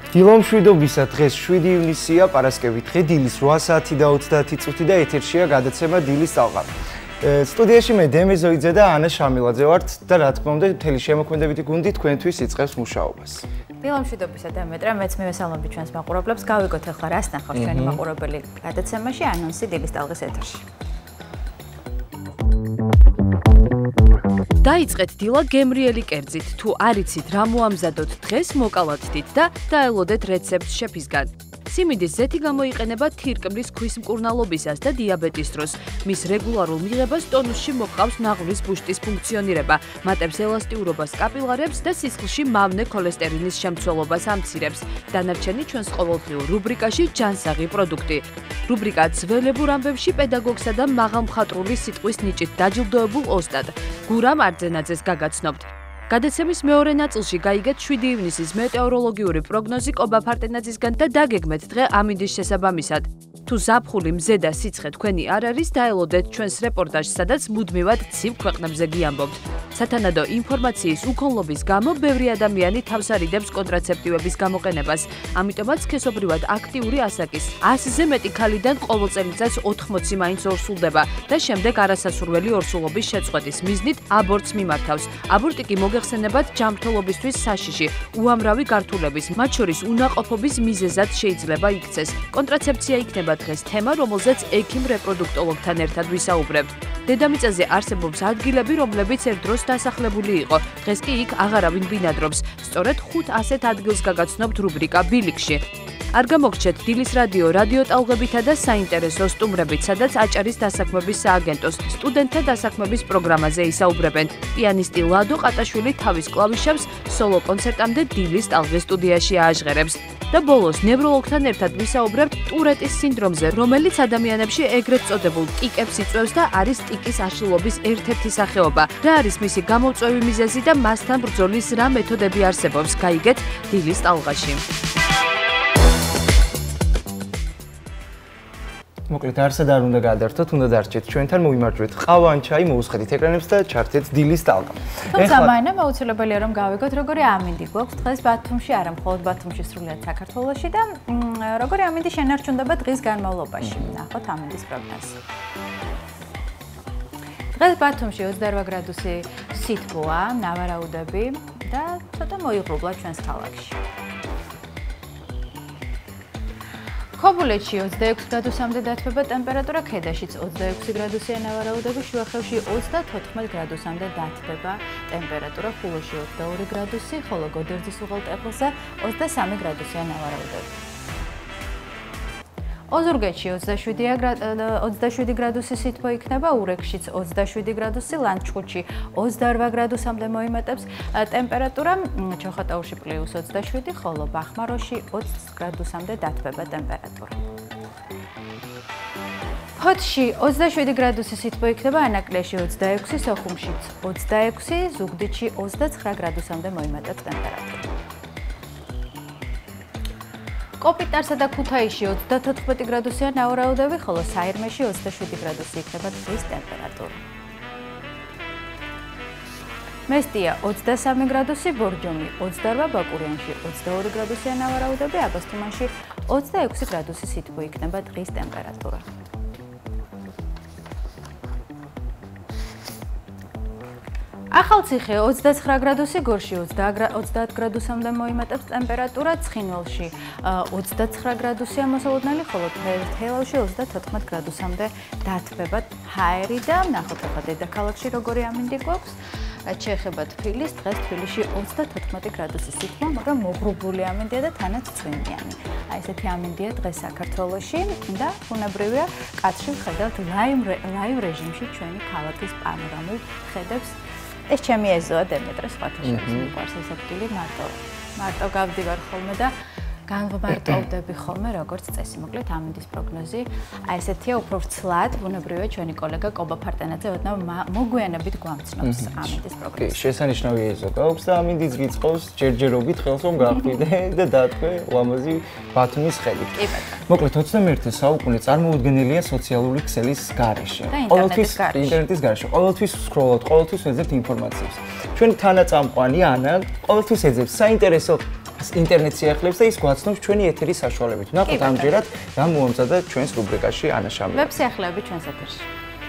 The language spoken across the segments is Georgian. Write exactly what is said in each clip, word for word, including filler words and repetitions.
დილომშვიდობისა დღეს შვიდი ივნისია, პარასკევი დღე, დილის რვა საათი და ოცდაათი წუთი და ეთერშია გადაცემა დილის ტალღა. სტუდიაში მე დემეზოიძე და ანა შამილაძე ვართ და რა თქმა უნდა, მთელი შემოქმედებითი გუნდი თქვენთვის იწყებს მუშაობას. დილომშვიდობისა დემეტრე, მეც მივესალმები ჩვენს მაყურებლებს. გავიგოთ ახლა რას ნახავთ ჩვენი მაყურებელი გადაცემაში, ანონსი დილის ტალღის ეთერში. დაიწყეთ დილა გემრიელი კერძით. თუ არ იცით რა მოამზადოთ დღეს, მოკალათდით და დაელოდეთ რეცეპტს შეფისგან. სიმინდის ზეთი გამოიყენება თირკმლის ქვის მკურნალობისას და დიაბეტის დროს. მის რეგულარულ მიღებას ტონუსში მოყავს ნაღლის ბუშტის ფუნქციონირება, მატებს ელასტიურობას კაპილარებს და სისხლში მავნე ქოლესტერინის შემცველობას ამცირებს. დანარჩენი ჩვენს ყოველდღიურ რუბრიკაში ჯანსაღი პროდუქტი. რუბრიკა ძველებურ ამბებში პედაგოგსა და მაღალმხატვრული სიტყვის ნიჭით დაჯილდოებულ ოსტატ გურამ არძენაძეს გაგაცნობთ. გადაცემის მეორე ნაწილში გაიგეთ შვიდი ივნისის მეტეოროლოგიური პროგნოზი კობა ფარტენაძისგან და დაგეგმეთ დღე ამინდის შესაბამისად. თუ ზაფხული მზე და სიცხე თქვენი არ არის, დაელოდეთ ჩვენს რეპორტაჟს, სადაც მუდმივად ცივ ქვეყნებზე გიამბობთ. სათანადო ინფორმაციის უქონლობის გამო ბევრი ადამიანი თავს არიდებს კონტრაცეპტივების გამოყენებას. ამიტომაც სქესობრივად აქტიური ასაკის ასზე მეტი ქალიდან ყოველ წელიწადს ოთხმოცი მაინც ორსულდება და შემდეგ არასასურველი ორსულობის შეწყვეტის მიზნით აბორტს მიმართავს. აბორტი კი მოგეხსენებათ ჯანმრთელობისთვის საშიში, უამრავი გართულების, მათ შორის უნაყოფობის მიზეზად შეიძლება იქცეს. კონტრაცეფცია იქნება დღეს თემა, რომელზეც ექიმ რეპროდუქტოლოგთან ერთად ვისაუბრებთ. დედამიწაზე არსებობს ადგილები, რომლებიც ერთდროს დასახლებული იყო. დღეს კი იქ აღარავინ ბინადრობს. სწორედ ხუთ ასეთ ადგილს გაგაცნობთ რუბრიკა ბილიქში. არ გამოგრჩეთ დილის რადიო, რადიო ტალღებითა და საინტერესო სტუმრებით, სადაც აჭარის დასაქმების სააგენტოს სტუდენტთა დასაქმების პროგრამაზე ისაუბრებენ. პიანისტი ლადო ყატაშვილი თავის კლავიშებს სოლო კონცერტამდე დილის ტალღის სტუდიაში ააჟღერებს. და ბოლოს ნევროლოგთან ერთად ვისაუბრებთ ტურეტის სინდრომზე, რომელიც ადამიანებში ეგრეთ წოდებულ ტიკებს იწვევს და არის ტიკის აშლილობის ერთ-ერთი სახეობა. რა არის მისი გამოწვევი მიზეზი და მასთან ბრძოლის რა მეთოდები არსებობს, გაიგეთ დილის ტალღაში. მოკლედ არსად არ უნდა გადაერთოთ, უნდა დარჩეთ ჩვენთან, მოვიმარჯვეთ ყავან ჩაი, მოუსხედით ეკრანებს და ჩართეთ დილის ტალღა. თუმცა მაინც აუცილებელია რომ გავიგოთ როგორი ამინდი გვაქვს დღეს ბათუმში, არა მხოლოდ ბათუმში, სრულიად საქართველოში და როგორი ამინდი შენარჩუნდება დღის განმავლობაში. ნახოთ ამინდის პროგნოზი. დღეს ბათუმში ოცდარვა გრადუსი სითბოა, ნავარაუდები და ცოტა მოიღრუბლა ჩვენს ქალაქში. ქობულეთში ოცდაექვსი გრადუსამდე დათბება ტემპერატურა, ქედაშიც ოცდაექვსი გრადუსია ნავარაუდები, შუახევში ოცდათოთხმეტ გრადუსამდე დათბება ტემპერატურა, ხულოში ოცდაორი გრადუსი, ხოლო გოდერძის უღელტეხილზე ოცდასამი გრადუსია ნავარაუდები. ოზურგეთში ოცდაშვიდი გრადუსი სითბო იქნება, ურეკშიც ოცდაშვიდი გრადუსი, ლანჩხუთში ოცდარვა გრადუსამდე მოიმატებს ტემპერატურა, ჩოხატაურში პლუს ოცდაშვიდი, ხოლო ბახმაროში ოცი გრადუსამდე დათბება ტემპერატურა. ფოთში ოცდაშვიდი გრადუსი სითბო იქნება, ანაკლიაში ოცდაექვსი, სოხუმშიც ოცდაექვსი, ზუგდიდში ოცდაცხრა გრადუსამდე მოიმატებს ტემპერატურა. კოპიტარსა და ქუთაისში ოცდათოთხმეტი გრადუსია ნავარაუდები, ხოლო საირმეში ოცდაშვიდი გრადუსი იქნება დღის ტემპერატურა. მესტია ოცდასამი გრადუსი, ბორჯომი ოცდარვა, ბაკურიანში ოცდაორი გრადუსია ნავარაუდები, აბასთუმანში ოცდაექვსი გრადუსი სითბო იქნება დღის ტემპერატურა. ახალციხე ოცდაცხრა გრადუსი, გორში ოცდაათ გრადუსამდე მოიმატებს ტემპერატურა, ცხინვალში ოცდაცხრა გრადუსია მოსალოდნელი, ხოლო თელავში ოცდათოთხმეტ გრადუსამდე დათბება ჰაერი და ნახოთ ახლა დედაქალაქში როგორი ამინდი გვაქვს. შეეხება თბილისს, დღეს თბილისში ოცდათოთხმეტი გრადუსი სითბო, მაგრამ მოგრუბული ამინდია და თანაც წვიმიანი. აი ესეთი ამინდია დღეს საქართველოში და ბუნებრივია, კაცში ვხედავთ ლაივ რეჟიმში ჩვენი ქალაქის პანორამულ ხედებს. ეს ჩემი ეზოა დემეტრე, სხვათა შორის მიყვარს ეს ადგილი, მარტო მარტო გავდივარ ხოლმე და განვმარტოვდები ხოლმე როგორც წესი. მოკლედ ამინდის პროგნოზი აი ესეთია, უფრო ვრცლად, ბუნებრივია ჩვენი კოლეგა კობა ფარტენაძე ოდნავ მოგვიანებით გვამცნობს ამინდის პროგნოზს. კი, შესანიშნავი ეზო გაქვს და ამინდიც გიწყობს ჯერჯერობით ხელს რომ გახვიდე და დათქვე ლამაზი ბათუმის ხედით. კი ბატონო. მოკლედ ოცდამეერთე საუკუნე წარმოუდგენელია სოციალური ქსელის გარეშე. ყოველთვის ინტერნეტის გარეშე. ყოველთვის ვსკროლობთ, ყოველთვის ვეძებთ ინფორმაციას. ჩვენი თანაწამყვანი ანა ყოველთვის ეძებს საინტერესო ინტერნეტს იახლებს და ის გვაცნობს ჩვენი ეთერის საშუალებით. ნახოთ ამჯერად რა მოამზადა ჩვენს რუბრიკაში ანა შამილა. ვებსიახლეები ჩვენს ეთერში.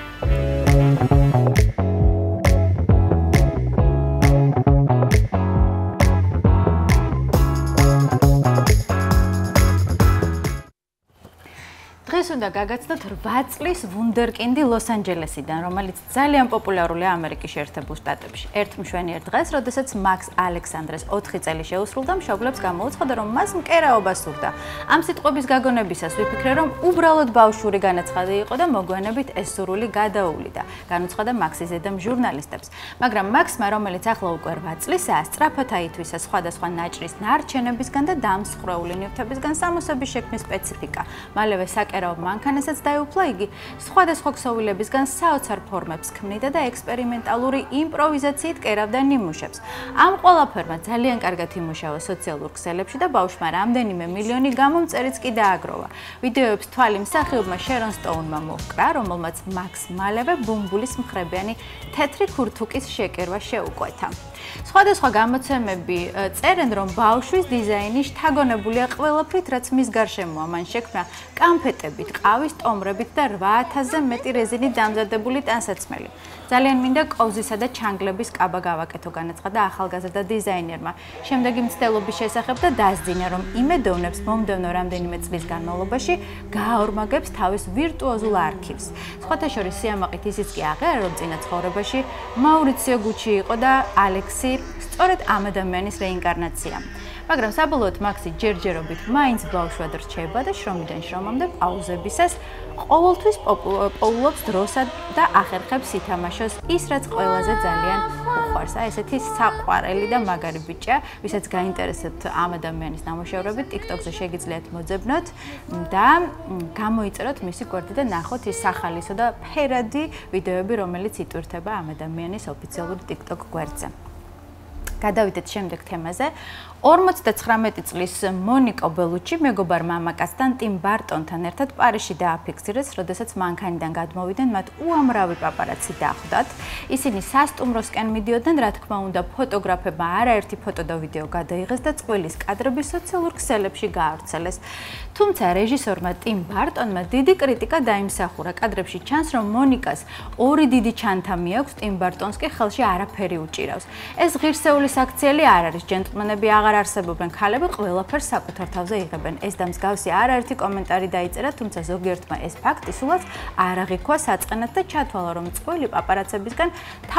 დღეს უნდა გაგაცნოთ რვა წლის ვუნდერკინდი ლოს-ანჯელესიდან, რომელიც ძალიან პოპულარულია ამერიკის შეერთებულ შტატებში. ერთ მშვენიერ დღეს, როდესაც მაქს ალექსანდრეს ოთხი წელი შეუსრულდა, მშობლებს გამოუცხადა, რომ მას მკერაობა სურდა. ამ სიტყვების გაგონებისას ვიფიქრე, რომ უბრალოდ ბავშვური განაცხადი იყო და მოგვიანებით ეს სურვილი გადაუვლიდა. განუცხადა მაქსის ზედამ ჟურნალისტებს. მაგრამ მაქსმა, რომელიც ახლა უკვე რვა წლისაა, სწრაფად აითვისა სხვადასხვა ნაჭრის ნარჩენებისგან და დამსხვრეული ნივთებისგან სამოსების შექმნის სპეციფიკა. მალევე საკერაო მანქანასაც დაეუფლა იგი, სხვადასხვა ქსოვილებისგან საოცარ ფორმებს ქმნიდა და ექსპერიმენტალური იმპროვიზაციით კერავდა ნიმუშებს. ამ ყველაფერმა ძალიან კარგად იმუშავა სოციალურ ქსელებში და ბავშვმა რამდენიმე მილიონი გამომწერიც კი დააგროვა. ვიდეოებს თვალი მსახიობმა შერონ სტოუნმა მოჰკრა, რომელმაც მაქს მალევე ბუმბულის მხრებიანი თეთრი ქურთუკის შეკერვა შეუკვეთა. სხვადასხვა გამოცემები წერენ, რომ ბავშვის დიზაინი შთაგონებულია ყველაფრით, რაც მის გარშემოა. მან შექმნა კამფეტებით, ყავის ტომრებით და რვა ათასზე მეტი რეზინით დამზადებული ტანსაცმელი. ძალიან მინდა კოვზისა და ჩანგლების კაბა გავაკეთო, განაცხადა ახალგაზრდა დიზაინერმა. შემდეგი მცდელობის შესახებ და დასძინა, რომ იმედოვნებს მომდევნო რამდენიმე წლის განმავლობაში გააორმაგებს თავის ვირტუოზულ არქივს. სხვათა შორის სიამაყით ისიც კი აღიარა, რომ წინა ცხოვრებაში მაურიციო გუჩი იყო და ალექსი სწორედ ამ ადამიანის რეინკარნაცია. მაგრამ საბოლოოდ მაქსი ჯერჯერობით მაინც ბავშვად რჩება და შრომიდან შრომამდე პაუზებისას ყოველთვის პოულობს დროსა და ახერხებს ითამაშოს ის, რაც ყველაზე ძალიან უყვარს. აი ესეთი საყვარელი და მაგარი ბიჭია, ვისაც გაინტერესებთ ამ ადამიანის ნამუშევრები, TikTok-ზე შეგიძლიათ მოძებნოთ და გამოიწეროთ მისი გვერდი და ნახოთ ის სახალისო და ფერადი ვიდეოები, რომელიც იტვირთება ამ ადამიანის ოფიციალურ TikTok გვერდზე. გადავიდეთ შემდეგ თემაზე. ორმოცდაცხრამეტი წლის მონიკა ბელუჩი მეგობარ მამაკაცთან ტიმ ბარტონთან ერთად პარიზში დააფიქსირეს, როდესაც მანქანიდან გადმოვიდნენ, მათ უამრავი პაპარაცი დახვდათ. ისინი სასტუმროსკენ მიდიოდნენ, რა თქმა უნდა, ფოტოგრაფებმა არაერთი ფოტო და ვიდეო გადაიღეს და წყვილის კადრები სოციალურ ქსელებში გაავრცელეს. თუმცა რეჟისორმა ტიმ ბარტონმა დიდი კრიტიკა დაიმსახურა. კადრებში ჩანს, რომ მონიკას ორი დიდი ჩანთამი აქვს, ტიმ ბარტონს კი ხელში არაფერი უჭირავს. ეს ღირსეული საქციელი არ არის, ჯენტლმენები აღარ არსებობენ, ქალები ყველაფერს საკუთარ თავზე იღებენ. ეს და მსგავსი არაერთი კომენტარი დაიწერა, თუმცა ზოგიერთმა ეს ფაქტი სულაც არ აღიქვა საწყენად და ჩათვალა, რომ წყვილი პაპარაცებისგან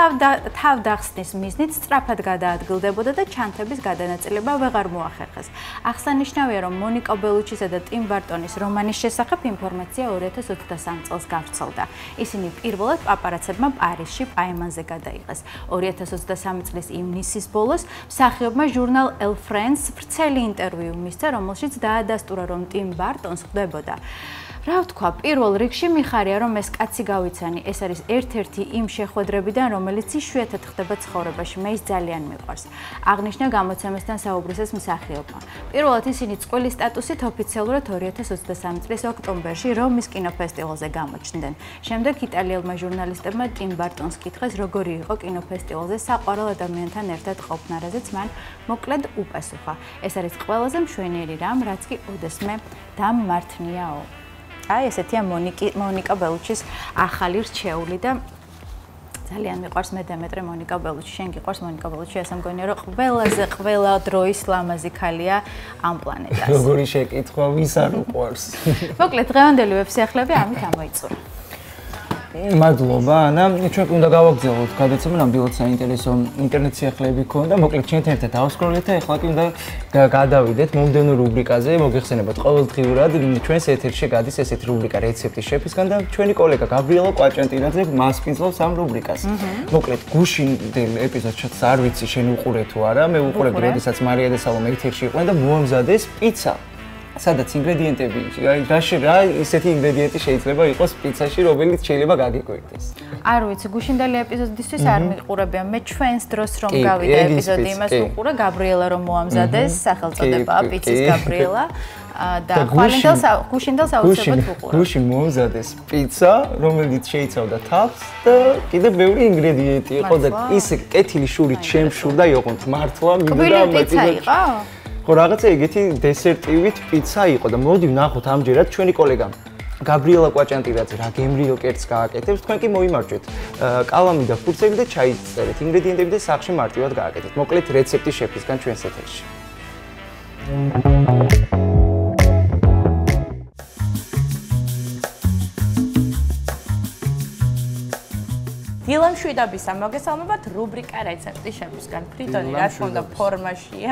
თავდახსნის მიზნით სწრაფად გადაადგილდებოდა და ჩანთების გადანაწილება ვეღარ მოახერხეს. აღსანიშნავია, რომ მონიკა ბელუჩისა და ტიმ ბარტონის რომანის შესახებ ინფორმაცია ორი ათას ოცდასამი წელს გავრცელდა. ისინი პირველად პაპარაცებმა პარიზში პაემანზე გადაიღეს. ორი ათას ოცდასამი წლის ივნისის ბოლოს მსახიობმა ჟურნალ El Friends ვრცელი ინტერვიუ მისცა, რომელშიც დაადასტურა, რომ ტიმ ბარტონს ხვდებოდა. რა ვთქვა, პირველ რიგში მიხარია, რომ ეს კაცი გავიცანი, ეს არის ერთ-ერთი იმ შეხვედრებიდან, რომელიც იშვიათად ხდება ცხოვრებაში, მე ის ძალიან მიყვარს. აღნიშნა გამოცემასთან საუბრისას მსახიობმა. პირველად ისინი წყვილის სტატუსით ოფიციალურად ორი ათას ოცდასამი წლის ოქტომბერში რომის კინოფესტივალზე გამოჩნდნენ. შემდეგ იტალიელმა ჟურნალისტებმა ტიმ ბარტონს კითხეს, როგორი იყო კინოფესტივალზე საყვარელ ადამიანთან ერთად ყოფნა, რაზეც მან მოკლედ უპასუხა. ეს არის ყველაზე მშვენიერი რამ, რაც კი ოდესმე დამმართნიაო. აი ესეთია მონიკა ბელუჩის ახალი რჩეული და ძალიან მიყვარს მე დემეტრე მონიკა ბელუჩი. შენ გიყვარს მონიკა ბელუჩი? ასე მგონია, რომ ყველაზე ყველა დროის ლამაზი ქალია ამ პლანეტაზე. როგორი შეკითხვა, ვის არ უყვარს? მოკლედ დღევანდელი ვებსიახლეები ამით ამოიწურა. მადლობა ანა, ჩვენ უნდა გავაგზავნოთ გადაცემა, ნამდვილად საინტერესო ინტერნეტ სიახლეები ქონდა. მოკლედ ჩვენთან ერთად დავსკროლეთ და ეხლა კი უნდა გადავიდეთ მომდევნო რუბრიკაზე. მოგეხსენებათ, ყოველდღიურად ჩვენს ეთერში გადის ესეთი რუბრიკა რეცეპტის შეფისგან და ჩვენი კოლეგა გაბრიელა კვაჭანტინაძე მას პინძლობს ამ რუბრიკას. მოკლედ გუშინდელ ეპიზოდშიც არ ვიცი შენ უყურე თუ არა, მე უყურებდი, როდესაც მარია და სალომე ეთერში იყვნენ და მოამზადეს პიცა. სადაც ინგრედიენტები, რა რა ისეთი ინგრედიენტი შეიძლება იყოს პიცაში, რომელიც შეიძლება გაგიკვირდეს. არ ვიცი, გუშინდელი ეპიზოდისთვის არ მიყურებია. მე ჩვენს დროს რომ გავიდა ეპიზოდი, იმას უყურე, გაბრიელა რომ მოამზადეს, სახელწოდებაა პიცის გაბრიელა და ხვალინდელს გუშინდელს აუცილებლად უყურე. გუშინ მოამზადეს პიცა, რომელიც შეიცავდა თავს და კიდე ბევრი ინგრედიენტი იყო და ის კეთილი შურით შემშურდა, იყო მართლა მინდა პიცა იყო? ხო, რაღაცა ეგეთი დესერტივით პიცა იყო და მოდი ვნახოთ ამჯერად ჩვენი კოლეგა გაბრიელა კვაჭანტირაძე რა გემრიელ კერძს გააკეთებს, თქვენ კი მოიმარჯვეთ. კალამი და ფურცელი და ჩაი წერეთ, ინგრედიენტები და სახში მარტივად გააკეთეთ. მოკლედ რეცეპტი შეფისგან ჩვენს ეთერში. დილამ შვიდობისა, მოგესალმებათ რუბრიკა რეცეპტი შეფისგან. ფრიტონი რა თქმა უნდა ფორმაშია.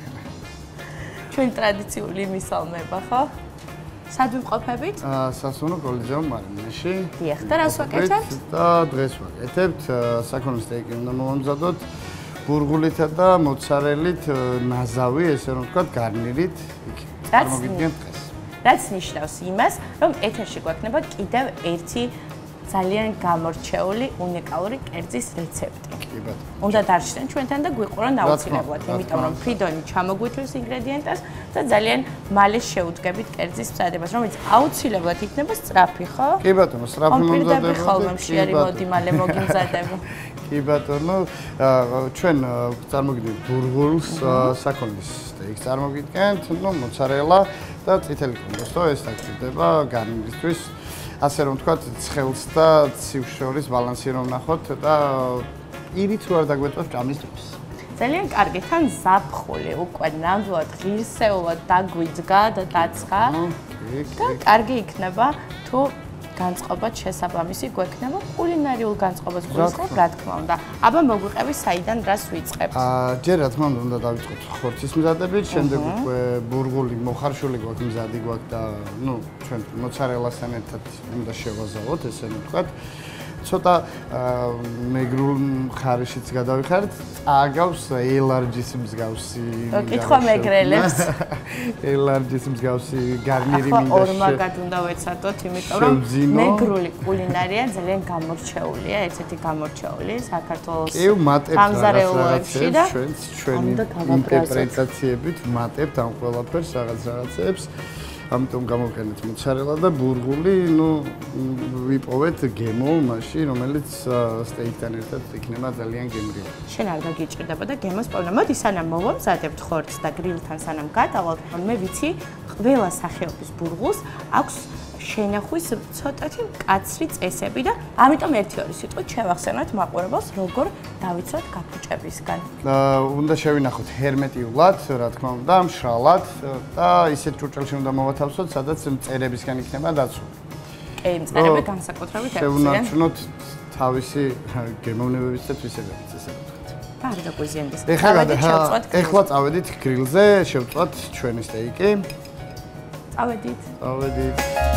ჩვენ ტრადიციული მისალმება, ხო? სად ვიმყოფებით? აა სასუნო კოლიზეუმ მარინეში. დიახ, და რას ვაკეთებთ? და დღეს ვაკეთებთ საქონლის სტეიკი უნდა მოვამზადოთ ბურღულითა და მოცარელით ნაზავი, ესე რომ ვთქვათ, გარნირით. წარმოგიდგენთ დღეს. რაც ნიშნავს იმას, რომ ეთერში გვექნება კიდევ ერთი ძალიან გამორჩეული უნიკალური კერძის რეცეპტი. კი ბატონო. უნდა დარჩნენ ჩვენთან და გვიყურონ აუცილებლად, იმიტომ რომ ფრიდონი ჩამოგვიჩვენს ინგრედიენტებს და ძალიან მალე შეუდგებით კერძის მზადებას, რომელიც აუცილებლად იქნება სწრაფი, ხო? კი ბატონო, სწრაფი მომზადება. ხოლმე მშიერი მოდი მალე მოგიმზადებო. კი ბატონო, ჩვენ წარმოგიდგენთ ბურღულს, საქონლის სტეიკს წარმოგიდგენთ, ნუ მოცარელა და წითელი კომბოსტო, ეს დაგჭირდება გარნირისთვის. ასე რომ ვთქვათ, ცხელს და ცივს შორის ბალანსი რომ ნახოთ და პირით რო არ დაგვეტყოს ჭამის დროს. ძალიან კარგი, თან ზაფხული უკვე ნამდვილად ღირსეულად დაგვიძგა და დაწყა. და კარგი იქნება თუ განწყობაც შესაბამისი გვექნება კულინარიულ განწყობას გულისხმობ, რა თქმა უნდა. აბა მოგვიყევი საიდან რას ვიწყებთ? აა ჯერ რა თქმა უნდა უნდა დავიწყოთ ხორცის მზადებით, შემდეგ უკვე ბურღული მოხარშული გვაქვს მზადი გვაქვს და ნუ ჩვენ მოცარელასთან ერთად უნდა შევაზავოთ, ესე ვთქვათ. ცოტა მეგრულ ხარიშიც გადავიხარეთ, წააგავს ელარჯის მსგავსი. კითხვა მეგრელებს. ელარჯის მსგავსი გარნირი მინდა. ხო, ორმაგად უნდა ვეცადოთ, იმიტომ რომ მეგრული კულინარია ძალიან გამორჩეულია, ერთ-ერთი გამორჩეული საქართველოს გამზარეულოებში და ჩვენც ჩვენი ინტერპრეტაციებით მატებთ ამ ყველაფერს რაღაც რაღაცებს. ამიტომ გამოვყენეთ მოცარელა და ბურღული, ნუ ვიპოვეთ გემო მაშინ, რომელიც სტეიკთან ერთად იქნება ძალიან გემრიელი. შენ არ გაგიჭირდება და გემოს პოვნა. მოდი სანამ მოვამზადებთ ხორცს და გრილთან სანამ გადავალთ, მე ვიცი, ყველა სახეობის ბურღულს აქვს შენახვის ცოტათი მკაცრი წესები და ამიტომ ერთი-ორი სიტყვით შევახსენოთ მაყურებელს, როგორ დავიცვათ გაფუჭებისგან. უნდა შევინახოთ ჰერმეტიულად, რა თქმა უნდა, მშრალად და ისეთ ჭურჭელში უნდა მოვათავსოთ, სადაც მწერებისგან იქნება დაცული. კი, მწერები განსაკუთრებით ეხსიან. შევუნარჩუნოთ თავისი გემოვნებებისაც ვისებებით, ესე ვთქვათ. და არ გაგვიზიანდეს. ეხლა წავედით გრილზე, შევწვათ ჩვენი სტეიკი. წავედით. წავედით.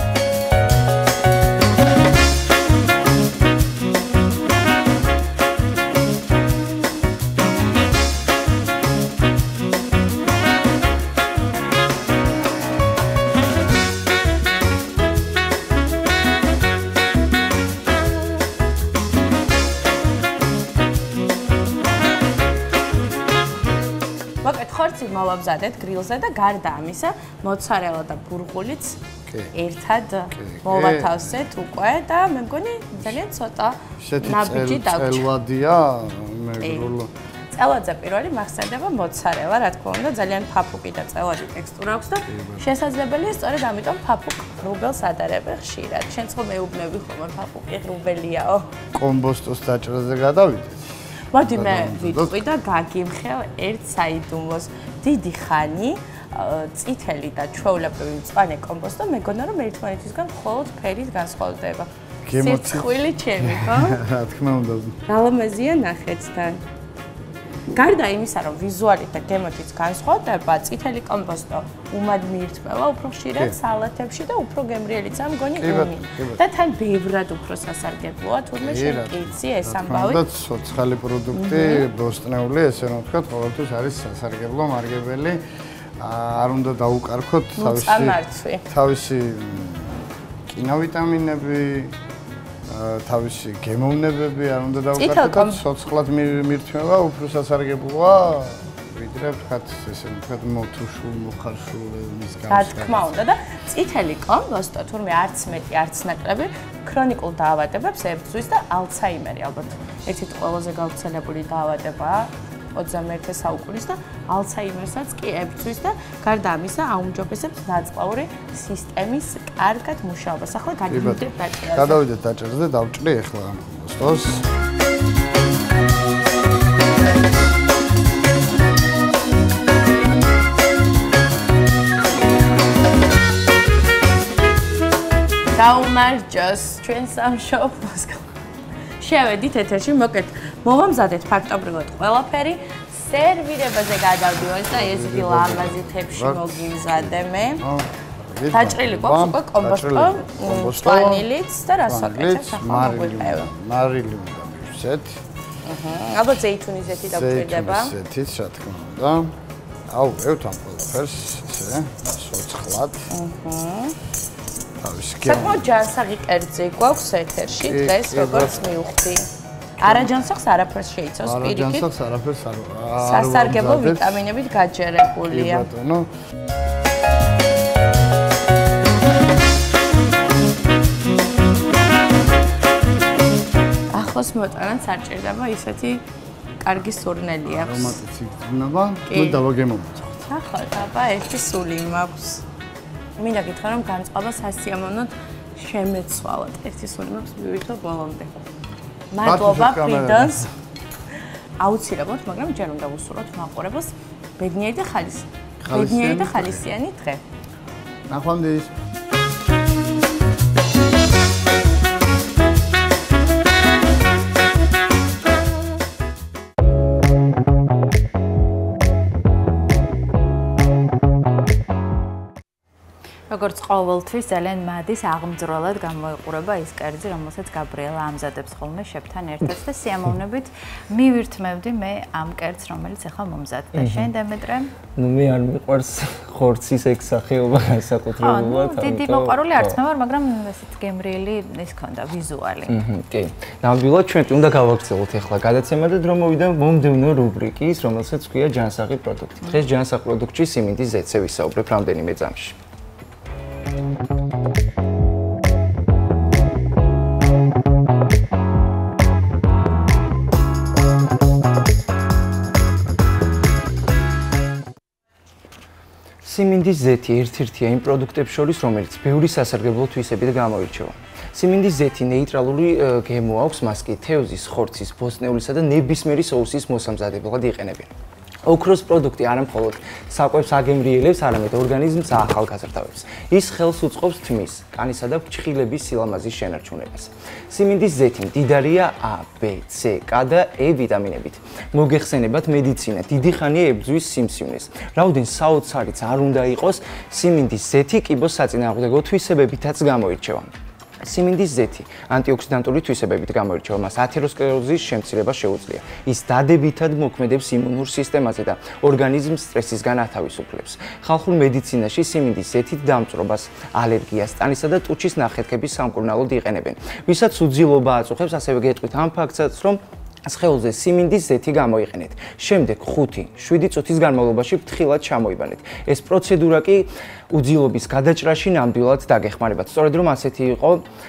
ხორცი მოვამზადეთ გრილზე და გარდა ამისა, მოცარელა და ბურღულიც ერთად მოვათავსეთ უკვე და მე მგონი ძალიან ცოტა ნაბიჯი დაგჭირდა. წელვადია მეგრულ. წელვადზე პირველი მახსენდება მოცარელა, რა თქმა უნდა, ძალიან ფაფუკი და წელვადი ტექსტურა აქვს და შესაძლებელია სწორედ ამიტომ ფაფუკ ღრუბელს ადარებ ხშირად. შენ ხო მეუბნები ხოლმე ფაფუკი ღრუბელიაო. კომბოსტოს დაჭრაზე გადავიდეთ. მოდი მე ვიტყვი და გაგიმხელ ერთ საიდუმლოს. დიდი ხანი წითელი და ჩვეულებრივი მწვანე კომბოსტო მეგონა რომ ერთმანეთისგან მხოლოდ ფერით განსხვავდება. სიცხვილი ჩემი, ხო? რა თქმა უნდა. რალამაზია ნახეთ თან. გარდა იმისა, რომ ვიზუალით და გემოთიც განსხვავდება, წითელი კომბოსტო უმად მიირთმევა უფრო ხშირად სალათებში და უფრო გემრიელიცაა მგონი ომი. და თან ბევრად უფრო სასარგებლოა, თურმე შენ კიცი ეს ამბავი. და ცოცხალი პროდუქტი, ბოსტნეული, ესე რომ ვთქვათ, ყოველთვის არის სასარგებლო, მარგებელი. არ უნდა დაუკარგოთ თავისი თავისი კინოვიტამინები, თავისი გემოვნებები არ უნდა დაუკარგოთ, ცოცხლად მირთმევა უფრო სასარგებლოა, ვიდრე ვთქვათ, ესე ვთქვათ, მოთუშულ, მოხარშულ მისგან. რა თქმა უნდა და წითელი კომბოსტო, თურმე არც მეტი, არც ნაკლები ქრონიკულ დაავადებებს ებრძვის და ალცჰაიმერი ალბათ ერთ-ერთი ყველაზე გავრცელებული დაავადებაა. ოცდამეერთე საუკუნის და ალცჰაიმერსაც კი ებრძვის და გარდა ამისა აუმჯობესებს ნაწლავური სისტემის კარგად მუშაობას. ახლა გადავიდეთ დაჭერაზე. გადავიდეთ დაჭერაზე და დავჭრე ახლა მოსტოს. გაუმარჯოს ჩვენ სამშობლოს. შევედით ეთერში, მოკეთ მოვამზადეთ ფაქტობრივად ყველაფერი, სერვირებაზე გადავდივართ და ესეთი ლამაზი თებში მოგიმზადე მე. დაჭრილი გვაქვს უკვე კომბოსტო, სვანილიც და რას ვაკეთებ ახლა მოგვიყევა. მარილი უნდა მივსეთ. აჰა, ალბათ ზეითუნის ზეთი დაგვჭირდება. ზეთიც რა თქმა უნდა. აუ, ევთ ამ ყველაფერს, ესე, სოცხლად. აჰა. საკმაოდ ჯანსაღი კერძი გვაქვს ეთერში დღეს, როგორც მივხვდი. არაჯანსაღს არაფერს შეიცავს პირიქით. არაჯანსაღს არაფერს არ არ სასარგებლო ვიტამინებით გაჯერებულია. ბატონო. ახლოს მოტანაც არ ჭირდება ისეთი კარგი სურნელი აქვს. არომატიც იგრძნობა. ნუ დავაგემოვოთ. ახლა დაბა ერთი სული მაქვს. მინდა გითხრა რომ განწყობა სასიამოვნოდ შემეცვალა. ერთი სული მაქვს მივითო ბოლომდე. მადლობა ფრიდონს. აუცილებლად, მაგრამ ჯერ უნდა ვუსურვოთ მაყურებელს ბედნიერი და ხალის. ბედნიერი და ხალისიანი დღე. ნახვამდის. როგორც ყოველთვის ძალიან მადის აღმძროლად გამოიყურება ის კერძი, რომელსაც გაბრიელა ამზადებს ხოლმე შეფთან ერთად და სიამოვნებით მივირთმევდი მე ამ კერძს, რომელიც ახლა მომზადდა. შენ დემეტრე? ნუ მე არ მიყვარს ხორცის ეგ სახეობა განსაკუთრებულად. ხო, დიდი მოყვარული არც მე ვარ, მაგრამ ესეთ გემრიელი ის ქონდა ვიზუალი. აჰა, კი. ნამდვილად ჩვენ უნდა გავაგრძელოთ ახლა გადაცემა და დრო მოვიდა მომდევნო რუბრიკის, რომელსაც ქვია ჯანსაღი პროდუქტი. დღეს ჯანსაღ პროდუქტში სიმინდის ზეთზე ვისაუბრებ რამდენიმე წამში. სიმინდის ზეთი ერთ-ერთია იმ პროდუქტებს შორის, რომელიც ბევრი სასარგებლო თვისებით გამოირჩევა. სიმინდის ზეთი ნეიტრალური გემო აქვს, მას კი თევზის, ხორცის, ბოსტნეულისა და ნებისმიერი соуსის მოსამზადებლად იყენებენ. ოქროს პროდუქტი არა მხოლოდ საკვებს აგემრიელებს, არამედ ორგანიზმს აახალგაზრდავებს. ის ხელს უწყობს თმის, კანისა და ფრჩხილების სილამაზის შენარჩუნებას. სიმინდის ზეთი მდიდარია A, B, C, K და E ვიტამინებით. მოგეხსენებათ მედიცინა დიდი ხანია ებრძვის სიმსივნეს. რაოდენ საოცარიც არ უნდა იყოს, სიმინდის ზეთი კიბოს საწინააღმდეგო თვისებებითაც გამოირჩევა. სიმინდის ზეთი ანტიოქსიდანტური თვისებებით გამოირჩევა, მას ათეროსკლეროზის შემცირება შეუძლია. ის დადებითად მოქმედებს იმუნურ სისტემაზე და ორგანიზმს სტრესისგან ათავისუფლებს. ხალხურ მედიცინაში სიმინდის ზეთით დამწვრობას, ალერგიას, ტანისა და ტუჩის ნახეთქების სამკურნალოდ იყენებენ. ვისაც უძილობა აწუხებს, ასევე გეტყვით ამ ფაქტსაც, რომ სხეულზე სიმინდის ზეთი გამოიყენეთ. შემდეგ ხუთი შვიდი წუთის განმავლობაში ფრთხილად ჩამოიბანეთ. ეს პროცედურა კი უძილობის გადაჭრაში ნამდვილად დაგეხმარებათ. სწორედ რომ ასეთი იყო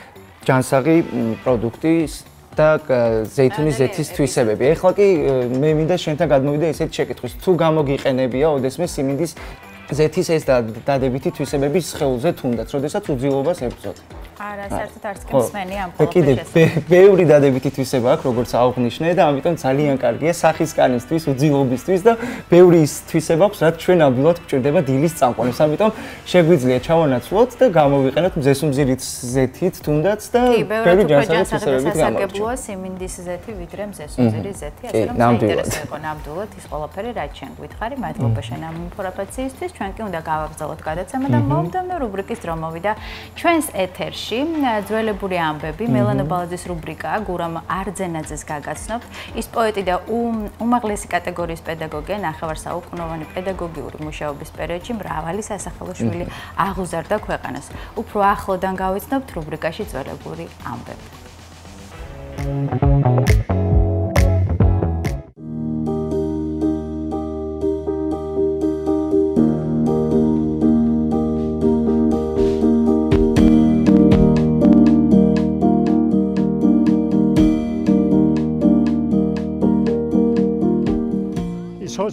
ჯანსაღი პროდუქტი და ზეითუნის ზეთის თვისებები. ეხლა კი მე მინდა შენთან გადმოვიდე ესეთ შეკითხვის. თუ გამოგიყენებია ოდესმე სიმინდის ზეთის ეს დადებითი თვისებები სხეულზე თუნდაც, როდესაც უძილობას ებრძოთ. არა, საერთოდ არც კი მსმენი ამ ყოველთვის. კიდე ბევრი დადებითი თვისება აქვს, როგორც აღვნიშნე და ამიტომ ძალიან კარგია სახის კანისთვის, უძილობისთვის და ბევრი ის თვისება აქვს, რაც ჩვენ ნამდვილად გვჭირდება დილის წამყვანებს. ამიტომ შეგვიძლია ჩავანაცვლოთ და გამოვიყენოთ მზესუმზირით ზეთით თუნდაც და ბევრი ჯანსაღი თვისებებით გამოვიჩინოთ. სიმინდის ზეთი ვიდრე მზესუმზირის ზეთი, ასე რომ საინტერესო იყო ნამდვილად ის ყველაფერი, რაც შენ გვითხარი. მადლობა შენ ამ ინფორმაციისთვის. ჩვენ კი უნდა გავაგრძელოთ გადაცემა და მომდევნო რუბრიკის დრო მოვიდა ჩვენს ეთერში. ძველებური ამბები, მელანა ბალაძის რუბრიკაა, გურამ არძენაძეს გაგაცნობთ. ის პოეტი და უმაღლესი კატეგორიის პედაგოგია, ნახევარსაუკუნოვანი პედაგოგიური მუშაობის პერიოდში მრავალი სასახელო შვილი აღუზარდა ქვეყანას. უფრო ახლოდან გავიცნობთ რუბრიკაში ძველებური ამბები.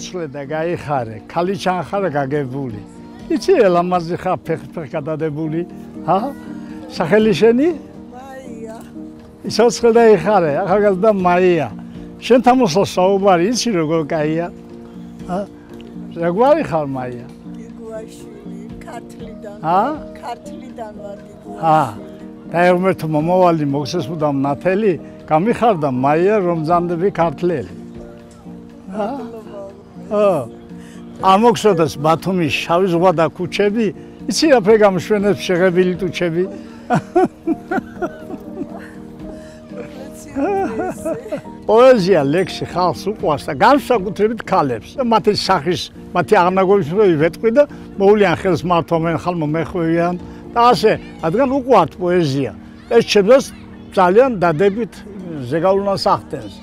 სიცოცხლე და გაიხარე, ქალი ჩანხარა გაგებული. იცი ლამაზი ხარ, ფეხ-ფეხ გადადებული, ჰა? სახელი შენი? მაია. სიცოცხლე და იხარე, ახალგაზრდა მაია. შენ თამოსა საუბარი, იცი როგორ კაია? ჰა? რაგვარი ხარ მაია? გიგუაშვილი, ქართლიდან. ჰა? ქართლიდან ვარ გიგუაშვილი. ჰა. და ერთმერთ მომავალი მოხსეს მუდამ ნათელი, გამიხარდა მაია რომ ზანდები ქართლელი. ჰა? ჰა. არ მოგხსოვდეს ბათუმის შავი ზღვა და ქუჩები, იცი რაფერ გამშვენებს შეღებილი ტუჩები? პოეზია, ლექსი ხალხს უყვარს და განსაკუთრებით ქალებს. მათი სახის, მათი აღნაგობის მიღები ვეტყვი და მოულიან ხელს მართვამენ, ხალმო მეხვევიან და ასე, რადგან უყვართ პოეზია. ეს ჩემს ძალიან დადებით ზეგავლენას ახდენს.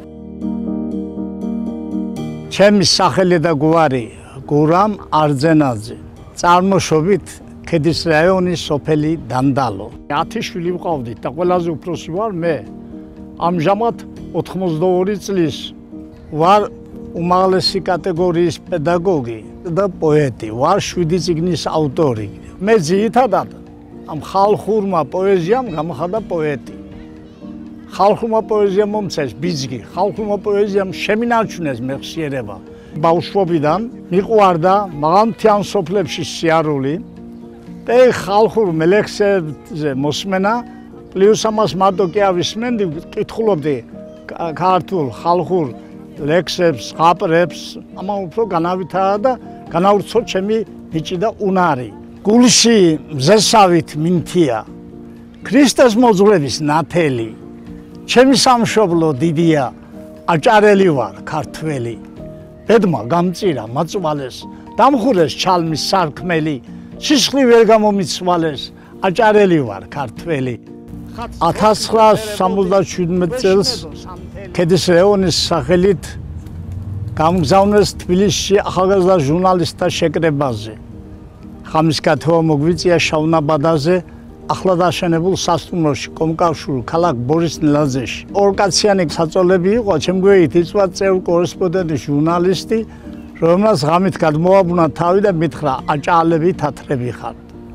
ჩემი სახელი და გვარი გურამ არძენაძე. წარმოშობით ქედის რაიონის სოფელი დანდალო. ათი შვილი ვყავდით და ყველაზე უფროსი ვარ მე. ამჟამად ოთხმოცდაორი წლის ვარ უმაღლესი კატეგორიის პედაგოგი და პოეტი. ვარ შვიდი წიგნის ავტორი. მე ძირითადად ამ ხალხურმა პოეზიამ გამხადა პოეტი. ხალხურმა პოეზიამ მომწეს ბიძგი, ხალხურმა პოეზიამ შემინარჩუნეს მეხსიერება. ბავშვობიდან მიყვარდა მაღალმთიან სოფლებში სიარული და ხალხურ მელექსებზე მოსმენა, პლუს ამას მარტო კი ავისმენდი, კითხულობდი ქართულ ხალხურ ლექსებს, ზღაპრებს, ამან უფრო განავითარა და განავრცო ჩემი ნიჭი და უნარი. გულში მზესავით მინთია, ქრისტეს მოძღვრების ნათელი. ჩემი სამშობლო დიდია, აჭარელი ვარ, ქართველი. ბედმა გამწირა მაწვალეს, დამხურეს ჩალმის სარქმელი, სისხლი ვერ გამომიცვალეს, აჭარელი ვარ, ქართველი. ათას ცხრაას სამოცდაშვიდმეტ წელს ქედის რაიონის სახელით გამგზავნეს თბილისში ახალგაზრდა ჟურნალისტთა შეკრებაზე. ხამისკათევა მოგვიწია შავნაბადაზე, ახლად აშენებულ სასტუმროში, კომკავშირ ქალაქ ბორისნელაძეში. ორკაციანი საწოლები იყო, ჩემგვერით იწვა წევრ კორესპონდენტი ჟურნალისტი, რომელსაც ღამით გადმოაბრუნა თავი და მითხრა, აჭარლები თათრები ხართ.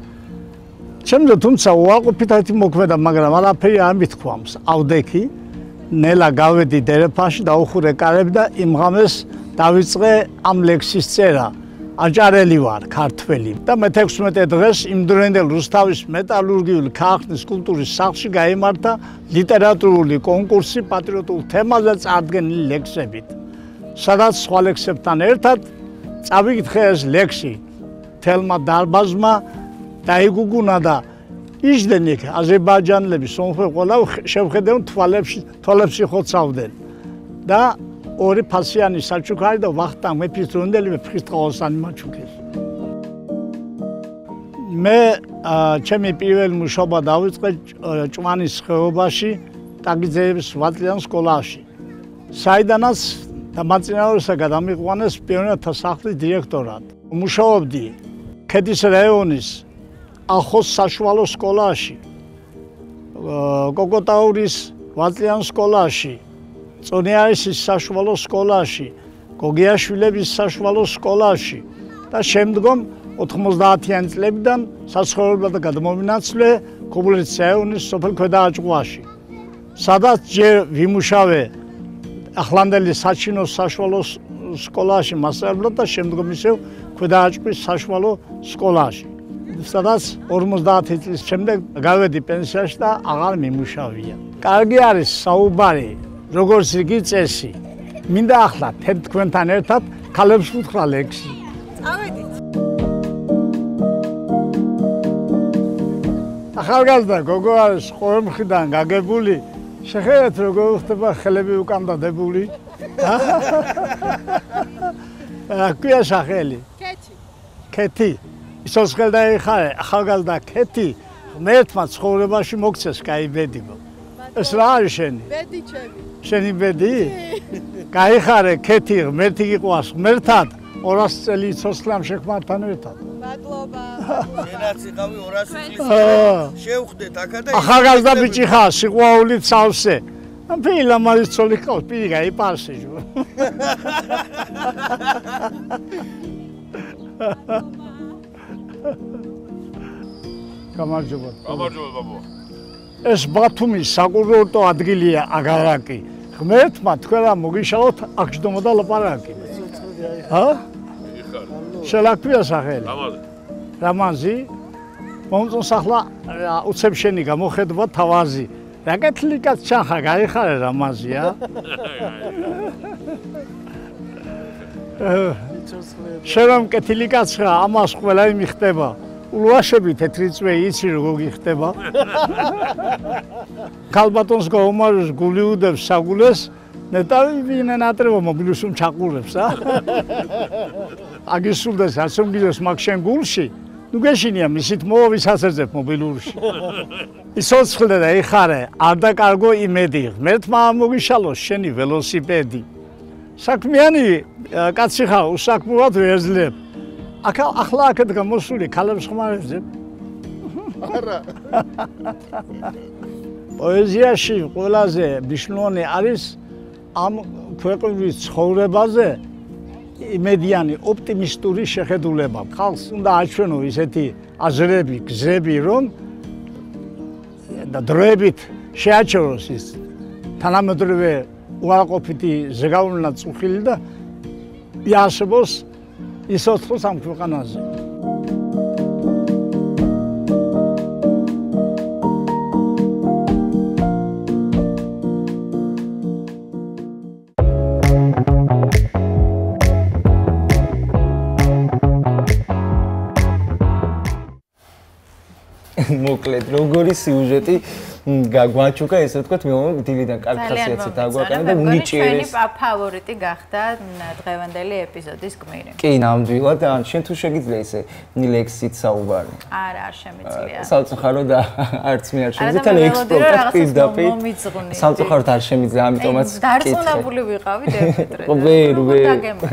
ჩემზე თუმცა უარყოფით ერთი მოქმედა, მაგრამ არაფერი არ მithქვამს. ავდექი, ნელა გავედი დერეფანში, დაუხურე კარები და იმ ღამეს დავიწყე ამ ლექსის წერა. აჭარელი ვარ, ქართველი. და მეთექვსმეტე დღეს იმდროინდელ რუსთავის მეტალურგიული ქარხნის კულტურის სახლში გაიმართა ლიტერატურული კონკურსი პატრიოტულ თემაზე წარდგენილი ლექსებით. სადაც სხვა ლექსებთან ერთად წავიკითხე ეს ლექსი თელმა დარბაზმა დაიგუგუნა და იждენ იქ აზერბაიჯანელები სომხები ყველა შევხედენ თვალებში თვალებში ხოცავდნენ და ორი ფასიანი საჩუქარი და ვახტანგ მეფის დროინდელი ფრთხილოსანი მაჩუქეს. მე ჩემი პირველი მუშაობა დავიწყე ჭვანის ხეობაში ტაგიძეების ვატლიან სკოლაში. საიდანაც დამაწინაურესა გადამიყვანეს პიონერთა სახლის დირექტორად. მუშაობდი ქედის რაიონის ახოს საშუალო სკოლაში, კოკოტაურის ვატლიან სკოლაში, წონიარისის საშუალო სკოლაში, გოგიაშვილების საშუალო სკოლაში და შემდგომ ოთხმოცდაათიანი წლებიდან საცხოვრებლად გადმოვინაცვლე ქობულეთის რაიონის სოფელ ქვედააჭყუაში, სადაც ჯერ ვიმუშავე ახლანდელი საჩინოს საშუალო სკოლაში მასწავლებლად და შემდგომ ისევ ქვედააჭყვის საშუალო სკოლაში. სადაც ორმოცდაათი წლის შემდეგ გავედი პენსიაში და აღარ მიმუშავია. კარგი არის საუბარი, როგორც იგი წესი. მინდა ახლა თქვენთან ერთად ქალებს ვუთხრა ლექსი. წავედით. ახალგაზრდა გოგო არის ყორემხიდან გაგებული, შეხედეთ როგორ ხდება ხელები უკან დადებული. რა ქვია სახელი? კეთი. კეთი. სიცოცხლე და იხარე, ახალგაზრდა კეთი, ღმერთმა ცხოვრებაში მოგცეს კაი ბედი. ეს რა არის შენი? ბედი ჩემი. შენი ბედი? გაიხარე კეთი, ღმერთი გიყვარს ღმერთად, ორასი წელი სიცოცხლე ამ შექმართან ერთად. მადლობა. შენაც იყავი ორასი წლის. შევხვდეთ აქა და ახალგაზრდა ბიჭი ხარ, სიყვარულით სავსე. Pila mais solical, pila e passejo. გამარჯობა. გამარჯობა ბაბო. ეს ბათუმის საკურორტო ადგილია აგარაკი. ღმერთმა თქვენ მოგიშალოთ აქ ჯდომა და ლაპარაკი. ჰა? შელაკვია სახელი. რამაზი. რამაზი? მომწონს ახლა უცებ შენი გამოხედვა თავაზი. რა კეთილი კაც ჩახა გაიხარე რამაზია? შენ რომ კეთილი კაცხა ამას ყველა იმი ხდება. ულვაშები თეთრი წვე იცი როგორ გიხდება. ქალბატონს გაუმაროს გული უდებს საგულეს, ნეტავი ვინე ნატრევო მობილუსუმ ჩაყურებს, ა? აგისულდეს ასომ გიძოს მაგ შენ გულში, ნუ გეშინია მისით მოვავის ასერძებ მობილურში. ისოცხლდე და იხარე, არ დაკარგო იმედი, ღმერთმა მოგიშალოს შენი ველოსიპედი. საქმიანი კაცი ხარ, უსაქმურად ვერ ძლებ. ახლა ახლა აქეთ გამოსული ქალებს ხმარებზე. არა. პოეზიაში ყველაზე მნიშვნელოვანი არის ამ ქვეყნის ცხოვრებაზე იმედიანი, ოპტიმისტური შეხედულება. ხალხს უნდა აჩვენო ისეთი აზრები, გზები, რომ და დროებით შეაჩეროს ის თანამედროვე უარყოფითი ზეგავლენა წუხილი და იარსებოს ისოცხლოს ამ ქვეყანაზე. მოკლედ როგორი სიუჟეტი გაგვაჩუკა ესე ვთქვათ მე დილიდან კარგ ხასიათზე დაგვაყენა და უნიჭიერეს. ჩვენი ფავორიტი გახდა დღევანდელი ეპიზოდის გმირი. კი, ნამდვილად, ან შენ თუ შეგიძლია ესე ლექსით საუბარი. არა, არ შემიძლია. სამწუხაროდ არც მე არ შემიძლია თან ექსპლორატ პირდაპირ. სამწუხაროდ არ შემიძლია, ამიტომაც დარწმუნებული ვიყავი დეპეტრე. ვერ, ვერ.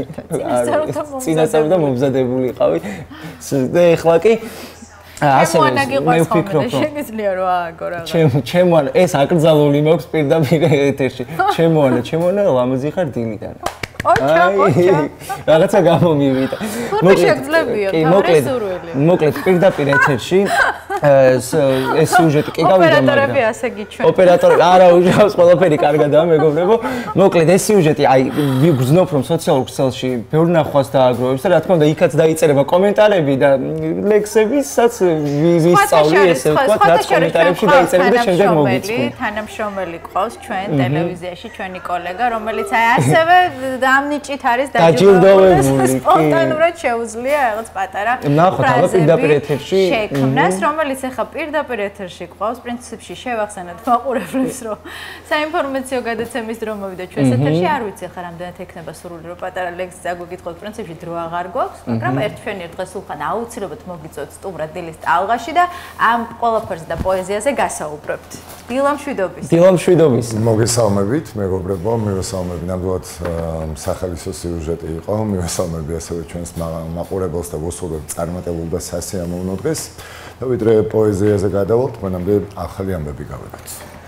წინასწარ და მომზადებული იყავი. და ეხლა კი ასე მე ვფიქრობ რომ შეგიძლია რომ ააგო რაღაც. ჩემ ჩემო ეს აკრძალული მაქვს პირდაპირ ეთერში. ჩემო ანა, ჩემო ანა ლამაზი ხარ დილიდან. ოჩა, ოჩა. რაღაცა გამომივიდა. მოკლედ, მოკლედ, მოკლედ პირდაპირ ეთერში ეს ეს სიუჟეტი კი გავიდა მაგრამ ოპერატორები ასე გიჩვენ. ოპერატორი არა უჟავს ყველაფერი კარგადაა მეგობრებო. მოკლედ ეს სიუჟეტი აი ვიგრძნობ რომ სოციალურ ქსელში ბევრ ნახვას დააგროვებს და რა თქმა უნდა იქაც დაიწერება კომენტარები და ლექსებისაც ვისწავლი ესე ვთქვათ რაც კომენტარებში დაიწერება და შემდეგ მოგიწყო. თანამშრომელი ყავს ჩვენ ტელევიზიაში ჩვენი კოლეგა რომელიც აი ასევე ამნიჭით არის დაჯილდოვებული. სპონტანურად შეუძლია რაღაც პატარა ნახოთ ახლა პირდაპირ ეთერში შექმნას რომელიც ახლა პირდაპირ ეთერში ყავს პრინციპში შევახსენოთ მაყურებლებს რომ საინფორმაციო გადაცემის დრო მოვიდა ჩვენს ეთერში არ ვიცი ახლა რამდენად ექნება სურვილი რომ პატარა ლექსი წაგვიკითხოთ პრინციპში დრო აღარ გვაქვს მაგრამ ერთ ჩვენი დღეს უხან აუცილებლად მოგიწევთ სტუმრად დილის ტალღაში და ამ ყველაფერზე და პოეზიაზე გასაუბრებთ. დილამშვიდობის. დილამშვიდობის. მოგესალმებით მეგობრებო, მივესალმები ნამდვილად სახელისო სიუჟეტი იყო, მივესალმები ასევე ჩვენს მაყურებელს და ვუსურვებ წარმატებულ და სასიამოვნო დღეს. და ვიდრე პოეზიაზე გადავალთ, მანამდე ახალი ამბები გავიგოთ.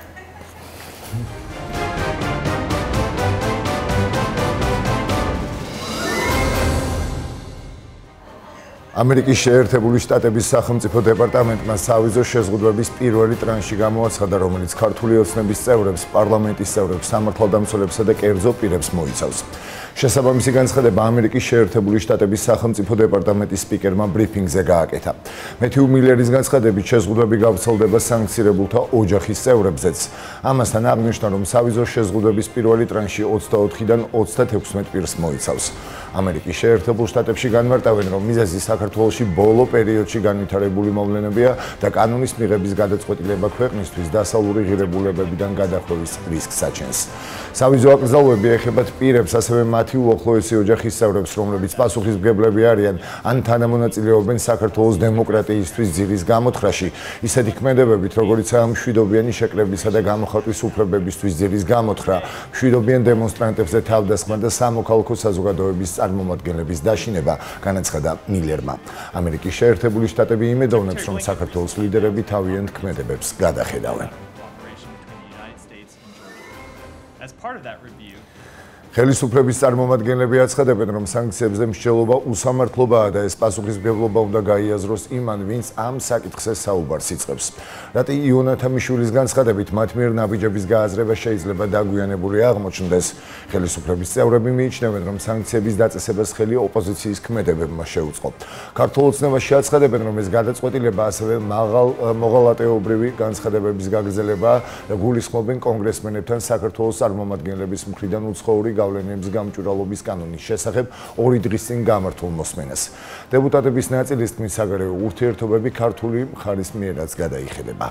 ამერიკის შეერთებული შტატების სახელმწიფო დეპარტამენტმა სავიზო შეზღუდვების პირველი ტრანში გამოაცხადა, რომელიც ქართული ოცნების წევრებს, პარლამენტის წევრებს, სამართალდამცველებსა და კერძო პირებს მოიცავს. შესაბამისი განცხადება ამერიკის შეერთებული შტატების სახელმწიფო დეპარტამენტის სპიკერმა ბრიფინგზე გააკეთა. მეთიუ მილერის განცხადებით შეზღუდვები გავრცელდება სანქცირებულთა ოჯახის წევრებზეც. ამასთან აღნიშნა, რომ სავიზო შეზღუდვების პირველი ტრანში ოცდაოთხიდან ოცდათექვსმეტ პირს მოიცავს. ამერიკის შეერთებულ შტატებში განმარტავენ, რომ მიზეზი საქართველოში ბოლო პერიოდში განვითარებული მოვლენებია და კანონის მიღების გადაწყვეტილება ქვეყნისთვის დასავლური ღირებულებებიდან გადახვევის რისკს აჩენს. სავიზო აკრძალვები ეხებათ პირებს, ასევე მათი უახლოესი ოჯახის წევრებს, რომლებიც პასუხისმგებლები არიან ან თანამონაწილეობენ საქართველოს დემოკრატიისთვის ძირის გამოთხრაში, ისეთი ქმედებებით, როგორიცაა მშვიდობიანი შეკრებისა და გამოხატვის უფლებებისთვის ძირის გამოთხრა, მშვიდობიან დემონსტრანტებზე თავდასხმა და სამოქალაქო საზოგადოების წარმომადგენლების დაშინება, განაცხადა მილერმა. ამერიკის შეერთებული შტატები იმედოვნებს, რომ საქართველოს ლიდერები თავიანთ ქმედებებს გადახედავენ. As part of that review, ხელისუფლების წარმომადგენლები აცხადებენ, რომ სანქციებზე მსჯელობა უსამართლობაა და ეს პასუხისმგებლობა უნდა გაიაზროს იმან, ვინც ამ საკითხზე საუბარს იწყებს. რატი იონა თამიშვილის განცხადებით, მათ მიერ ნაბიჯების გააზრება შეიძლება დაგვიანებული აღმოჩნდეს. ხელისუფლების წევრები მიიჩნევენ, რომ სანქციების დაწესებას ხელი ოპოზიციის ქმედებებმა შეუწყო. ქართულ ოცნებაში აცხადებენ, რომ ეს გადაწყვეტილება ასევე მაღალ მოღალატეობრივი განცხადებების გაგრძელებაა და გულისხმობენ კონგრესმენებთან საქართველოს წარმომადგენლების მხრიდან უცხოური გავლენების გამჭვირვალობის კანონის შესახებ ორი დღის წინ გამართულ მოსმენას. დეპუტატების ნაწილის თქმით, საგარეო ურთიერთობები ქართული მხარის მიერაც გადაიხედება.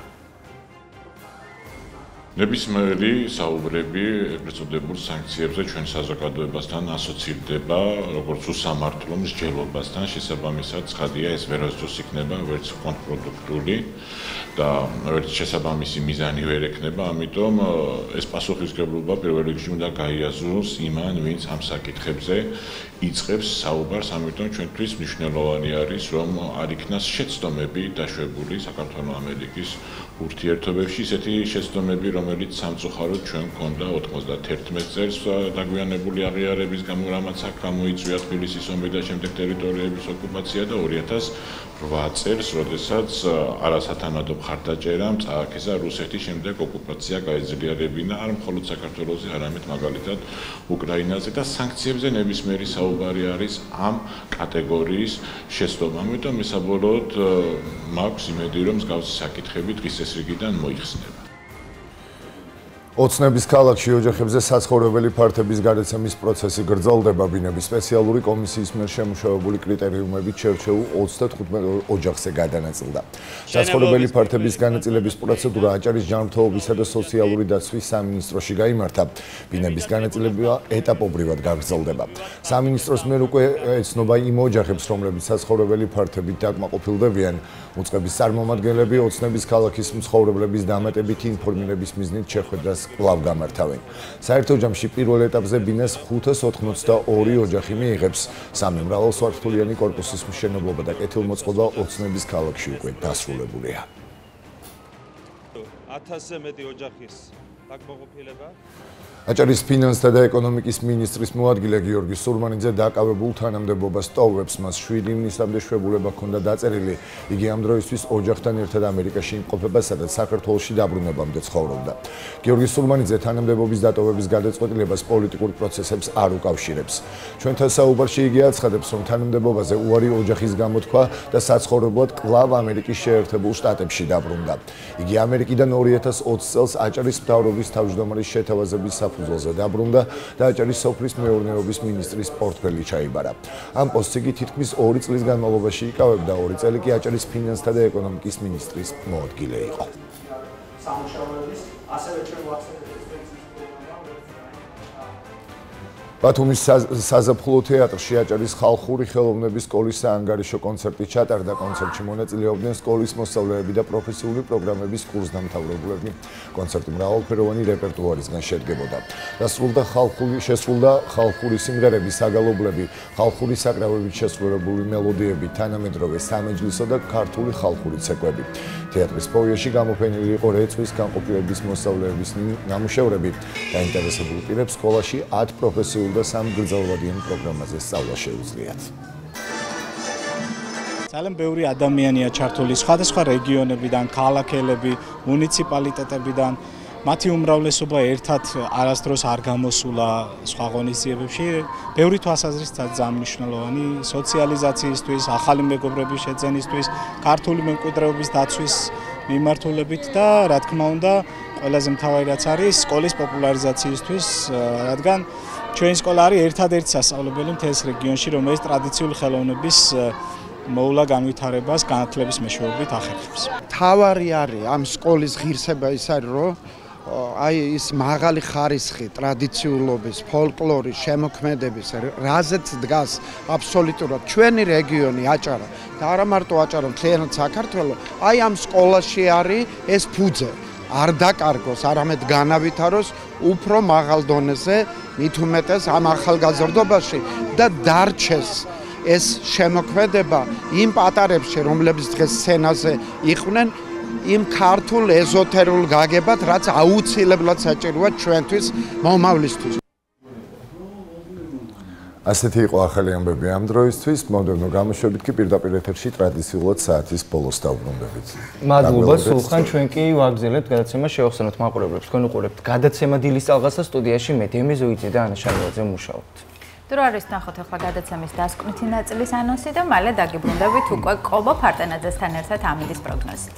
ნებისმიერი საუბრები ეგრეთ წოდებულ სანქციებზე ჩვენ საზოგადოებასთან ასოცირდება როგორც უსამართლო მსჯელობასთან, შესაბამისად ცხადია ეს ვერასდროს იქნება ვერც კონტრპროდუქტული და ვერც შესაბამისი მიზანი ვერ ექნება, ამიტომ ეს პასუხისმგებლობა პირველ რიგში უნდა გაიაზროს იმან, ვინც ამ საკითხებზე იწყებს საუბარს, ამიტომ ჩვენთვის მნიშვნელოვანი არის, რომ არ იქნას შეცდომები დაშვებული საქართველოს-ამერიკის ურთიერთობებში, ისეთი შეცდომები, რომელიც სამწუხაროდ ჩვენ გქონდა ოცდაათი წელს დაგვიანებული აღიარების გამო, რამაც აქ გამოიწვია თბილისის ომი და შემდეგ ტერიტორიების ოკუპაცია და ორი ათას რვა წელს, როდესაც არასათანადო მხარდაჭერამ წააქეზა რუსეთის შემდეგ ოკუპაცია გაეძლიერებინა არ მხოლოდ საქართველოზე, არამედ მაგალითად უკრაინაზე და სანქციებზე ნებისმიერი საუბარი არის ამ კატეგორიის შეცდომა. ამიტომ მესაბოლოოდ მაქვს იმედი, რომ მსგავსი საკითხები დღის ეს რიგიდან მოიხსნება. ოცნების ქალაქში ოჯახებზე საცხოვრებელი ფართების გადაცემის პროცესი გრძელდება. ბინების სპეციალური კომისიის მიერ შემუშავებული კრიტერიუმებით შერჩეულ ოცდათხუთმეტ ოჯახზე გადანაწილდა. საცხოვრებელი ფართების განაწილების პროცედურა აჭარის ჯანმრთელობისა და სოციალური დაცვის სამინისტროში გაიმართა. ბინების განაწილება ეტაპობრივად გაგრძელდება. სამინისტროს მიერ უკვე ეცნობა იმ ოჯახებს, რომლებიც საცხოვრებელი ფართებით დაკმაყოფილდებიან. უწყების წარმომადგენლები ოცნების ქალაქის მცხოვრებლების დამატებითი ინფორმირების მიზნით შეხვედრას კვლავ გამართავენ. საერთო ჯამში პირველ ეტაპზე ბინას ხუთას ოთხმოცდაორი ოჯახი მიიღებს. სამი მრავალსართულიანი კორპუსის მშენებლობა და კეთილმოწყობა ოცნების ქალაქში უკვე დასრულებულია. ათასზე მეტი ოჯახის დაკმაყოფილება. აჭარის ფინანსთა და ეკონომიკის მინისტრის მოადგილე გიორგი სურმანიძე დაკავებულ თანამდებობას ტოვებს, მას შვიდი ივნისამდე შვებულება ჰქონდა დაწერილი. იგი ამ დროისთვის ოჯახთან ერთად ამერიკაში იმყოფება, სადაც საქართველოში დაბრუნებამდე ცხოვრობდა. გიორგი სურმანიძე თანამდებობის დატოვების გადაწყვეტილებას პოლიტიკურ პროცესებს არ უკავშირებს. ჩვენთან საუბარში იგი აცხადებს, რომ თანამდებობაზე უარი ოჯახის გამოთქვა და საცხოვრებლად კვლავ ამერიკის შეერთებულ შტატებში დაბრუნდა. იგი ამერიკიდან ორი ათას ოცი წელს აჭარის მთავრობის თავმჯდომარის შეთავაზების საფუძველზე დაბრუნდა და აჭარის სოფლის მეურნეობის მინისტრის პორტფელი ჩაიბარა. ამ პოსტს იგი თითქმის ორი წლის განმავლობაში იკავებდა, ორი წელი კი აჭარის ფინანსთა და ეკონომიკის მინისტრის მოადგილე იყო. სამუშაოების ასევე ჩვენ ვახსენებთ ბათუმის საზაფხულო თეატრში აჭარის ხალხური ხელოვნების სკოლის საანგარიშო კონცერტი ჩატარდა. კონცერტში მონაწილეობდნენ სკოლის მოსწავლეები და პროფესიული პროგრამების კურსდამთავრებულები. კონცერტი მრავალფეროვანი რეპერტუარისგან შედგებოდა. დასრულდა ხალხური შესრულდა ხალხური სიმღერები, საგალობლები, ხალხური საკრავებით შესრულებული მელოდიები, თანამედროვე სამეჯლისო და ქართული ხალხური ცეკვები. თეატრის ფოიეში გამოფენილი იყო რეწვის განყოფილების მოსწავლეების ნამუშევრები. დაინტერესებულ პირებს სკოლაში ათ პროფესიულ და სამ გრძელვადიან პროგრამაზე სწავლა შეუძლიათ. ძალიან ბევრი ადამიანია ჩართული სხვადასხვა რეგიონებიდან, ქალაქელები, მუნიციპალიტეტებიდან. მათი უმრავლესობა ერთად არასდროს არ გამოსულა სხვა ღონისძიებებში. ბევრი თვალსაზრისით ძალიან მნიშვნელოვანი სოციალიზაციისთვის, ახალი მეგობრების შეძენისთვის, ქართული მემკვიდრეობის დაცვის მიმართულებით და რა თქმა უნდა, ყველაზე მთავარი რაც არის სკოლის პოპულარიზაციისთვის, რადგან ჩვენი სკოლა არის ერთადერთი სასწავლებელი მთელს რეგიონში, რომელიც ტრადიციული ხელოვნების მოვლა განვითარებას განათლების მეშვეობით ახერხებს. თავარი არის ამ სკოლის ღირსება ის არის, რომ აი ის მაღალი ხარისხი ტრადიციულობის, ფოლკლორის, შემოქმედების, რაზეც დგას აბსოლუტურად ჩვენი რეგიონი აჭარა და არა მარტო აჭარა, მთლიანად საქართველო, აი ამ სკოლაში არის ეს ფუძე. არ დაკარგოს, არამედ განავითაროს უფრო მაღალ დონეზე, მით უმეტეს ამ ახალგაზრდობაში და დარჩეს ეს შემოქმედება იმ პატარებში, რომლებიც დღეს სცენაზე იყვნენ, იმ ქართულ ეზოთერულ გაგებად, რაც აუცილებლად საჭიროა ჩვენთვის მომავლისთვის. ასეთი იყო ახალი ამბები ამ დროისთვის. მოდერნო გამოშვებით კი პირდაპირ ეთერში ტრადიციულად საათის ბოლოს დავბრუნდებით. მადლობა სულხან, ჩვენ კი ვაგრძელებთ გადაცემას შევახსენოთ მაყურებლებს. თქვენ უყურებთ გადაცემა დილის ტალღას და სტუდიაში მე დემი ზოიძე და ანა შარიაძე მუშაობთ. თუ რა არის ნახოთ ახლა გადაცემის დასკვნითი ნაწილის ანონსი და მალე დაგიბრუნდებით უკვე კობა ფარტენაძესთან ერთად ამინდის პროგნოზით.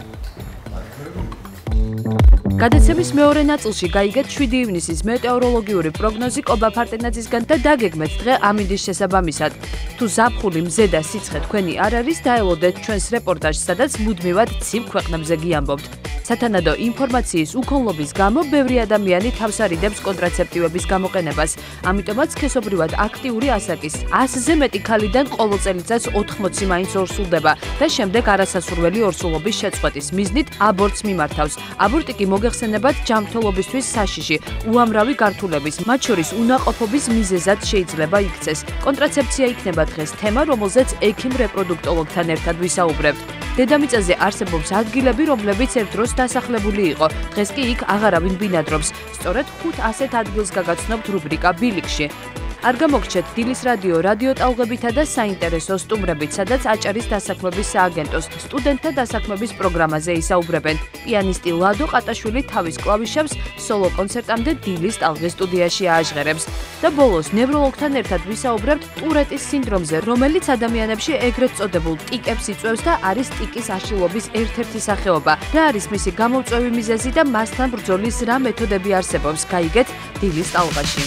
გადაცემის მეორე ნაწილში გაიგეთ შვიდი ივნისის მეტეოროლოგიური პროგნოზი კობა ფარტენაძისგან და დაგეგმეთ დღე ამინდის შესაბამისად. თუ ზაფხული მზე და სიცხე თქვენი არ არის, დაელოდეთ ჩვენს რეპორტაჟს, სადაც მუდმივად ცივ ქვეყნებზე გიამბობთ. სათანადო ინფორმაციის უქონლობის გამო ბევრი ადამიანი თავს არიდებს კონტრაცეპტივების გამოყენებას. ამიტომაც სქესობრივად აქტიური ასაკის ასზე მეტი ქალიდან ყოველ წელიწადს ოთხმოცი მაინც ორსულდება და შემდეგ არასასურველი ორსულობის შეწყვეტის მიზნით აბორტს მიმართავს. აბორტი კი მოგეხსენებათ ჯანმრთელობისთვის საშიში, უამრავი გართულების, მათ შორის უნაყოფობის მიზეზად შეიძლება იქცეს. კონტრაცეფცია იქნება დღეს თემა, რომელზეც ექიმ რეპროდუქტოლოგთან ერთად ვისაუბრებთ. დედამიწაზე არსებობს ადგილები, რომლებიც ერთდროს დასახლებული იყო. დღეს კი იქ აღარავინ ბინადრობს. სწორედ ხუთ ასეთ ადგილს გაგაცნობთ რუბრიკა ბილიქში. არ გამოგჩეთ დილის რადიო რადიო ტალღებითა და საინტერესო სტუმრებით, სადაც აჭარის დასაქმების სააგენტოს სტუდენტთა დასაქმების პროგრამაზე ისაუბრებენ. პიანისტი ლადო ყატაშვილი თავის კლავიშებს სოლო კონცერტამდე დილის ტალღის სტუდიაში ააჟღერებს. და ბოლოს ნევროლოგთან ერთად ვისაუბრებთ ტურეტის სინდრომზე, რომელიც ადამიანებში ეგრეთ წოდებულ ტიკებს იწვევს და არის ტიკის აშლილობის ერთ-ერთი სახეობა. რა არის მისი გამომწვევი მიზეზი და მასთან ბრძოლის რა მეთოდები არსებობს? გაიგეთ დილის ტალღაში.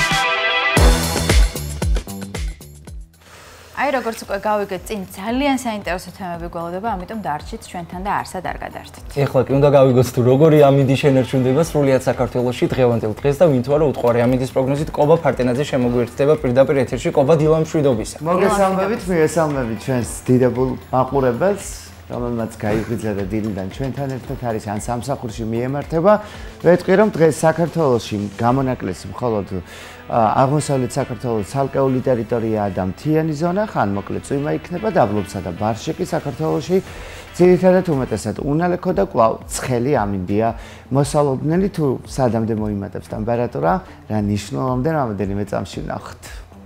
აი როგორც უკვე გავიგეთ, წინ ძალიან საინტერესო თემები გველოდება, ამიტომ დარჩით ჩვენთან და არსად არ გადაერთეთ. ეხლა კი უნდა გავიგოთ თუ როგორი ამინდი შენერჩუნდება სრულიად საქართველოში დღევანდელ დღეს და ვინ თუ არა უთხარი ამინდის პროგნოზით კობა ფარტენაძე შემოგვიერთდება პირდაპირ ეთერში. კობა, დილა მშვიდობისა. მოგესალმებით, მიესალმებით ჩვენს დიდებულ მაყურებელს, რომელმაც გაიღვიძა და დილიდან ჩვენთან ერთად არის ან სამსახურში მიემართება. ვეთქვი რომ დღეს საქართველოში გამონაკლისი მხოლოდ აღმოსავლეთ საქართველოს ცალკეული ტერიტორიაა და მთიანი ზონა, ხანმოკლე წვიმა იქნება დაბლობსა და ბარშეკი საქართველოში. ძირითადად უმეტესად უნალექო და კვლავ ცხელი ამინდია მოსალოდნელი. თუ სადამდე მოიმატებს ტემპერატურა, რა ნიშნულამდე რამოდენიმე წამში ვნახოთ.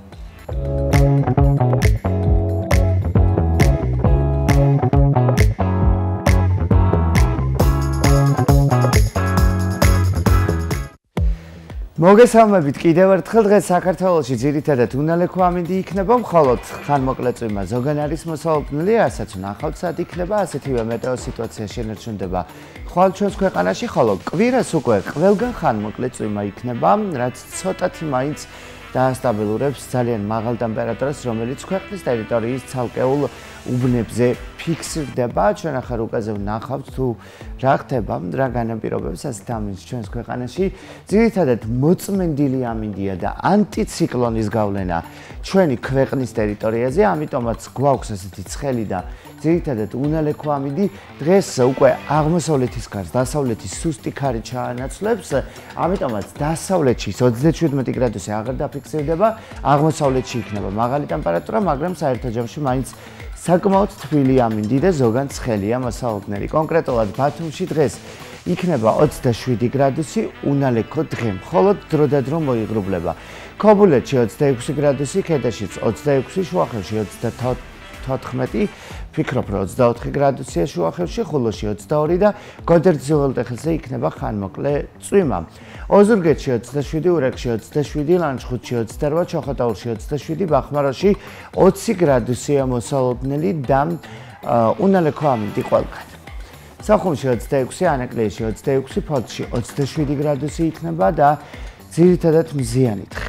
მოგესალმებით კიდევ ერთხელ. დღეს საქართველოში ძირითადად უნალექო ამინდი იქნება, მხოლოდ ხანმოკლე წვიმა ზოგან არის მოსალოდნელი, რასაც ვნახავთ სად იქნება, ასეთივე მეტეო სიტუაცია შენარჩუნდება ხვალ ჩვენს ქვეყანაში, ხოლო კვირას უკვე ყველგან ხანმოკლე წვიმა იქნება, რაც ცოტათი მაინც დაასტაბილურებს ძალიან მაღალ ტემპერატურას, რომელიც ქვეყნის ტერიტორიის ცალკეულ უბნებზე ფიქსირდება. ჩვენ ახლა რუკაზე ვნახავთ თუ რა ხდება, რა განაპირობებს ასეთ ამინდს ჩვენს ქვეყანაში. ძირითადად მოწმენდილი ამინდია და ანტიციკლონის გავლენა ჩვენი ქვეყნის ტერიტორიაზე, ამიტომაც გვაქვს ასეთი ცხელი და ძირითადად უნალექო ამინდი. დღეს უკვე აღმოსავლეთის გარს დასავლეთის სუსტი ქარი ჩაანაცვლებს, ამიტომაც დასავლეთში ოცდაშვიდმეტი გრადუსი აღარ დაფიქსირდება, აღმოსავლეთში იქნება მაღალი ტემპერატურა, მაგრამ საერთო ჯამში მაინც საკმაოდ თბილი ამინდი და ზოგან ცხელია მოსალოდნელი. კონკრეტულად ბათუმში დღეს იქნება ოცდაშვიდი გრადუსი, უნალექო დღე, მხოლოდ დრო და დრო მოიღრუბლება. ქობულეთში ოცდაექვსი გრადუსი, ქედაშიც ოცდაექვსი, შუახევში ოცდათოთხმეტი, ფიქრობ რომ ოცდაოთხი გრადუსია შუახევში, ხულოში ოცდაორი და გოდერძი უღელტეხილზე იქნება ხანმოკლე წვიმა. ოზურგეთში ოცდაშვიდი, ურეკში ოცდაშვიდი, ლანჩხუთში ოცდარვა, ჩოხატაურში ოცდაშვიდი, ბახმაროში ოცი გრადუსია მოსალოდნელი და უნალექო ამინდი ყველგან. სოხუმში ოცდაექვსი, ანაკლიაში ოცდაექვსი, ფოთში ოცდაშვიდი გრადუსი იქნება და ძირითადად მზიანი დღე.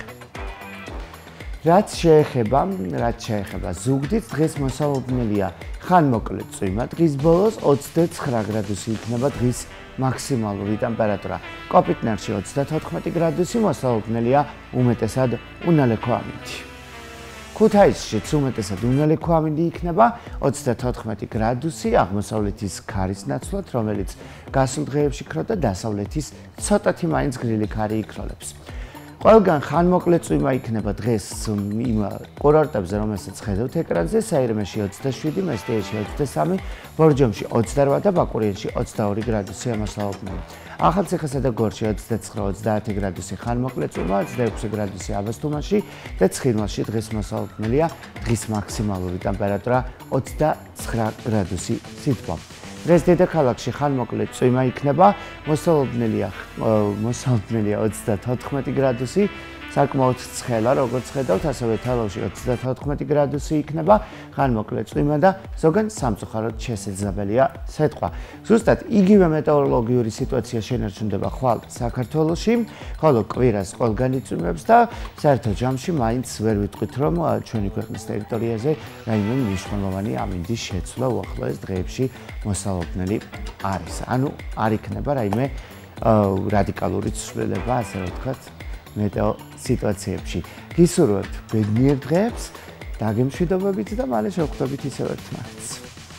რაც შეეხება, რაც შეეხება ზუგდიდს, დღეს მოსალოდნელია ხანმოკლე წვიმა, დღის ბოლოს ოცდაცხრა გრადუსი იქნება დღის მაქსიმალური ტემპერატურა. კოპიტნერში ოცდათოთხმეტი გრადუსი, მოსალოდნელია უმეტესად უნალექო ამინდი. ქუთაისშიც უმეტესად უნალექო ამინდი იქნება, ოცდათოთხმეტი გრადუსი, აღმოსავლეთის ქარის ნაცვლად, რომელიც გასულ დღეებში ქროდა, დასავლეთის ცოტათი მაინც გრილი ქარი იქროლებს. ყველგან ხანმოკლე წვიმა იქნება დღეს იმ კურორტებზე, რომელსაც ხედავთ ეკრანზე, საირმეში ოცდაშვიდი, მესტიაში ოცდასამი, ბორჯომში ოცდარვა და ბაკურიანში ოცდაორი გრადუსი ამასაობნელი. ახალციხესა და გორში ოცდაცხრა ოცდაათი გრადუსი ხანმოკლე წვიმა, ოცდაექვსი გრადუსი აბასთუმანში და ცხინვალში დღეს მოსავალთმელია დღის მაქსიმალური ტემპერატურა ოცდაცხრა გრადუსი სითბო. დღეს დედაქალაქში ხანმოკლე წვიმა იქნება, მოსავალთმელია მოსავალთმელია ოცდათოთხმეტი გრადუსი, საკმაოდ ცხელა, როგორც ხედავთ, ასევე თელავში ოცდათოთხმეტი გრადუსი იქნება, ხანმოკლე წვიმა და ზოგან სამწუხაროდ შესაძლებელია სიტყვა. ზუსტად იგივე მეტეოროლოგიური სიტუაცია შენარჩუნდება ხვალ საქართველოში, ხოლო კვირას ყველგან იწვიმებს და საერთო ჯამში მაინც ვერ ვიტყვით, რომ ჩვენი ქვეყნის ტერიტორიაზე რაიმე მნიშვნელოვანი ამინდის შეცვლა უახლოეს დღეებში მოსავალთმელი არის. ანუ არ იქნება რაიმე რადიკალური ცვლილება, ასე ვთქვათ, მეტეო სიტუაციებში. გისურვებთ ბედნიერ დღეებს, დაგემშვიდობებით და მალე შევხვდებით ისევ ერთმანეთს.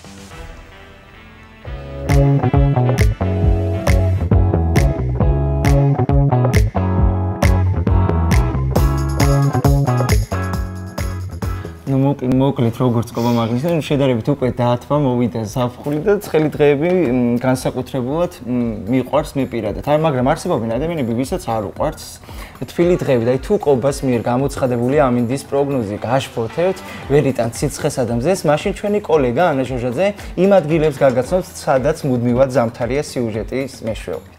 მოკლედ როგორც ყობა მაგნისთან შედარებით უკვე დაათმა მოვიდა ზაფხული და ცხელი დღეები განსაკუთრებულად მიყვარს მე პირადად. არ მაგრამ არსებობენ ადამიანები, ვისაც არ უყვარს თბილი დღეები და თუ ყობას მიერ გამოცხადებული ამინდის პროგნოზი გაშფოთებთ, ვერ იტანთ სიცხესა და მზეს, მაშინ ჩვენი კოლეგა ანა ჟოჟაძე იმ ადგილებს გაგაცნობს, სადაც მუდმივად ზამთარია სიუჟეტის მეშვეობით.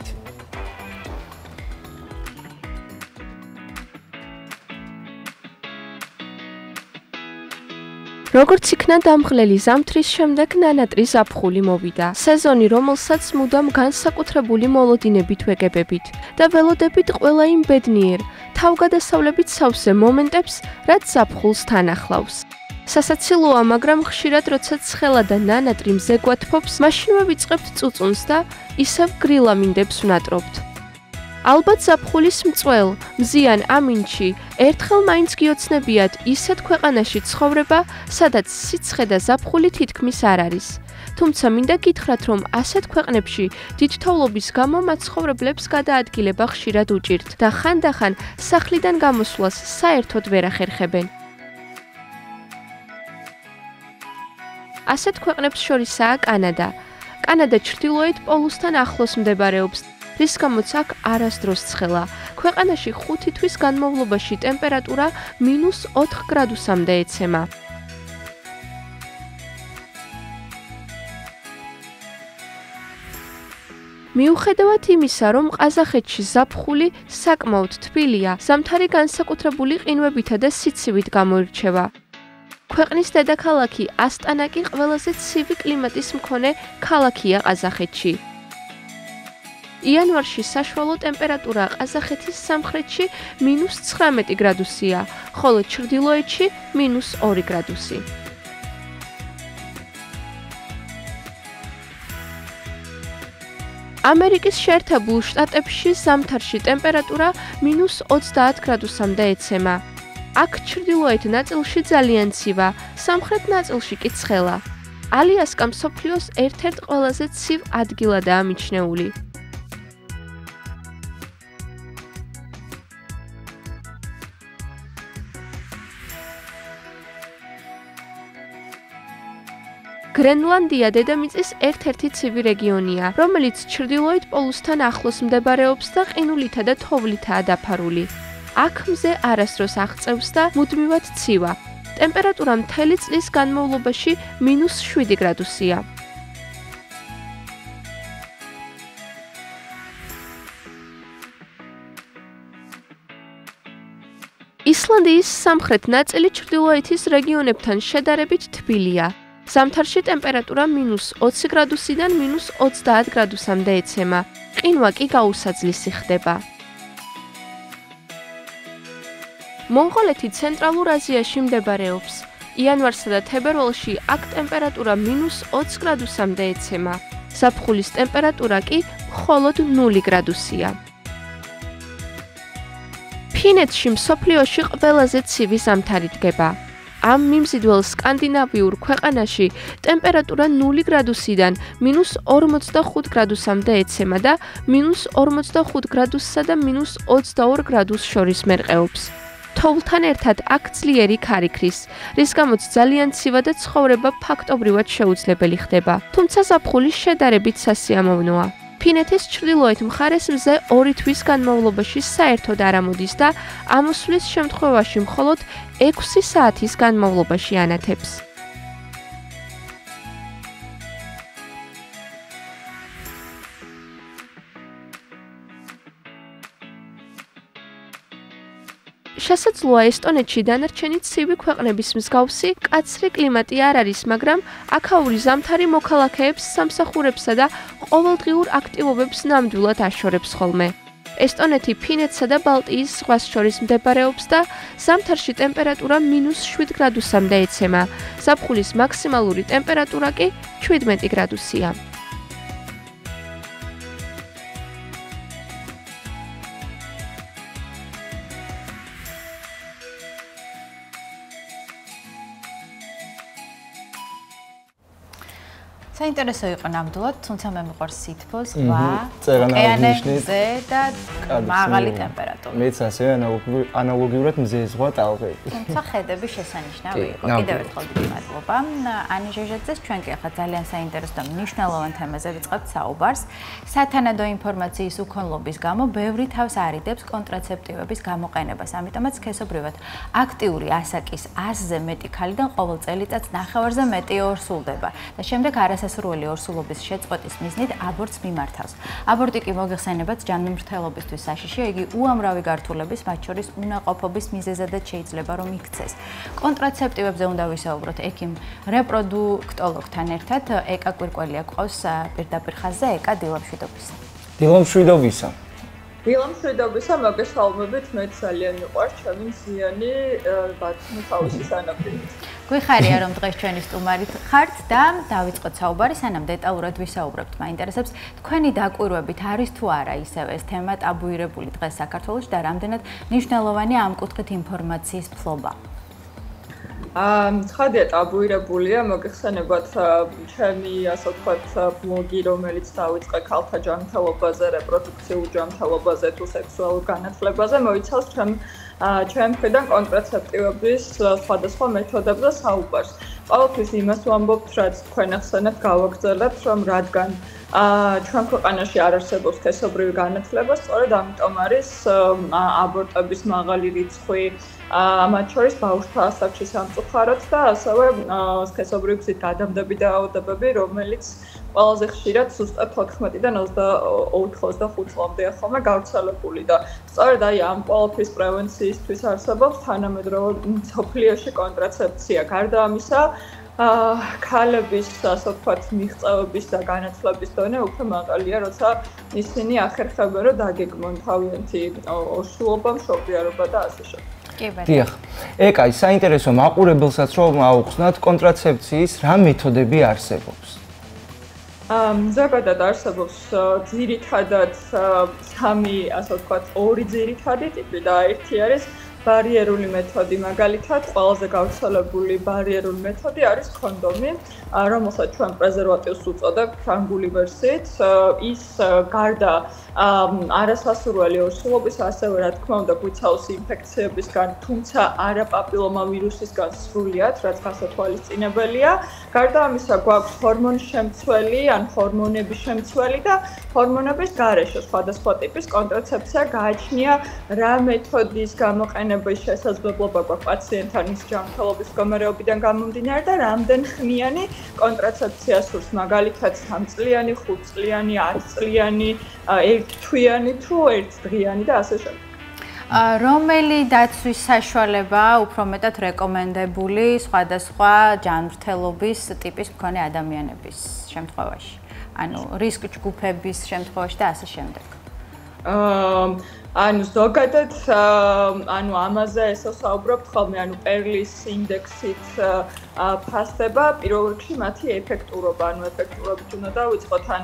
როგორც იქნა დამღლელი ზამთრის შემდეგ ნანატრი ზაფხული მოვიდა. სეზონი, რომელსაც მუდამ განსაკუთრებული მოლოდინებით ვეგებებით და ველოდებით ყველა იმ ბედნიერ, თავგადასავლებით სავსე მომენტებს, რაც ზაფხულს თან ახლავს. სასაცილოა, მაგრამ ხშირად როცა ცხელა და ნანატრი მზე გვათფობს, მაშინვე ვიწყებთ წუწუნს და ისევ გრილამინდებს ვნატრობთ. ალბათ ზაფხულის მწველ, მზიან ამინდში ერთხელ მაინც გიოცნებიათ ისეთ ქვეყანაში ცხოვრება, სადაც სიცხე და ზაფხული თითქმის არ არის. თუმცა მინდა გითხრათ, რომ ასეთ ქვეყნებში დიდთოვლობის გამო მაცხოვრებლებს გადაადგილება ხშირად უჭირთ და ხანდახან სახლიდან გამოსვლას საერთოდ ვერ ახერხებენ. ასეთ ქვეყნებს შორისაა კანადა. კანადა ჩრდილოეთ პოლუსთან ახლოს მდებარეობს. რის გამოც აქ არასდროს ცხელა. ქვეყანაში ხუთი თვის განმავლობაში ტემპერატურა მინუს ოთხ გრადუსამდე ეცემა. მიუხედავად იმისა, რომ ყაზახეთში ზაფხული საკმაოდ თბილია, ზამთარი განსაკუთრებული ყინვებითა და სიცივით გამოირჩევა. ქვეყნის დედაქალაქი ასტანა კი ყველაზე ცივი კლიმატის მქონე ქალაქია ყაზახეთში. იანვარში საშუალო ტემპერატურა ყაზახეთის სამხრეთში მინუს ცხრამეტი გრადუსია, ხოლო ჩრდილოეთში მინუს ორი გრადუსი. ამერიკის შეერთებულ შტატებში ზამთარში ტემპერატურა მინუს ოცდაათ გრადუსამდე ეცემა. აქ ჩრდილოეთ ნაწილში ძალიან ცივა, სამხრეთ ნაწილში კი ცხელა. ალიასკა მსოფლიოს ერთ-ერთ ყველაზე ცივ ადგილადაა მიჩნეული. გრენლანდია დედამიწის ერთ-ერთი ცივი რეგიონია, რომელიც ჩრდილოეთ პოლუსთან ახლოს მდებარეობს და ყინულითა და თოვლითაა დაფარული. აქ მზე არასდროს აღწევს და მუდმივად ცივა. ტემპერატურა მთელი წლის განმავლობაში მინუს შვიდი გრადუსია. ისლანდიის სამხრეთ ნაწილი ჩრდილოეთის რეგიონებთან შედარებით თბილია. ზამთარში ტემპერატურა მინუს ოცი გრადუსიდან მინუს ოცდაათ გრადუსამდე ეცემა. ყინვა კი გაუსაძლისი ხდება. მონღოლეთი ცენტრალურ აზიაში მდებარეობს. იანვარსა და თებერვალში აქ ტემპერატურა მინუს ოც გრადუსამდე ეცემა. ზაფხულის ტემპერატურა კი მხოლოდ ნული გრადუსია. ფინეთში მსოფლიოში ყველაზე ცივი ზამთარი დგება. ამ მიმზიდველ სკანდინავიურ ქვეყანაში ტემპერატურა ნული გრადუსიდან მინუს ორმოცდახუთ გრადუსამდე ეცემა და მინუს ორმოცდახუთ გრადუსსა და მინუს ოცდაორ გრადუს შორის მერყეობს. თოვლთან ერთად აქ ძლიერი ქარიქრის, რის გამოც ძალიან ცივა და ცხოვრება ფაქტობრივად შეუძლებელი ხდება. თუმცა ზაფხული შედარებით სასიამოვნოა. ფინეთის ჩრდილოეთ მხარეს მზე ორი თვის განმავლობაში საერთოდ არ ამოდის და ამოსვლის შემთხვევაში მხოლოდ ექვსი საათის განმავლობაში ანათებს. შესაძლოა ესტონეთში დანარჩენი ცივი ქვეყნების მსგავსი კაცრი კლიმატი არ არის, მაგრამ აქაური ზამთარი მოქალაქეებს სამსახურებსა და ყოველდღიურ აქტივობებს ნამდვილად აშორებს ხოლმე. ესტონეთი ფინეთსა და ბალტიის ზღვას შორის მდებარეობს და ზამთარში ტემპერატურა მინუს შვიდ გრადუსამდე ეცემა. ზაფხულის მაქსიმალური ტემპერატურა კი ჩვიდმეტი გრადუსია. საინტერესო იყო ნამდვილად, თუმცა მე მიყვარს სითბო, ზღვა, ოკეანეზე და მაღალი ტემპერატურა. მეც ასევე ანალოგიურად მზე ზღვა ტალღები. თუმცა ხედები შესანიშნავი იყო. კიდევ ერთხელ დიდი მადლობა. ანი ჟეჟაძეს ჩვენ კი ახლა ძალიან საინტერესო და მნიშვნელოვან თემაზე ვიწყებთ საუბარს. სათანადო ინფორმაციის უქონლობის გამო ბევრი თავს არიდებს კონტრაცეპტივების გამოყენებას. ამიტომაც სქესობრივად აქტიური ასაკის ასზე მეტი ქალიდან ყოველ წელიწადს ნახევარზე მეტი ორსულდება და შემდეგ არასასრული ორსულობის შეწყვეტის მიზნით აბორტს მიმართავს. აბორტი კი მოგეხსენებათ ჯანმრთელობისთვის საშიშია, იგი უამრავი გართულების, მათ შორის უნაყოფობის მიზეზადაც შეიძლება რომ იქცეს. კონტრაცეპტივებზე უნდა ვისაუბროთ ექიმ რეპროდუქტოლოგთან ერთად. ეკა კვირკველია გვყავს პირდაპირ ხაზზე, ეკა დილამშვიდობისა. დილამშვიდობისა. დილამშვიდობისა, მოგესალმებით, მე ძალიან მიყვარს ჩემი მზიანი ბათუმი თავისი სანაპირით. გვიხარია რომ დღეს ჩვენი სტუმარით ხართ და დავიწყოთ საუბარი, სანამ დეტალურად ვისაუბრებთ. მაინტერესებს თქვენი დაკვირვებით არის თუ არა ისევ ეს თემა ტაბუირებული დღეს საქართველოში და რამდენად მნიშვნელოვანია ამ კუთხით ინფორმაციის ფლობა. აა, ხადია ტაბუირებულია, მოგეხსენებათ ჩემი ასე ვთქვათ ბლოგი, რომელიც დავიწყე ქალთა ჯანმრთელობაზე, რეპროდუქციულ ჯანმრთელობაზე თუ სექსუალურ განათლებაზე, მოიცავს ჩემ ჩვენ მხრიდან კონტრაცეპტივების სხვადასხვა მეთოდებზე საუბარს. ყოველთვის იმას ვამბობთ, რაც თქვენ ახსენებთ, გავაგრძელებთ, რომ რადგან ჩვენ ქვეყანაში არ არსებობს სქესობრივი განათლება, სწორედ ამიტომ არის აბორტების მაღალი რიცხვი, მათ შორის ბავშვთა ასაკში სამწუხაროდ და ასევე სქესობრივი გზით გადამდები დაავადებები, რომელიც ყველაზე ხშირად ზუსტად თოთხმეტიდან ოცდაოთხ წლამდეა ხოლმე გავრცელებული და სწორედ აი ამ ყველაფრის პრევენციისთვის არსებობს თანამედროვე მსოფლიოში კონტრაცეფცია. გარდა ამისა, ქალების ასე ვთქვათ მიღწევების და განათლების დონე უფრო მაღალია, როცა ისინი ახერხებენ რომ დაგეგმონ თავიანთი ორსულობა, მშობიარობა და ასე შემდეგ. დიახ. ეკა, საინტერესო მაყურებელსაც რომ აუხსნათ კონტრაცეფციის რა მეთოდები არსებობს? ზოგადად არსებობს ძირითადად სამი, ასე ვთქვათ, ორი ძირითადი ტიპი და ერთი არის ბარიერული მეთოდი. მაგალითად, ყველაზე გავრცელებული ბარიერული მეთოდი არის კონდომი, რომელსაც ჩვენ პრეზერვატივს უწოდებთ ფრანგული ვერსიით. ის გარდა არასასურველი ორსულობის, ასევე რა თქმა უნდა გვიცავს ინფექციებისგან, თუმცა არა პაპილომა ვირუსისგან სრულიად, რაც გასათვალისწინებელია. გარდა ამისა, გვაქვს ჰორმონშემცველი ან ჰორმონების შემცველი და ჰორმონების გარეშე სხვადასხვა ტიპის კონტრაცეფცია გააჩნია რა მეთოდის გამოყენების შესაძლებლობა გვაქვს პაციენტთან ის ჯანმრთელობის მდგომარეობიდან გამომდინარე და რამდენ ხნიანი კონტრაცეფცია სურს, მაგალითად სამწლიანი, ხუთწლიანი, ათწლიანი, ერთთვიანი თუ ერთდღიანი და ასე შემდეგ. რომელი დაცვის საშუალება უფრო მეტად რეკომენდებული სხვადასხვა ჯანმრთელობის ტიპის მქონე ადამიანების შემთხვევაში? ანუ რისკ ჯგუფების შემთხვევაში და ასე შემდეგ. აა ანუ ზოგადად ანუ ამაზე ესე ვსაუბრობთ ხოლმე, ანუ პერლის ინდექსით ფასდება პირველ რიგში მათი ეფექტურობა, ანუ ეფექტურობით უნდა დავიწყოთ, ანუ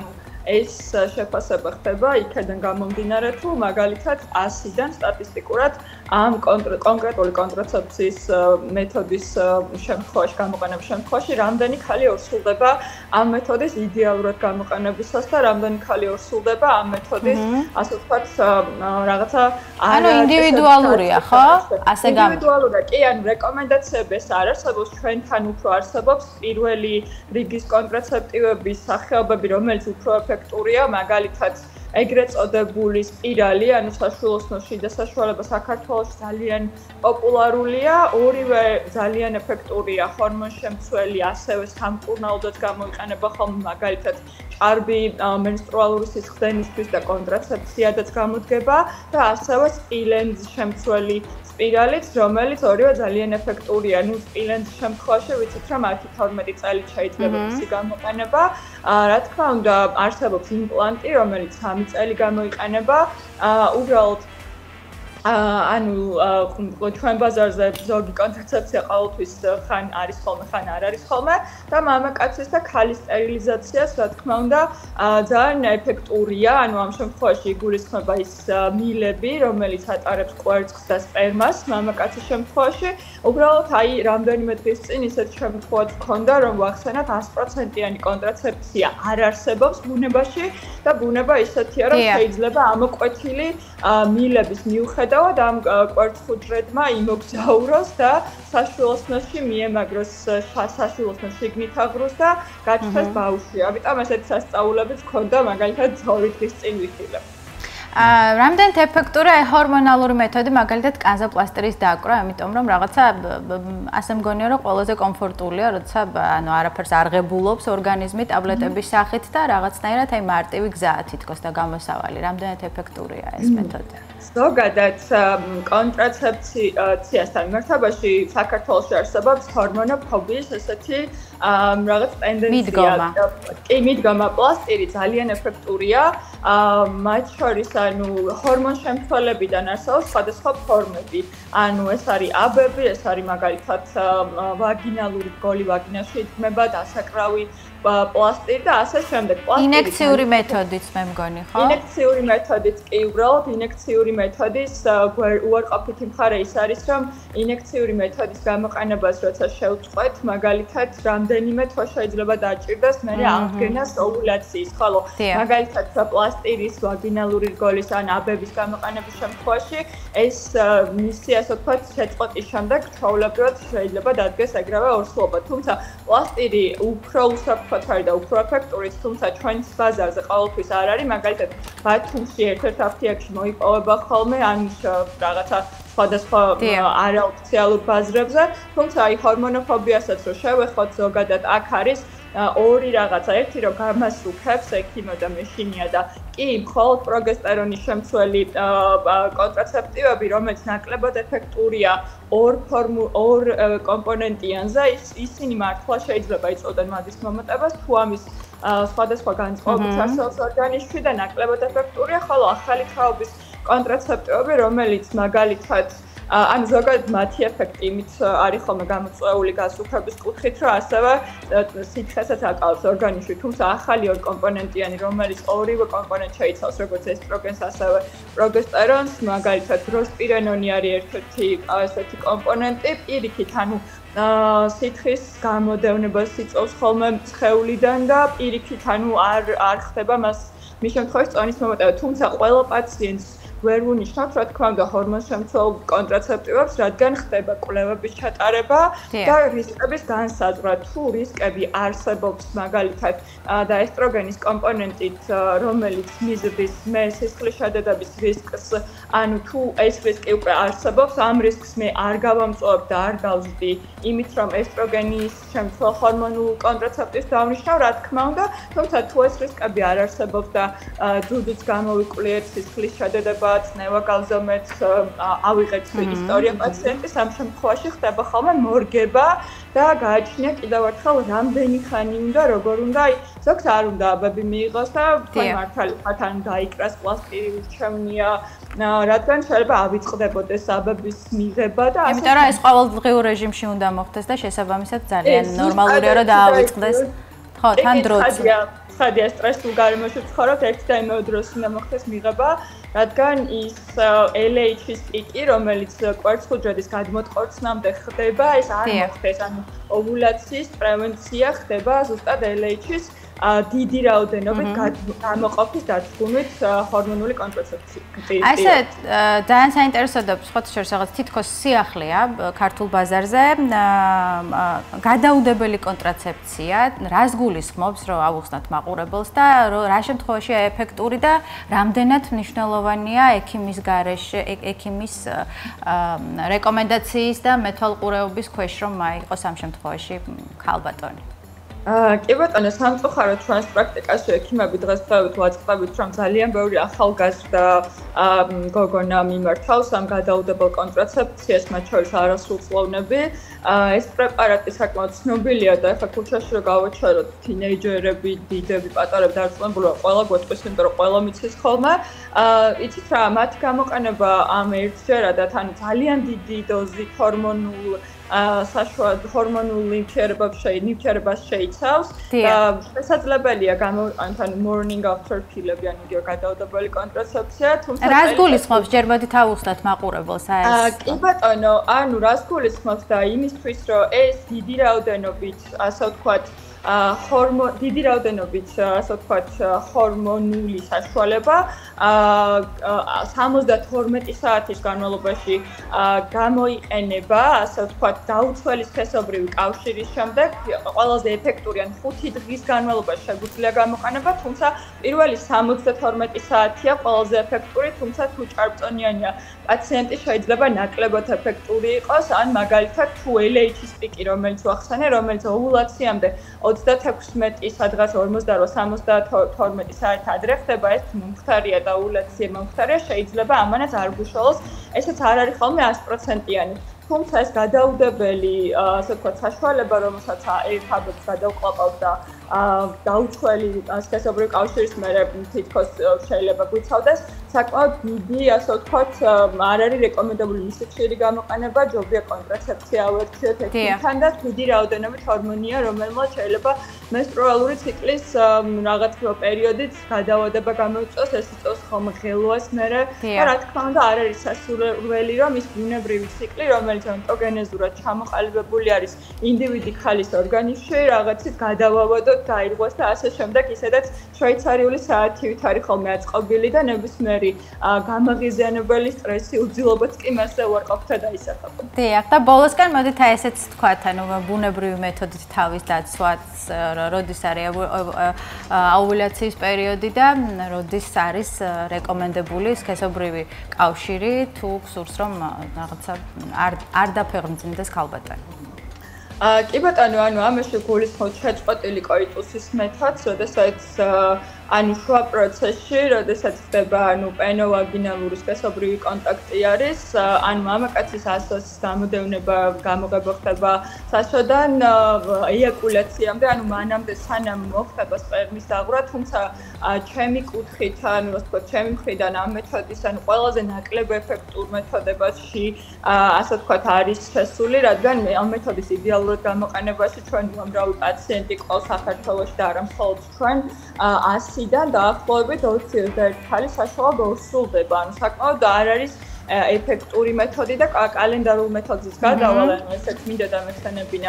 ეს შეფასება ხდება იქიდან გამომდინარე, თუ მაგალითად ასიდან სტატისტიკურად ამ კონკრეტული კონტრაცეფციის მეთოდის შემთხვევაში, გამოყენების შემთხვევაში, რამდენი ქალი ორსულდება ამ მეთოდის იდეალურად გამოყენებისას და რამდენი ქალი ორსულდება ამ მეთოდის, ასე ვთქვათ, რაღაცა ანუ ინდივიდუალურია, ხო? ასე გამ ინდივიდუალურია, კი, ანუ რეკომენდაციები ეს არ არსებობს, ჩვენთან უფრო არსებობს პირველი რიგის კონტრაცეპტივების სახეობები, რომელიც უფრო ეფექტურია, მაგალითად ეგრეთ წოდებული სპირალი, ანუ საშუალოსნო შიდა საშუალება საქართველოში ძალიან პოპულარულია, ორივე ძალიან ეფექტურია, ჰორმონშემცველი, ასევე სამკურნალოდაც გამოიყენება ხოლმე, მაგალითად ჭარბი მენსტრუალური სისხლდენისთვის და კონტრაცეფციადაც გამოდგება და ასევე სპილენძშემცველი სპირალიც, რომელიც ორივე ძალიან ეფექტურია. ნუ სპილენძის შემთხვევაში ვიცით, რომ ათი თორმეტი წელი შეიძლება მისი გამოყენება. რა თქმა უნდა, არსებობს იმპლანტი, რომელიც სამი წელი გამოიყენება. უბრალოდ ანუ ჩვენ ბაზარზე ზოგი კონტრაცეფცია ყოველთვის ხან არის ხოლმე, ხან არ არის ხოლმე და მამაკაცის და ქალის სტერილიზაციას, რა თქმა უნდა, ძალიან ეფექტურია. ანუ ამ შემთხვევაში იგულისხმება ის მილები, რომელიც ატარებს კვერცხს და სპერმას მამაკაცის შემთხვევაში. უბრალოდ აი რამდენიმე დღის წინ ისეთ შემთხვევაც ჰქონდა, რომ ვახსენოთ sto პროცენტიანი კონტრაცეფცია არ არსებობს ბუნებაში და ბუნება ისეთია, რომ შეიძლება ამოკვეთილი მილების მიუხედავად ამ კვერცხუჯრედმა იმოგზაუროს და საშუალოსნოში მიემაგროს საშუალოსნოს შიგნით აღროს და გაჩნდეს ბავშვი. ამიტომ ესეთი სასწაულებიც ჰქონდა, მაგალითად ორი დღის წინ ვიხილე. რამდენად ეფექტურია ჰორმონალური მეთოდი, მაგალითად კანზოპლასტრის დაკვრა, იმიტომ რომ რაღაცა ასე მგონია, რომ ყველაზე კომფორტულია, როცა ანუ არაფერს არ ღებულობს ორგანიზმი ტაბლეტების სახით და რაღაცნაირად აი მარტივი გზაა თითქოს და გამოსავალი. რამდენად ეფექტურია ეს მეთოდი? ზოგადად კონტრაცეფციასთან მიმართებაში საქართველოში არსებობს ჰორმონოფობიის ესეთი რაღაც ტენდენცია. კი, მიდგომა პლასტირი ძალიან ეფექტურია. მათ შორის ანუ ჰორმონშემცველებიდან არსებობს სხვადასხვა ფორმები. ანუ ეს არის აბები, ეს არის მაგალითად ვაგინალური გოლი ვაგინაში იდგმება, დასაკრავი პლასტირი და ასე შემდეგ. ინექციური მეთოდიც მე მგონი, ხო? ინექციური მეთოდიც კი, უბრალოდ ინექციური მეთოდის უარყოფითი მხარე ის არის, რომ ინექციური მეთოდის გამოყენებას როცა შევწყვეტ, მაგალითად რამდენიმე თვე შეიძლება დაჭირდეს მერე აღდგენას ოვულაციის, ხოლო მაგალითად პლასტირის ვაგინალური რგოლის ან აბების გამოყენების შემთხვევაში ეს მისი ასე ვთქვათ შეწყვეტის შემდეგ ჩვეულებრივად შეიძლება დადგეს ეგრევე ორსულობა. თუმცა პლასტირი უფრო უსაფრთხოდ არის და უფრო ეფექტური, თუმცა ჩვენს ბაზარზე ყოველთვის არ არის, მაგალითად ბათუმში ერთ-ერთ აფთიაქში მოიპოვება ხოლმე ან რაღაცა სხვადასხვა არაოფიციალურ ბაზრებზე, თუმცა აი ჰორმონოფობიასაც რო შევეხოთ, ზოგადად აქ არის ორი რაღაცა, ერთი რომ გამასუქებს ექიმო და მეშინია და კი, მხოლოდ პროგესტერონის შემცველი კონტრაცეპტივები, რომელიც ნაკლებად ეფექტურია ორ ფორმუ ორ კომპონენტიანზე, ისინი მართლა შეიძლება იწოდონ მაგის მომატებას, თუ ამის სხვადასხვა განწყობაც არსებობს ორგანიზმში და ნაკლებად ეფექტურია, ხოლო ახალი თაობის კონტრაცეპტივები, რომელიც მაგალითად ანუ ზოგადად მათი ეფექტი იმით არის ხოლმე გამოწვეული გასუქების კუთხით, რომ ასევე სითხესაც აკავებს ორგანიზმში, თუმცა ახალი ორ კომპონენტიანი, რომელიც ორივე კომპონენტს შეიცავს, როგორც ესტროგენს, ასევე პროგესტერონს, მაგალითად როსპირენონი არის ერთ-ერთი ესეთი კომპონენტი, პირიქით, ანუ სითხის გამოდევნებას იწვევს ხოლმე სხეულიდან და პირიქით, ანუ არ არ ხდება მას მის შემთხვევაში წონის მომატება, თუმცა ყველა პაციენტს ვერ ვუნიშნავთ, რა თქმა უნდა, ჰორმონშემცველ კონტრაცეპტივებს, რადგან ხდება კვლევების ჩატარება და რისკების განსაზღვრა. თუ რისკები არსებობს, მაგალითად, და ესტროგენის კომპონენტით, რომელიც მიზრდის მე სისხლის შადედების რისკს, ანუ თუ ეს რისკი უკვე არსებობს, ამ რისკს მე არ გავამწვავებ და არ გავზრდი იმით, რომ ესტროგენის შემცველ ჰორმონულ კონტრაცეპტივს დავნიშნავ, რა თქმა უნდა, თუმცა თუ ეს რისკები არ არსებობს და ძუძუც გამოვიკვლიეთ სისხლის შადედება წნევა გავზომეთ, ავიღეთ ისტორია პაციენტის, ამ შემთხვევაში ხდება ხოლმე მორგება და გააჩნია კიდევ ერთხელ რამდენი ხანი უნდა, როგორ უნდა, აი ზოგს არ უნდა აბები მიიღოს და თქვენ მართალად ან დაიკრას პლასტირი ურჩევნია, რადგან შეიძლება ავიწყდებოდეს აბების მიღება და ასე. იმიტომ რომ ეს ყოველდღიურ რეჟიმში უნდა მოხდეს და შესაბამისად ძალიან ნორმალურია რომ დაავიწყდეს. ხო, თან დროც. ხადია სტრესულ გარემოში ვცხოვრობ, ერთ და იმავე დროს უნდა მოხდეს მიღება, რადგან ის ელ ეიჩ ის პიკი, რომელიც კვერცხუჯრედის გადმოტყორცნამდე ხდება, ეს არ მოხდეს, ანუ ოვულაციის პრევენცია ხდება ზუსტად ელ ეიჩ ის დიდი რაოდენობით გამოყოფის დადგმით ჰორმონული კონტრაცეფციის. ასე ძალიან საინტერესოა სხვათა შორის რაღაც თითქოს სიახლეა ქართულ ბაზარზე გადაუდებელი კონტრაცეფცია, რას გულისხმობს, რომ ავუხსნათ მაყურებელს და რა შემთხვევაშია ეფექტური და რამდენად მნიშვნელოვანია ექიმის გარეშე, ექიმის რეკომენდაციის და მეთვალყურეობის ქვეშ რომ აიყოს ამ შემთხვევაში ქალბატონი. კი ბატონო, სამწუხაროდ ჩვენს პრაქტიკაში ექიმები დღესდღეობით ვაწყდებით, რომ ძალიან ბევრი ახალგაზრდა გოგონა მიმართავს ამ გადაუდებელ კონტრაცეფციას, მათ შორის არასრულწლოვნები. ეს პრეპარატი საკმაოდ ცნობილია და ახლა ქუჩაში რო გავაჩეროთ თინეიჯერები, დიდები, პატარები დარწმუნებული ვარ, ყველა გვეტყვის, იმიტომ რომ ყველა მიცის ხოლმე. იცით რა, მათ გამოყენება ამ ერთჯერადად, ანუ ძალიან დიდი დოზით ჰორმონულ საშუალო ჰორმონულ ნივთიერებებს ნივთიერებას შეიცავს და შესაძლებელია გამოყენოთ ანუ morning after pill-ები, ანუ იგივე გადაუდებელი კონტრაცეფცია, თუმცა რას გულისხმობს ჯერ მოდით ავუხსნათ მაყურებელს აი ეს? კი ბატონო, ანუ რას გულისხმობს და იმისთვის რომ ეს დიდი რაოდენობით, ასე ვთქვათ, ჰორმონ დიდი რაოდენობით, ასე ვთქვათ, ჰორმონული საშუალება სამოცდათორმეტი საათის განმავლობაში გამოიყენება, ასე ვთქვათ, დაუცველი სქესობრივი კავშირის შემდეგ, ყველაზე ეფექტური ან ხუთი დღის განმავლობაში შეგვიძლია გამოყენება, თუმცა პირველი სამოცდათორმეტი საათია ყველაზე ეფექტური, თუმცა თუ ჭარბწონიანია პაციენტი შეიძლება ნაკლებად ეფექტური იყოს, ან მაგალითად თუ ელ ეიჩ ის პიკი, რომელიც ვახსენე, რომელიც ოვულაციამდე ოცდათექვსმეტი სადღაც ორმოცდაოთხ სამოცდათორმეტი საათი ადრე ხდება, ეს მომხდარია და ოვულაცია მომხდარია, შეიძლება ამანაც არ გუშველოს, ესეც არ არის ხოლმე ას პროცენტიანი. თუმცა ეს გადაუდებელი, ასე ვთქვათ, საშუალება, რომელსაც ერთადაც გადავყლაპავთ და დაუცველი სქესობრივი კავშირის მერე თითქოს შეიძლება გვიცავდეს, საკმაოდ დიდი, ასე ვთქვათ, არ არის რეკომენდებული მისი ხშირი გამოყენება, ჯობია კონტრაცეფცია ავერციოთ ექიმთან და დიდი რაოდენობით ჰორმონია, რომელმაც შეიძლება მენსტრუალური ციკლის რაღაც პერიოდით გადავადება გამოიწვევს, ეს იწვევს ხოლმე ღელვას მერე და რა თქმა უნდა არ არის სასურველი, რომ ის ბუნებრივი ციკლი, რომელიც ონტოგენეზურად ჩამოყალიბებული არის ინდივიდი ქალის ორგანიზმში, რაღაცით გადავავადოთ, დაირღვეს და ასე შემდეგ, ისედაც შვეიცარიული საათივით არის ხოლმე აწყობილი და ნებისმიერი გამაღიზიანებელი სტრესი, უძილობაც კი მასზე უარყოფდა დაისახება. დიახ, და ბოლოსკენ მოდით აი ესეც თქვათ, ანუ ბუნებრივი მეთოდით თავის დაცვაც, როდის არის ოვულაციის პერიოდი და როდის არის რეკომენდებული სქესობრივი კავშირი, თუ გსურს რომ რაღაცა არ არ დაფეღმძიმდეს ქალბატონი. კი ბატონო, ანუ ამაში გულისხმობთ შეწყვეტილი კოიტუსის მეთოდს, როდესაც ანუ შუა პროცესში, როდესაც ხდება ანუ პენოვაგინალური სქესობრივი კონტაქტი არის, ანუ მამაკაცის ასოს გამოდევნება გამოღება ხდება საშოდან ეიაკულაციამდე, ანუ მანამდე სანამ მოხდება სპერმის დაღვრა, თუმცა ჩემი კუთხით, ანუ ასე ვთქვათ, ჩემი მხრიდან ამ მეთოდის, ანუ ყველაზე ნაკლებ ეფექტურ მეთოდებაში, ასე ვთქვათ, არის შესული, რადგან ამ მეთოდის იდეალურად გამოყენებაში ჩვენ უამრავი პაციენტი ყავს საქართველოში და არა მხოლოდ ჩვენ ასიდან დაახლოებით ოცი და ერთი ქალი საშუალო გასრულდება. ანუ საკმაოდ არ არის ეფექტური მეთოდი და კალენდარულ მეთოდს გადავალ, ანუ ესეც მინდა დამეხსენებინა.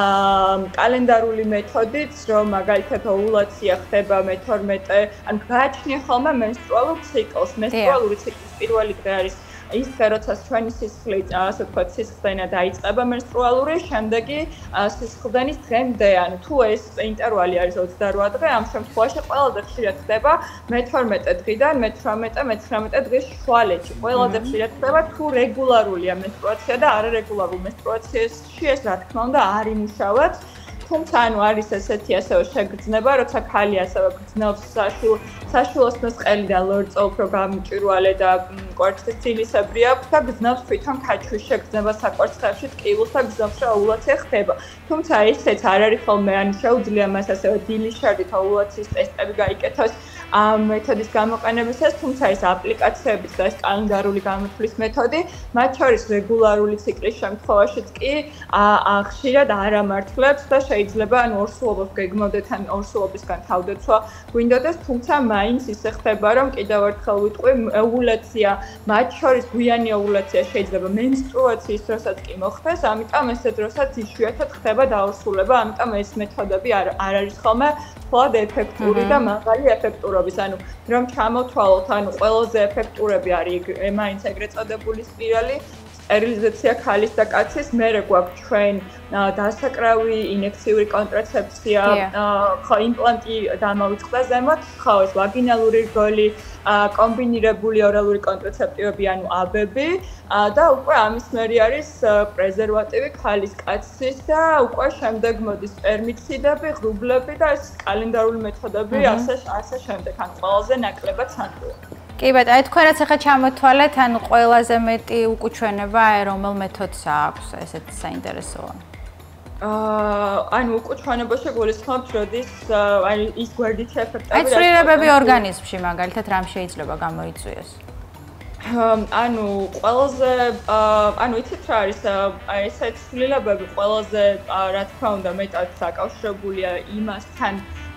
კალენდარული მეთოდით, რომ მაგალითად ოვულაცია ხდება მეთორმეტე, ანუ გააჩნია ხოლმე მენსტრუალურ ციკლს. მენსტრუალური ციკლის პირველი დღე არის ის დღე, როდესაც ჩვენი სისხლი, ასე ვთქვათ, სისხლდენა დაიწყება მენსტრუალური, შემდეგი სისხლდენის დღემდე, ანუ თუ ეს ინტერვალი არის ოცდარვა დღე, ამ შემთხვევაში ყველაზე ხშირად ხდება მეთორმეტე დღიდან მეთვრამეტე, მეცხრამეტე დღის შუალედში. ყველაზე ხშირად ხდება თუ რეგულარულია მენსტრუაცია და არარეგულარულ მენსტრუაციაში ეს რა თქმა უნდა არ იმუშავებს. თუმცა ანუ არის ესეთი ასევე შეგრძნება, როცა ქალი ასევე გრძნობს საშუალოს ყელი და ლორწო უფრო გამჭვირვალე და კვერცხის ძილისებრი აქვს და გრძნობს თვითონ ქაჩვის შეგრძნება საკვერცხებში, ტკივილს და გრძნობს რომ ოვულაცია ხდება. თუმცა ესეც არ არის ხოლმე, ანუ შეუძლია მას ასევე დილის შერდით ოვულაციის ტესტები გაიკეთოს. ამ მეთოდის გამოყენებისას, თუმცა ეს აპლიკაციების და ეს კალენდარული გამოთვლის მეთოდი, მათ შორის რეგულარული ციკლის შემთხვევაშიც კი ხშირად არ ამართლებს და შეიძლება ან ორსულობას გეგმოდეთ ან ორსულობისგან თავდაცვა გვინდოდეს, თუმცა მაინც ისე ხდება, რომ კიდევ ერთხელ ვიტყვი, ოვულაცია, მათ შორის გვიანი ოვულაცია შეიძლება მენსტრუაციის დროსაც კი მოხდეს, ამიტომ ესე დროსაც იშვიათად ხდება დაორსულება, ამიტომ ეს მეთოდები არ არ არის ხოლმე ფლად ეფექტური და მაღალი ეფექტურობის. ანუ რომ ჩამოთვალოთ, ანუ ყველაზე ეფექტურები არის მაინც ეგრეთ წოდებული სპირალი, სტერილიზაცია ქალის და კაცის, მერე გვაქვს ჩვენ დასაკრავი ინექციური კონტრაცეფცია, ხო იმპლანტი დამავიწყდა ზემოთ, ხო ეს ვაგინალური რგოლი, კომბინირებული ორალური კონტრაცეპტივები, ანუ აბები და უკვე ამის მერე არის პრეზერვატივი ქალის კაცის და უკვე შემდეგ მოდის სპერმიციდები, ღრუბლები და ეს კალენდარული მეთოდები, ასე ასე შემდეგ, ან ყველაზე ნაკლებად სანდროა. კი ბატონო, აი თქვენ რაც ახლა ჩამოთვალეთ, ანუ ყველაზე მეტი უკუჩვენება აი რომელ მეთოდს აქვს, ესეც საინტერესოა. აა, ანუ უკუჩვენებაში გულისხმობთ, როდის აი ის გვერდით ეფექტები აი ცვლილებები ორგანიზმში მაგალითად რამ შეიძლება გამოიწვიოს? ანუ ყველაზე ანუ იცით რა არის აი ეს ცვლილებები ყველაზე რა თქმა უნდა მეტად დაკავშირებულია იმასთან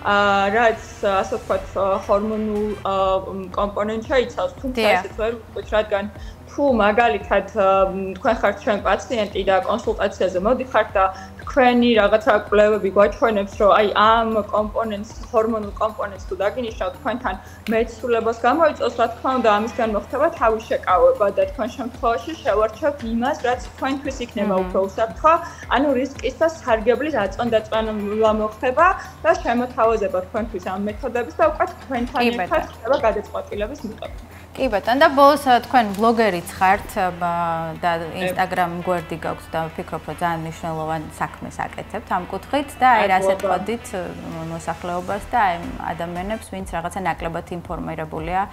რაც ასე ვთქვათ ჰორმონულ კომპონენტს შეიცავს, თუმცა ესეც ვერ ვიტყვით, რადგან თუ მაგალითად თქვენ ხართ ჩვენ პაციენტი და კონსულტაციაზე მოდიხართ და თქვენი რაღაცა კვლევები გვაჩვენებს, რომ აი ამ კომპონენტს, ჰორმონულ კომპონენტს თუ დაგინიშნავთ, თქვენთან მეცვლელებას გამოიწვევს, რა თქმა უნდა, ამისგან მოხდება თავის შეკავება და თქვენ შემთხვევაში შევარჩევთ იმას, რაც თქვენთვის იქნება უფრო უსაფრთხო, ანუ რისკის და სარგებლის აწონდაწყვეტილა მოხდება და შემოთავაზება თქვენთვის ამ მეთოდების და უკვე თქვენთან ერთად ხდება გადაწყვეტილების მიღება. კი ბატონო, და ბოლოს თქვენ ბლოგერიც ხართ და Instagram გვერდი გაქვთ და ვფიქრობ, რომ ძალიან მნიშვნელოვან საქმეს აკეთებთ ამ კუთხით და აი რასე თქოდით მოსახლეობას და აი ადამიანებს, ვინც რაღაცა ნაკლებად ინფორმირებულია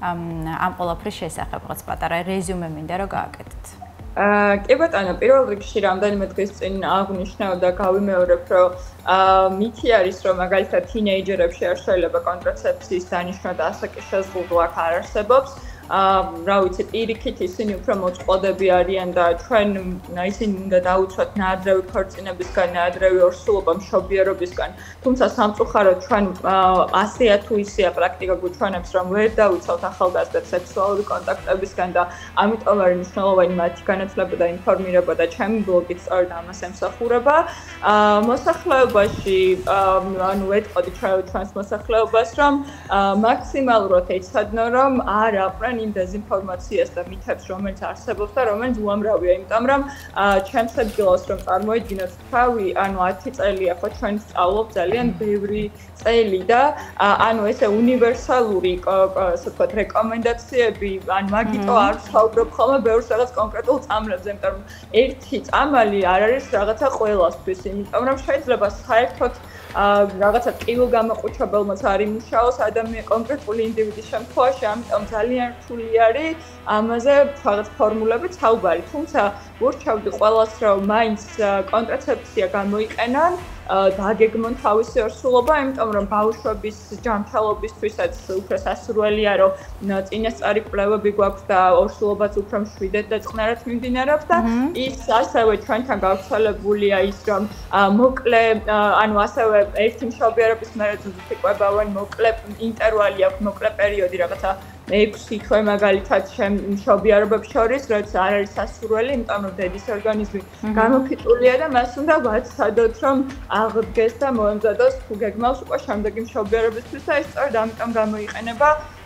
ამ ყველაფრის შესახებ, რაღაც პატარა რეზიუმე მინდა რომ გააკეთეთ. აა კი ბატონო, პირველ რიგში რამდენიმე დღის წინ აღნიშნავ და გავიმეორებ, რომ მითი არის, რომ მაგალითად თინეიჯერებში არ შეიძლება კონტრაცეფციის დანიშნა და ასე კი შეზღუდვა აქ არ არსებობს. აა რა ვიცი, პირიქით ისინი უფრო მოწყობები არიან და ჩვენ ისინი უნდა დაუცვათ ნაადრევი ქორწინებისგან, ნაადრევი ორსულობა მშობიარობისგან. თუმცა სამწუხაროდ ჩვენ ასეა თუ ისეა პრაქტიკა გვიჩვენებს, რომ ვერ დაუცავთ ახალგაზრდებს სექსუალური კონტაქტებისგან და ამიტომ არის მნიშვნელოვანი მათი განათლება და ინფორმირება და ჩემი ბლოგი სწორედ ამას ემსახურება. აა მოსახლეობაში ანუ ვეტყოდი ჩვენს მოსახლეობას, რომ მაქსიმალურად ეცადნო, რომ არ აყრენ იმ დეზინფორმაციას და მითებს, რომელიც არსებობს და რომელიც უამრავია, იმიტომ რომ ჩემს ადგილას რომ წარმოიდგინოთ თავი, ანუ ათი წელია ხო ჩვენ ვსწავლობ ძალიან ბევრი წელი და ანუ ესე უნივერსალური ასე ვთქვათ რეკომენდაციები, ან მაგიტო არ ვსაუბრობ ხოლმე ბევრს რაღაც კონკრეტულ წამლებზე, იმიტომ რომ ერთი წამალი არ არის რაღაცა ყველასთვის, იმიტომ რომ შეიძლება საერთოდ რაღაცა ტკივილგამაყუჩებელმაც არ იმუშაოს ადამიანი კონკრეტული ინდივიდის შემთხვევაში, ამიტომ ძალიან რთული არის ამაზე რაღაც ფორმულებით საუბარი. თუმცა ვურჩევდი ყველას, რომ მაინც კონტრაცეფცია გამოიყენონ, დაგეგმონ თავისი ორსულობა, იმიტომ რომ ბავშვების ჯანმრთელობისთვისაც უფრო სასურველია, რომ წინასწარი კვლევები გვაქვს და ორსულობაც უფრო მშვიდად და წყნარად მიმდინარეობს და ის ასევე ჩვენთან გავრცელებულია ის, რომ მოკლე, ანუ ასევე ერთი მშობიარობის მერე ზუსტი კვებავენ, მოკლე ინტერვალი აქვს, მოკლე პერიოდი, რაღაცა ექვსი თვე მაგალითად მშობიარობებს შორის, რაც არ არის სასურველი, იმიტომ რომ დედის ორგანიზმი გამოფიტულია და მას უნდა ვაცადოთ, რომ აღდგეს და მოემზადოს თუ გეგმავს უკვე შემდეგი მშობიარობისთვის და ეს სწორედ ამიტომ გამოიყენება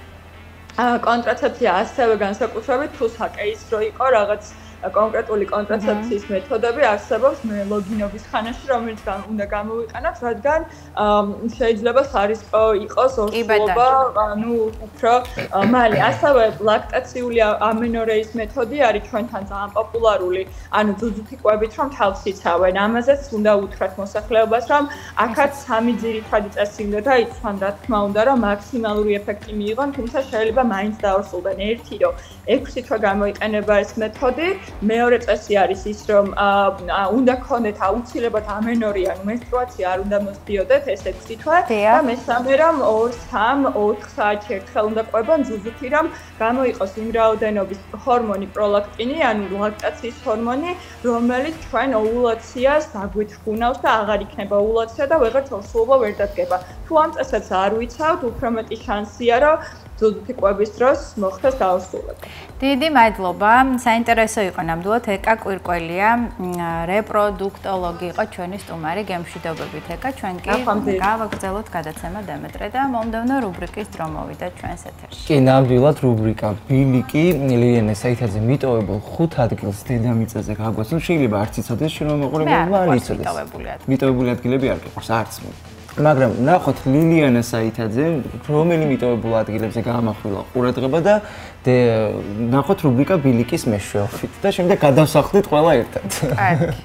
კონტრაცეფცია ასევე განსაკუთრებით თუ საკეისრო იყო რაღაც კონკრეტული კონტრაცეფციის მეთოდები არსებობს ლოგინობის ხანაში, რომელიც უნდა გამოვიყენოთ, რადგან შეიძლება სარისკო იყოს ორსულობა, ანუ უფრო მალე. ასევე ლაქტაციული ამენორეის მეთოდი არის ჩვენთან ძალიან პოპულარული, ანუ ძუძუთი კვებით რომ თავს იცავენ. ამაზეც უნდა უთხრათ მოსახლეობას, რომ აქაც სამი ძირითადი წესი უნდა დაიცვან, რა თქმა უნდა, რომ მაქსიმალური ეფექტი მიიღონ, თუმცა შეიძლება მაინც დაორსულდნენ. ერთი, რომ ექვსი თვე გამოიყენება ეს მეთოდი მეორე წესი არის ის, რომ უნდა გქონდეთ აუცილებლად ამენორიანი მენსტრუაცია არ უნდა მოსდიოდეთ, ესეც წითვა და მესამე რომ ორ სამ ოთხ საათში ერთხელ უნდა ყვებან ზუზუთი, რომ გამოიყოს იმ რაოდენობის ჰორმონი პროლაქტინი, ანუ ლაქტაციის ჰორმონი, რომელიც ჩვენ ოვულაციას დაგვითხგუნავს და აღარ იქნება ოვულაცია და ვეღარ თორსულობა ვერ დადგება. თუ ამ წესებს არ ვიცავთ, უფრო მეტი შანსია, რომ ზუზუთი ყვების დროს მოხდეს დაუსრულება. დიდი მადლობა. საინტერესო იყო ნამდვილად ეკა კვირკველია, რეპროდუქტოლოგი იყო ჩვენი სტუმარი გემშვიდობებით ეკა. ჩვენ კი გავაგრძელოთ გადაცემა დემეტრე და მომდევნო რუბრიკის დრო მოვიდა ჩვენს ეთერში. კი, ნამდვილად რუბრიკა ბილიკი ლილიანა საითაძე მიტოვებულ ხუთ ადგილს დედამიწაზე გაგვაცნო. შეიძლება არც იცოდეს შენო მოყურებელმა არ იცოდეს. მიტოვებული ადგილები არ გიყურს არც მე. მაგრამ ნახოთ ლილიანა საითაძე რომელი მიტოვებულ ადგილებზე გაამახვილა ყურადღება და ნახოთ რუბრიკა ბილიკის მეშვეობით და შემდეგ გადავსახლდით ყველა ერთად. კარგი.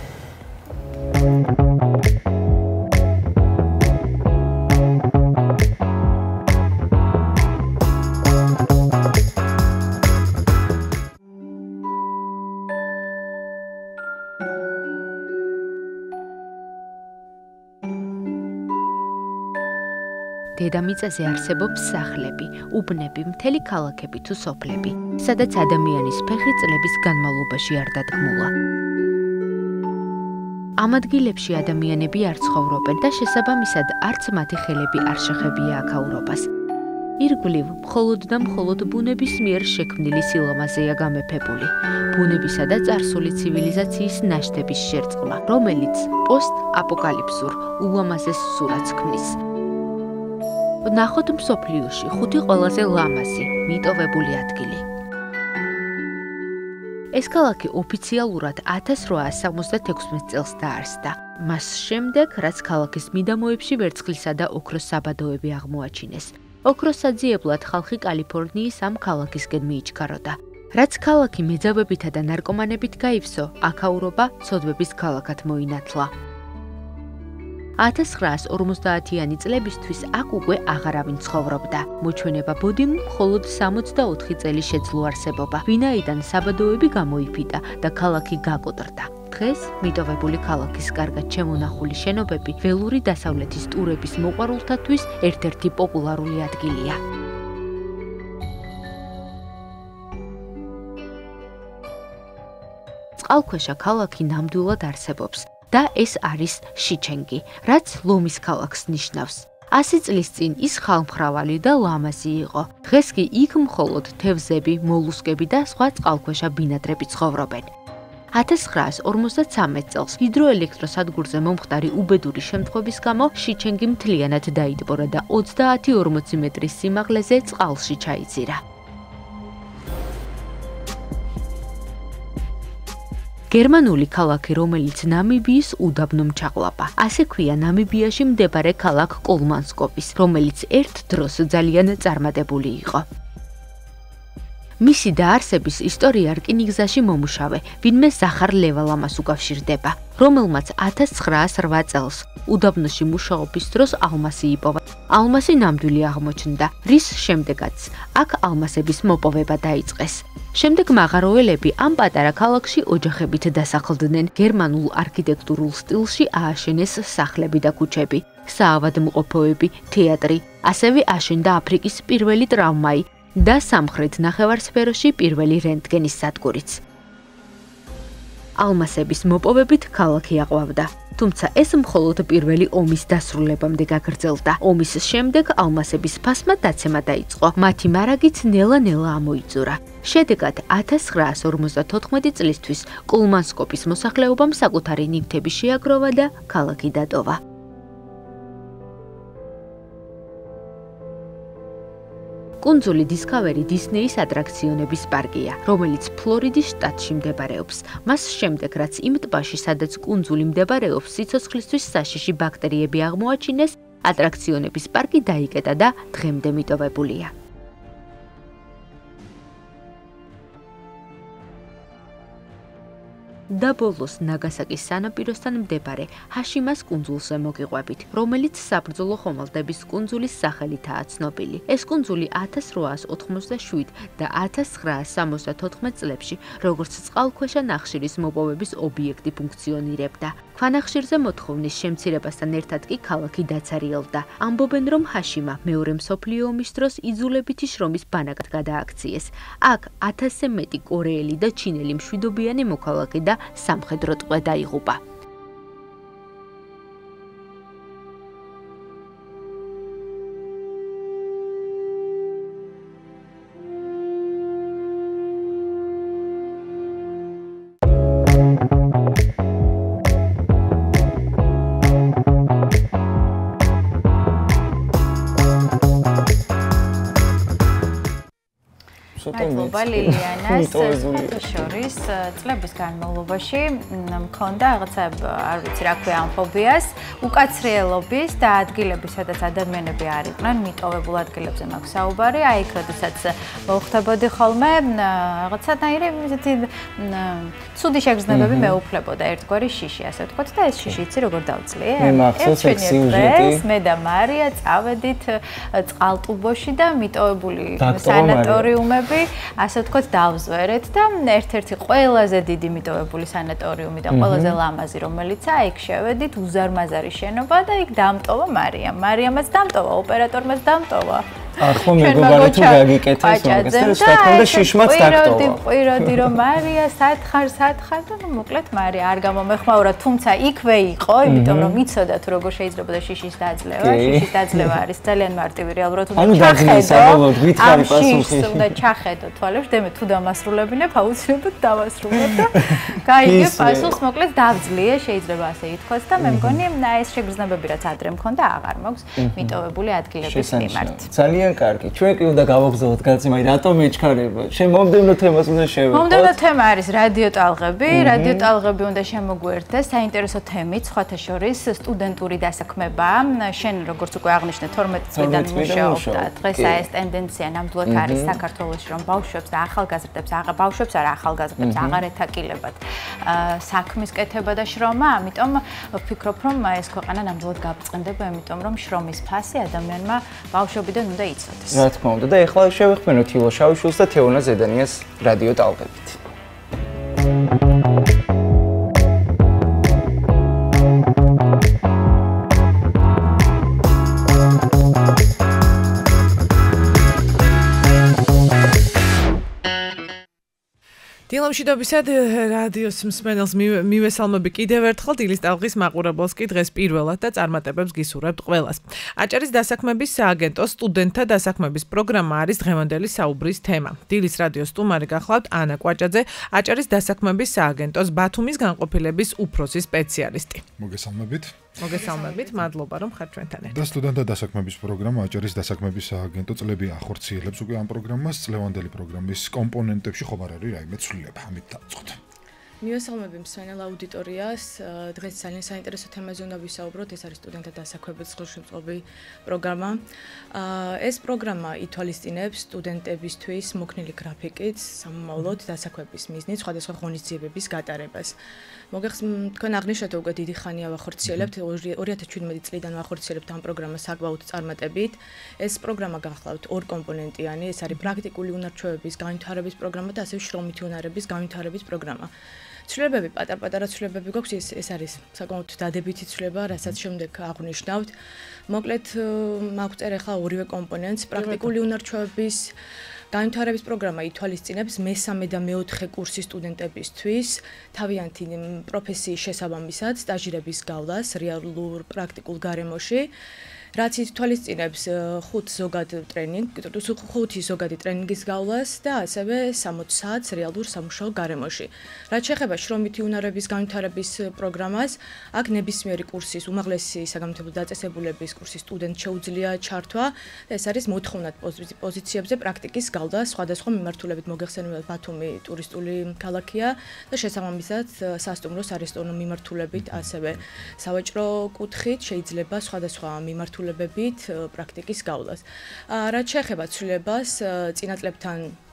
დედამიწაზე არსებობს სახლები, უბნები, მთელი ქალაქები თუ სოფლები, სადაც ადამიანის ფეხი წლების განმავლობაში არ დადგმულა. ამ ადგილებში ადამიანები არ ცხოვრობენ და შესაბამისად არც მათი ხელები არ შეხებია აქაურობას. ირგვლივ მხოლოდ და მხოლოდ ბუნების მიერ შექმნილი სილამაზეა გამეფებული, ბუნებისა და წარსული ცივილიზაციის ნაშთების შერწყმა, რომელიც პოსტ-აპოკალიფსურ ულამაზეს სურათს ქმნის. ნახოთ მსოფლიოში ხუთი ყველაზე ლამაზი მიტოვებული ადგილი. ეს ქალაქი ოფიციალურად ათას რვაას სამოცდათექვსმეტ წელს დაარსდა. მას შემდეგ, რაც ქალაქის მიდამოებში ვერცხლისა და ოქროს საბადოები აღმოაჩინეს. ოქროს საძიებლად ხალხი კალიფორნიის ამ ქალაქისკენ მიიჩქაროდა. რაც ქალაქი მეძავებითა და ნარკომანებით გაივსო, აქაურობა ცოდვების ქალაქად მოინათლა. ათას ცხრაას ორმოცდაათიანი წლებისთვის აქ უკვე აღარავინ ცხოვრობდა. მოჩვენება ბოდიმ მხოლოდ სამოცდაოთხი წელი შეძლო არსებობა, ვინაიდან საბადოები გამოიფიტა და ქალაქი გაკოტრდა. დღეს მიტოვებული ქალაქის კარგად შემონახული შენობები ველური დასავლეთის ტურების მოყვარულთათვის ერთ-ერთი პოპულარული ადგილია. წყალქვეშა ქალაქი ნამდვილად არსებობს. და ეს არის შიჩენგი, რაც ლომის ქალაქს ნიშნავს. ასი წლის წინ ის ხალმხრავალი და ლამაზი იყო. დღეს კი იქ მხოლოდ თევზები, მოლუსკები და სხვა წყალქვეშა ბინადრები ცხოვრობენ. ათას ცხრაას ორმოცდათვრამეტ წელს ჰიდროელექტროსადგურზე მომხდარი უბედური შემთხვევის გამო შიჩენგი მთლიანად დაიტბორა და ოცდაათი ორმოცი მეტრის სიმაღლეზე წყალში ჩაიძირა. გერმანული ქალაქი, რომელიც ნამიბიის უდაბნომ ჩაყლაპა. ასე ქვია ნამიბიაში მდებარე ქალაქ კოლმანსკოპის, რომელიც ერთ დროს ძალიან წარმატებული იყო. მისი დაარსების ისტორია რკინიგზაში მომუშავე, ვინმე ზახარ ლევალამას უკავშირდება, რომელმაც ათას ცხრაას რვა წელს უდაბნოში მუშაობის დროს ალმასი იპოვა. ალმასი ნამდვილი აღმოჩნდა, რის შემდეგაც აქ ალმასების მოპოვება დაიწყეს. შემდეგ მაღაროელები ამ პატარა ქალაქში ოჯახებით დასახლდნენ. გერმანულ არქიტექტურულ სტილში ააშენეს სახლები და ქუჩები, საავადმყოფოები, თეატრი, ასევე აშენდა აფრიკის პირველი ტრამვაი და სამხრეთ ნახევარსფეროში პირველი რენტგენის სადგურიც. ალმასების მოპოვებით ქალაქი აყვავდა, თუმცა ეს მხოლოდ პირველი ომის დასრულებამდე გაგრძელდა. ომის შემდეგ ალმასების ფასმა დაცემა დაიწყო, მათი მარაგიც ნელა-ნელა ამოიწურა. შედეგად ათას ცხრაას ორმოცდათოთხმეტი წლისთვის კოლმანსკოპის მოსახლეობამ საკუთარი ნივთები შეაგროვა და ქალაქი დატოვა. კუნძული დისკავერი დისნეის ატრაქციონების პარკია, რომელიც ფლორიდის შტატში მდებარეობს. მას შემდეგ, რაც იმ ტბაში, სადაც კუნძული მდებარეობს, სიცოცხლისთვის საშიში ბაქტერიები აღმოაჩინეს, ატრაქციონების პარკი დაიკეტა და დღემდე მიტოვებულია. და ბოლოს ნაგასაკის სანაპიროსთან მდებარე ჰაშიმას კუნძულზე მოგიყვებით, რომელიც საბრძოლო ხომალდების კუნძულის სახელითაა ცნობილი. ეს კუნძული ათას რვაას ოთხმოცდაშვიდ და ათას ცხრაას სამოცდათოთხმეტ წლებში, როგორც წყალქვეშა ნახშირის მოპოვების ობიექტი ფუნქციონირებდა. ქვანახშირზე მოთხოვნის შემცირებასთან ერთად კი ქალაქი დაცარიელდა. ამბობენ, რომ ჰაშიმა მეორე მსოფლიო ომის დროს იძულებითი შრომის ბანაკად გადააქციეს. აქ ათასზე მეტი კორეელი და ჩინელი მშვიდობიანი მოქალაქე და სამხედრო ტყვე დაიღუპა. მადლობა ლილიანას. შორის წლების განმავლობაში მქონდა რაღაცა არ ვიცი რა ქვია ამ ფობიას, უკაცრიელობის და ადგილების, სადაც ადამიანები არ იყვნენ, მიტოვებულ ადგილებზე მაქვს საუბარი, აი იქ როდესაც მოხდებოდი ხოლმე რაღაცანაირი ესეთი ცუდი შეგრძნებები მეუფლებოდა ერთგვარი შიში, ასე ვთქვათ და ეს შიში იცი როგორ დავწლიე? მახსოვს ეს სიუჟეტი. მე და მარია წავედით წყალტუბოში და მიტოვებული სანატორიუმები ასე ვთქვათ დავზვერეთ და ერთ-ერთი ყველაზე დიდი მიტოვებული სანატორიუმი და ყველაზე ლამაზი რომელიცაა იქ შევედით უზარმაზარი შენობა და იქ დამტოვა მარიამ. მარიამაც დამტოვა, ოპერატორმაც დამტოვა. ახლა მეგობარი თუ გაგიკეთეს მაგას და თქონდა შიშმაც დაგტოვა. ყვიროდი რომ მარია სათხარ სათხარ და მოკლედ მარია არ გამომეხმაურა, თუმცა იქვე იყო, იმიტომ რომ იცოდა თუ როგორ შეიძლება და შიშის დაძლევა, შიშის დაძლევა არის ძალიან მარტივი რეალურად უნდა ჩახედო. გითხარი პასუხი. უნდა ჩახედო თვალებს, დემე თუ დამასრულებინებ, აუცილებლად დავასრულებ და გაიგე პასუხს, მოკლედ დავძლიე, შეიძლება ასე ითქვას და მე მგონი ეს შეგრძნებები რაც ადრე მქონდა აღარ მაქვს მიტოვებული ადგილების მიმართ. ძალიან კარგი. ჩვენ კი უნდა გავაგზავნოთ კაცი, მაგრამ რატომ ეჩქარება? შენ მომდევნო თემას უნდა შევეღოთ. მომდევნო თემა არის რადიო ტალღები. რადიო ტალღები უნდა შემოგვიერთდეს საინტერესო თემით, სხვათა შორის სტუდენტური დასაქმება. შენ როგორც უკვე აღნიშნე თორმეტი წლიდან მუშაობ და დღეს ეს ტენდენცია ნამდვილად არის საქართველოში, რომ ბავშვებს და ახალგაზრდებს, აღარ ბავშვებს არა ახალგაზრდებს აღარ ეთაკილებათ საქმის კეთება და შრომა, ამიტომ ვფიქრობ, რომ ეს ქვეყანა ნამდვილად გაბწყენდება, იმიტომ რომ შრომის ფასი ადამიანმა ბავშვობიდან უნდა იცოდეს. რა თქმა უნდა და ეხლა შევეხმენოთ ილო შავიშვილს და თეონა ზედანიას რადიო ტალღებით. დილამშვიდობისად რადიოს მსმენელს მივესალმები კიდევ ერთხელ დილის ტალღის მაყურებელს კი დღეს პირველად და წარმატებებს გისურვებთ ყველას. აჭარის დასაქმების სააგენტოს სტუდენტთა დასაქმების პროგრამა არის დღევანდელი საუბრის თემა. დილის რადიოს სტუმარი გახლავთ ანა კვაჭაძე, აჭარის დასაქმების სააგენტოს ბათუმის განყოფილების უფროსი სპეციალისტი. მოგესალმებით. მოგესალმებით, მადლობა რომ ხართ ჩვენთან ერთად. და სტუდენტთა დასაქმების პროგრამა აჭარის დასაქმების სააგენტო წლები ახორციელებს უკვე ამ პროგრამას. წლევანდელი პროგრამის კომპონენტებში ხომ არ არის რაიმე ცვლილება, ამით დავწყოთ. მივესალმები მსმენელ აუდიტორიას. დღეს ძალიან საინტერესო თემაზე უნდა ვისაუბროთ, ეს არის სტუდენტთა დასაქმების ხელშემწყობი პროგრამა. ეს პროგრამა ითვალისწინებს სტუდენტებისთვის მოქნილი გრაფიკით, სამომავლოდ დასაქმების მიზნით სხვადასხვა ღონისძიებების გატარებას. მოგეხსნათ, თქვენ აღნიშნეთ უკვე დიდი ხანია ვახორციელებთ, ორი ათას შვიდმეტი წლიდან ვახორციელებთ ამ პროგრამას საკმაოდ წარმატებით. ეს პროგრამა გახლავთ ორ კომპონენტიანი, ეს არის პრაქტიკული უნარჩვევების განვითარების პროგრამა და ასევე შრომითი უნარების განვითარების პროგრამა. ცვლილებები, პატარ-პატარა ცვლილებები გვაქვს, ეს ეს არის საკმაოდ დადებითი ცვლილება, რასაც შემდეგ აღვნიშნავთ. მოკლედ მაგვწერ ახლა ორივე კომპონენტს, პრაქტიკული უნარჩვევების განვითარების პროგრამა ითვალისწინებს მესამე და მეოთხე კურსის სტუდენტებისთვის თავიანთი პროფესიის შესაბამისად სტაჟირების გავლას რეალურ პრაქტიკულ გარემოში. რაც ითვალისწინებს ხუთ ზოგად ტრენინგ, ხუთი ზოგადი ტრენინგის გავლას და ასევე სამოცი საათს რეალურ სამუშაო გარემოში. რაც შეეხება შრომითი უნარების განვითარების პროგრამას, აქ ნებისმიერი კურსის უმაღლესი საგანმანათლებლო დაწესებულების კურსის სტუდენტს შეუძლია ჩართვა. ეს არის მოთხოვნად პოზიციებზე პრაქტიკის გალდა სხვადასხვა მიმართულებით. მოგეხსენებათ, ბათუმი ტურისტული ქალაქია და შესაბამისად სასტუმრო სარესტორნო მიმართულებით, ასევე სავაჭრო კუთხით შეიძლება სხვადასხვა მიმართულებით პრაქტიკის გავლას. რაც შეეხება ცვლილებას, წინა წლებთან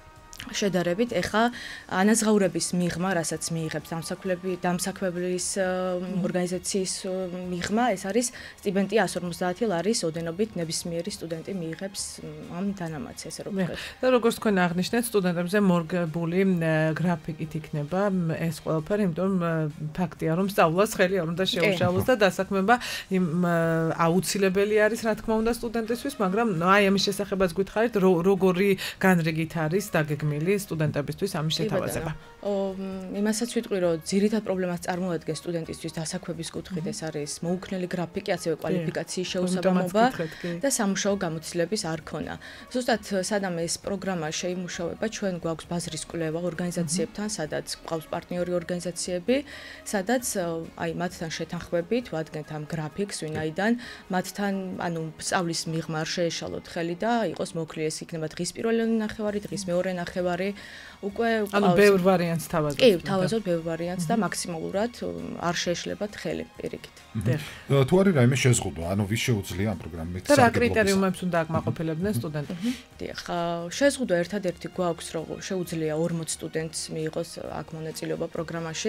შედარებით ეხა ანაზღაურების მიღმა, რასაც მიიღებს დამსაქმებლები, დამსაქმებლის ორგანიზაციის მიღმა, ეს არის სტიპენდია εκατს ორმოცდაათი ლარის ოდენობით ნებისმიერი სტუდენტი მიიღებს ამ დანამატს, ესე რომ ვთქვათ. და როგორც თქვენ აღნიშნეთ, სტუდენტებზე მორგებული გრაფიკით იქნება ეს ყველაფერი, იმიტომ ფაქტია, რომ სწავლას ხელი არ უნდა შეუშალოს და დასაქმება აუცილებელი არის, რა თქმა უნდა, სტუდენტისთვის, მაგრამ აი ამის შესახებაც გითხარით, როგორი განრიგით არის დაგეგმილი სტუდენტებისთვის ამის შეთავაზება. იმასაც ვიტყვი, რომ ძირითად პრობლემას წარმოადგენს სტუდენტისთვის დასაქმების კუთხით, ეს არის მოუქნელი გრაფიკი, ასევე კვალიფიკაციის შეუსაბამობა და სამუშაო გამოცდილების არ ქონა. ზუსტად სადამ ეს პროგრამა შეიმუშავება, ჩვენ გვაქვს ბაზრის კვლევა ორგანიზაციებთან, სადაც გვყავს პარტნიორი ორგანიზაციები, სადაც აი მათთან შეთანხმებით ვადგენთ ამ გრაფიკს, ვინაიდან მათთან, ანუ სწავლის მიღმა არ შეეშალოთ ხელი და იყოს მოკლე, ეს იქნება დღის პირველი ნახევარი, დღის მეორე ნახევარი, უკვე ანუ ბევრ ვარიანტს თავაზობთ. კი, თავაზობთ ბევრ ვარიანტს და მაქსიმალურად არ შეეშლებათ ხელი პირიქით. თუ არის რაიმე შეზღუდვა, ანუ ვის შეუძლია ამ პროგრამით და რა კრიტერიუმებს უნდა აკმაყოფილებდნენ სტუდენტები? დიახ, შეზღუდვა ერთადერთი გვაქვს, რომ შეუძლია ორმოც სტუდენტს მიიღოს აქ მონაწილეობა პროგრამაში.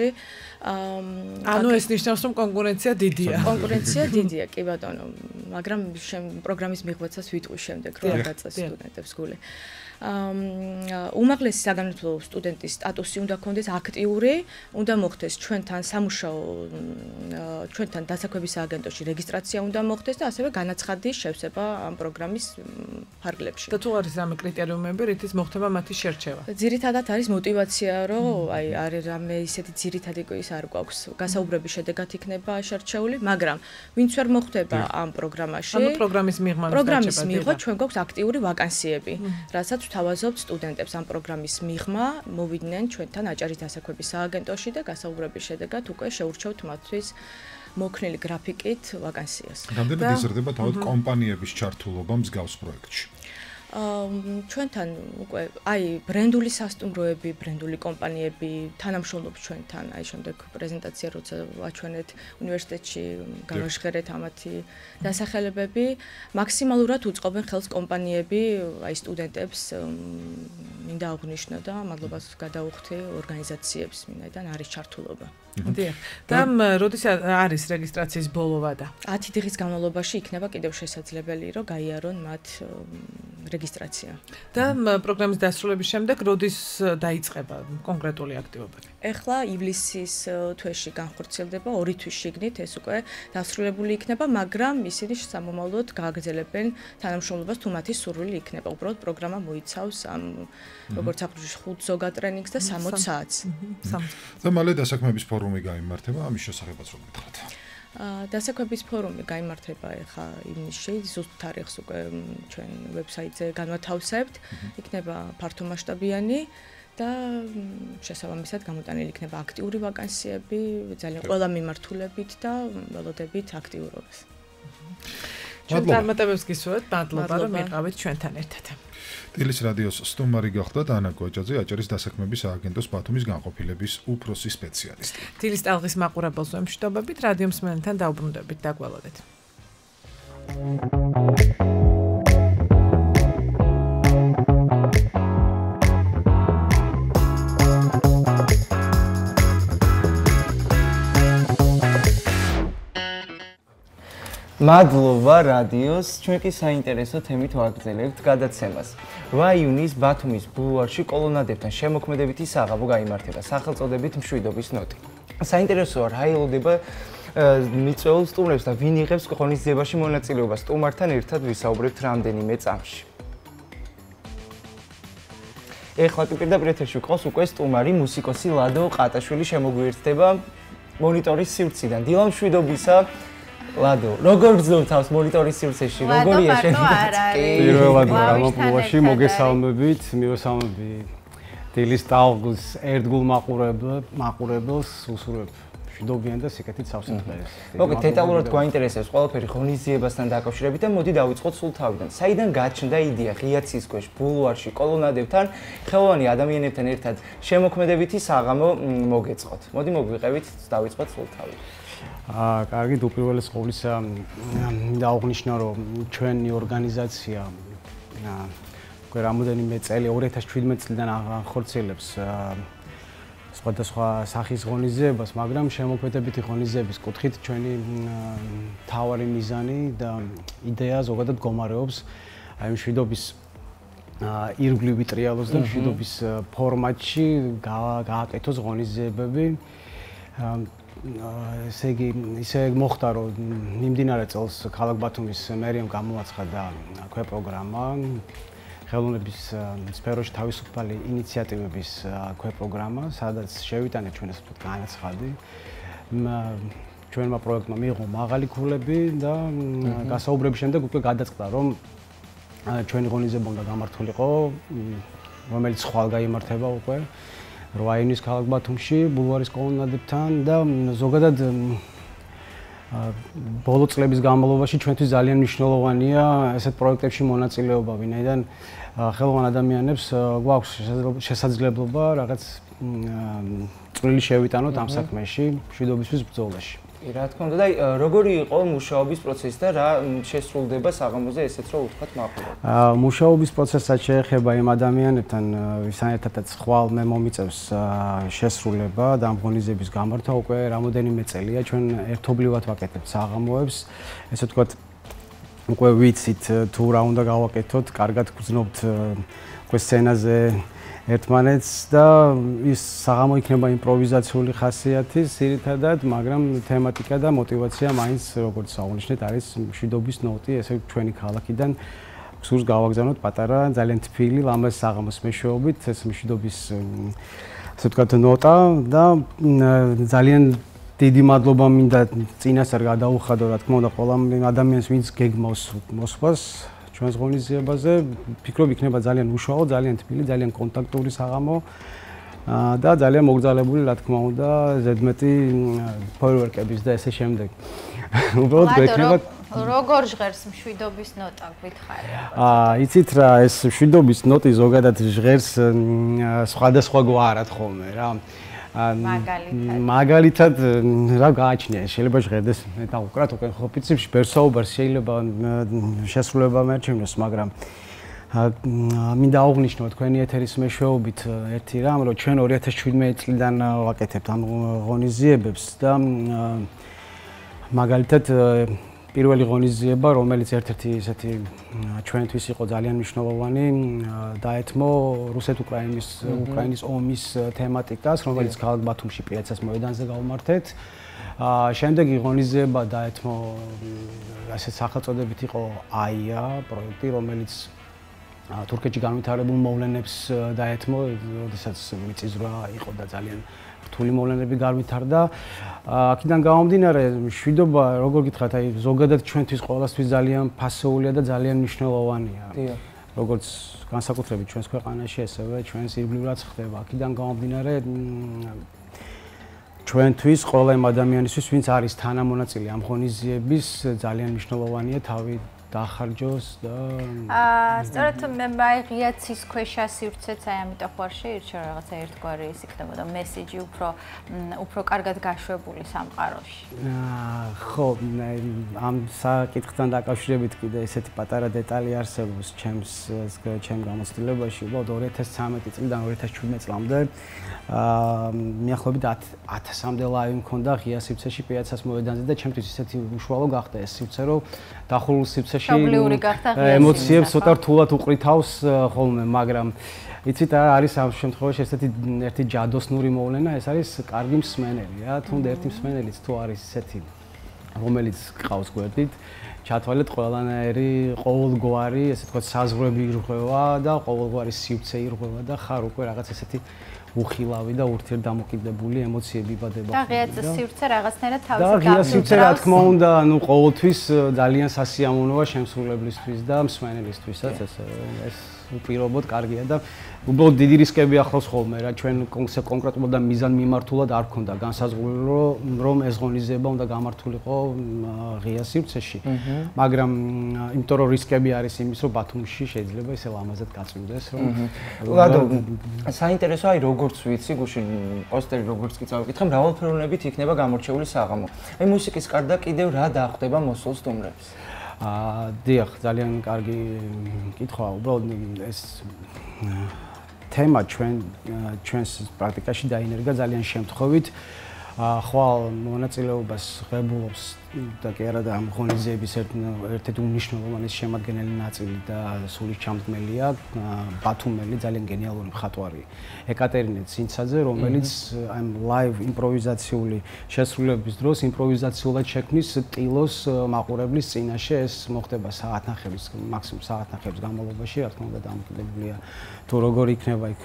ანუ ეს ნიშნავს, რომ კონკურენცია დიდია. კონკურენცია დიდია, კი ბატონო, მაგრამ პროგრამის მიღებაცაც ვიტყვი შემდეგ, რომ არ გაწეს სტუდენტებს გული. უმაღლესი საგანმანათლებლო სტუდენტის სტატუსი უნდა ქონდეს აქტიური, უნდა მოხდეს ჩვენთან სამუშაო, ჩვენთან დასაქმების სააგენტოში რეგისტრაცია უნდა მოხდეს და ასევე განაცხადის შევსება ამ პროგრამის ფარგლებში. და თუ არის რამე კრიტერიუმები, რითიც მოხდება მათი შერჩევა? ძირითადად არის мотиваცია, რომ აი არის რამე ისეთი ძირითადი ის არ გვაქვს. გასაუბრების შედეგად იქნება შერჩეული, მაგრამ ვინც ვერ მოხდება ამ პროგრამაში, ანუ პროგრამის მიღმა პროგრამის მიღმა ჩვენ გვაქვს აქტიური ვაკანსიები, რასაც ვთავაზობთ სტუდენტებს ამ პროგრამის მიღმა მოვიდნენ ჩვენთან აჭარის დასაქმების სააგენტოში და გასაუბრების შედეგად უკვე შეურჩევთ მათთვის მოქნილი გრაფიკით ვაკანსიას. რამდენად იზრდება თავად კომპანიების ჩართულობა მსგავს პროექტში? ჩვენთან უკვე აი ბრენდული სასტუმროები, ბრენდული კომპანიები თანამშრომლობს ჩვენთან, აი შემდეგ პრეზენტაცია როცა ვაჩვენეთ უნივერსიტეტში, გავაჟღერეთ ამათი დასახელებები, მაქსიმალურად უწყობენ ხელს კომპანიები აი სტუდენტებს მინდა აღვნიშნო და მადლობას გადაუხდი ორგანიზაციებს, ვინაიდან არის ჩართულობა. დიახ. და როდესაც არის რეგისტრაციის ბოლო ვადა? ათი დღის განმავლობაში იქნება კიდევ შესაძლებელი, რომ გაიარონ მათ რეგისტრაცია. და პროგრამის დასრულების შემდეგ როდის დაიწყება კონკრეტული აქტივობები? ეხლა ივლისის თვეში განხორციელდება, ორი თვის შიგნით ეს უკვე დასრულებული იქნება, მაგრამ ისინი სამომავლოდ გააგრძელებენ თანამშრომლობას თუ მათი სურვილი იქნება. უბრალოდ პროგრამა მოიცავს ამ როგორც აღნიშნულ ხუთ ზოგად ტრენინგს და სამოც საათს. და მალე დასაქმების ფორუმი გაიმართება, ამის შესახებაც რომ გითხრათ. დასაქმების ფორუმი გაიმართება ახლა ივნისში, ზუსტ თარიღს უკვე ჩვენ ვებსაიტზე განვათავსებთ. იქნება ფართომასშტაბიანი და შესაბამისად გამოტანილი იქნება აქტიური ვაკანსიები, ძალიან ყველა მიმართულებით და ველოდებით აქტიურობას. ჩვენ წარმატებებს გისურვებთ, მადლობა რომ იყავით ჩვენთან ერთად. ტილის რადიოს სტუმარი გახლდათ ანა კოჭაძე, აჭარის დასაქმების სააგენტოს ბათუმის განყოფილების უფროსი სპეციალისტი. ტილის ტალღის მაყურებელს ვემშვიდობებით, რადიო მსმენელთან დაუბრუნდებით, დაგველოდეთ. მადლობა რადიოს, ჩვენ კი საინტერესო თემით ვაგრძელებთ გადაცემას. რვა იუნის ბათუმის ბულვარში კოლონადებთან შემოქმედებითი საღამო გაიმართება სახელწოდებით მშვიდობის ნოტი. საინტერესოა რა ელოდება მიწვეულ სტუმრებს და ვინ იღებს ღონისძიებაში მონაწილეობას. სტუმართან ერთად ვისაუბრებთ რამდენიმე წამში. ეხლა კი პირდაპირ ეთერში ვყავს უკვე სტუმარი მუსიკოსი ლადო ყატაშვილი შემოგვიერთდება მონიტორის სივრციდან. დილა მშვიდობისა ლადო, როგორ გრძნობ თავს მონიტორის სივრცეში? როგორია შენი? პირველად გამოფულაში მოგესალმებით, მივესალმები დილის ტალღის ერთგულ მაყურებელს, უსურვებ მშვიდობიან და სიკეთით სავსე დღეს. მოგეთ დეტალურად გვაინტერესებს ყველაფერი ღონისძიებასთან დაკავშირებით და მოდი დავიწყოთ სულ თავიდან. საიდან გაჩნდა იდეა ღია ცის ქვეშ ბულვარში კოლონადებთან ხელოვანი ადამიანებთან ერთად შემოქმედებითი საღამო მოგეწყოთ? მოდი მოგვიყევით, დავიწყოთ სულ თავიდან. აა, კარგი, უპირველეს ყოვლისა დავაღნიშნო, რომ ჩვენი ორგანიზაცია უკვე რამოდენიმე წელი ორი ათას შვიდმეტი წლიდან ახორციელებს სხვადასხვა სახის ღონისძიებას, მაგრამ შემოქმედებითი ღონისძიების კუთხით ჩვენი მთავარი მიზანი და იდეა ზოგადად გომარეობს აი მშვიდობის ირგვლივი ტრიალოს და მშვიდობის ფორმატში გააკეთოს ღონისძიებები. ესე იგი, ისე მოხდა, რომ მიმდინარე წელს ქალაქ ბათუმის მერიამ გამოაცხადა ქვეპროგრამა ხელოვნების სფეროში თავისუფალი ინიციატივების ქვეპროგრამა, სადაც შევიტანეთ ჩვენ ასე ვთქვათ განაცხადი. ჩვენმა პროექტმა მიიღო მაღალი ქულები და გასაუბრების შემდეგ უკვე გადაწყდა, რომ ჩვენი ღონისძიება უნდა გამართულიყო, რომელიც ხვალ გაიმართება უკვე რვა ივნის ქალაქ ბათუმში, ბულვარის კოლონადებთან და ზოგადად ბოლო წლების განმავლობაში ჩვენთვის ძალიან მნიშვნელოვანია ესეთ პროექტებში მონაწილეობა, ვინაიდან ხელოვან ადამიანებს გვაქვს შესაძლებლობა რაღაც წვლილი შევიტანოთ ამ საქმეში, მშვიდობისთვის ბრძოლაში. რა თქმა უნდა და როგორი იყო მუშაობის პროცესი და რა შესრულდება საღამოზე ესეც რომ ვთქვათ მაყურებელს. მუშაობის პროცესაც შეეხება იმ ადამიანებთან, ვისთანაც ხვალ მე მომიწევს შესრულება და ამ ღონისძიების გამართა უკვე რამოდენიმე წელია ჩვენ ერთობლივად ვაკეთებთ საღამოებს. ესე ვთქვათ უკვე ვიცით თუ რა უნდა გავაკეთოთ, კარგად გრძნობთ უკვე სცენაზე ერთმანეთს და ის საღამო იქნება იმპროვიზაციული ხასიათის ძირითადად, მაგრამ თემატიკა და мотиваცია მაინც როგორც აღნიშნეთ არის მშვიდობის ნოტი, ესე ჩვენი ქალაქიდან გსურს გავაგზავნოთ პატარა ძალიან თბილი ლამაზ საღამოს მეშვეობით ეს მშვიდობის ასე ვთქვათ ნოტა და ძალიან დიდი მადლობა მინდა წინასწარ გადაუხადო რა თქმა უნდა ყველა ადამიანს ვინც გეგმავს მოსვლას ჩვენს ღონისძიებაზე, ფიქრობ იქნება ძალიან უშუალო, ძალიან თბილი, ძალიან კონტაქტური საღამო და ძალიან მოგზალებული, რა თქმა უნდა, ზედმეტი ფოიერვერკების და ესე შემდეგ. უბრალოდ გვექნება როგორ ჟღერს მშვიდობის ნოტა, გითხარი? აა, იცით რა, ეს მშვიდობის ნოტი ზოგადად ჟღერს სხვადასხვა გვარად ხოლმე რა. მაგალითად რა გააჩნია შეიძლება ჟღერდეს მე დავუკრათ უკვე ხო პრინციპში ბერსაუბარს შეიძლება შესრულება მერჩევნოს მაგრამ მინდა აღვნიშნო თქვენი ეთერის მეშვეობით ერთი რამ რომ ჩვენ ორი ათას შვიდმეტი წლიდან ვაკეთებთ ამ ღონისძიებებს და მაგალითად პირველი ღონისძიება რომელიც ერთ-ერთი ესეთი ჩვენთვის იყო ძალიან მნიშვნელოვანი დაეთმო რუსეთ-უკრაინის უკრაინის ომის თემატიკას რომელიც ქალაქ ბათუმში პიაცას მოედანზე გავმართეთ. შემდეგი ღონისძიება დაეთმო ასე სახელწოდებით იყო აია პროექტი რომელიც თურქეთში განვითარებულ მოვლენებს დაეთმო, როდესაც მიწისძვრა იყო და ძალიან რთული მოვლენები განვითარდა. აქედან გამომდინარე, მშვიდობა, როგორ გითხრათ, აი ზოგადად ჩვენთვის ყველასთვის ძალიან ფასეულია და ძალიან მნიშვნელოვანია. როგორც განსაკუთრებით ჩვენს ქვეყანაში, ასევე ჩვენს ირგვლივაც ხდება. აქედან გამომდინარე, ჩვენთვის ყველა იმ ადამიანისთვის, ვინც არის თანამონაწილე ამ ღონისძიების, ძალიან მნიშვნელოვანია თავი დახარჯოს და აა სწორედ მე მაიღია ცის ქვეშა სივრცეც აი ამიტომ ხარ შეირჩა რაღაცა ერთგვარი ის იქნებოდა მესიჯი უფრო უფრო კარგად გაშვებული სამყაროში. აა ხო ამ საკითხთან დაკავშირებით კიდე ესეთი პატარა დეტალი არსებობს ჩემს ჩემ გამოცდილებაში უბრალოდ ორი ათას ცხრამეტი წლიდან ორი ათას შვიდმეტი წლამდე აა მიახლოებით ათასამდე ლაივი მქონდა ღია სივრცეში პიაცას მოედანზე და ჩემთვის ისეთი უშუალო გახდა ეს სივრცე რომ დახურულ სივრცეში ემოციებს ცოტა რთულად უყრითავს ხოლმე, მაგრამ იცით რა არის ამ შემთხვევაში ესეთი ერთი ჯადოსნური მოვლენა, ეს არის კარგი მსმენელი რა, თუნდაც ერთი მსმენელიც თუ არის ესეთი რომელიც ყავს გვერდით, ჩათვალეთ ყველანაირი ყოველგვარი, ესე ვთქვათ, საზღვრები ირღვევა და ყოველგვარი სივრცე ირღვევა და ხარ უკვე რაღაც ესეთი უხილავი და ურთიერთდამოკიდებული ემოციები იბადება. და ღია სივრცე რაღაცნაირად თავისი და ღია სივრცე რა თქმა უნდა, ანუ ყოველთვის ძალიან სასიამოვნოა შემსრულებლისთვის და მსმენელისთვისაც ეს ეს უპირობოდ კარგია და უბრალოდ დიდი რისკები ახლავს ხოლმე რა ჩვენ კონკრეტულად და მიზანმიმართულად არ გქონდა განსაზღვრული რომ ეს ღონისძიება უნდა გამართულიყო ღია სივრცეში მაგრამ იმიტომ რომ რისკები არის იმის რომ ბათუმში შეიძლება ისე ლამაზად გაწვდეს რომ ლადო საინტერესოა აი როგორც ვიცი გუშინ პოსტერი როგორც კი წავიკითხე მრავალფეროვნებით იქნება გამორჩეული საღამო აი მუსიკის კარდა კიდევ რა დაახდება მოსულ სტუმრებს აა დიახ, ძალიან კარგი კითხვაა. უბრალოდ ეს თემა ჩვენ ჩვენს პრაქტიკაში დაინერგა ძალიან შემთხვევით. ხვალ მონაწილეობას ღებულობს და კი არა და ამ ღონისძიების ერთ-ერთი უმნიშვნელოვანესი შემადგენელი ნაწილი და სულის ჩამდგმელია ბათუმელი ძალიან გენიალური მხატვარი ეკატერინე ცინცაძე, რომელიც ამ ლაივ იმპროვიზაციული შესრულების დროს იმპროვიზაციულად შექმნის ტილოს მაყურებლის წინაშე. ეს მოხდება საათნახების, მაქსიმუმ საათნახების განმავლობაში, რა თქმა უნდა დამოკიდებულია თუ როგორ იქნება იქ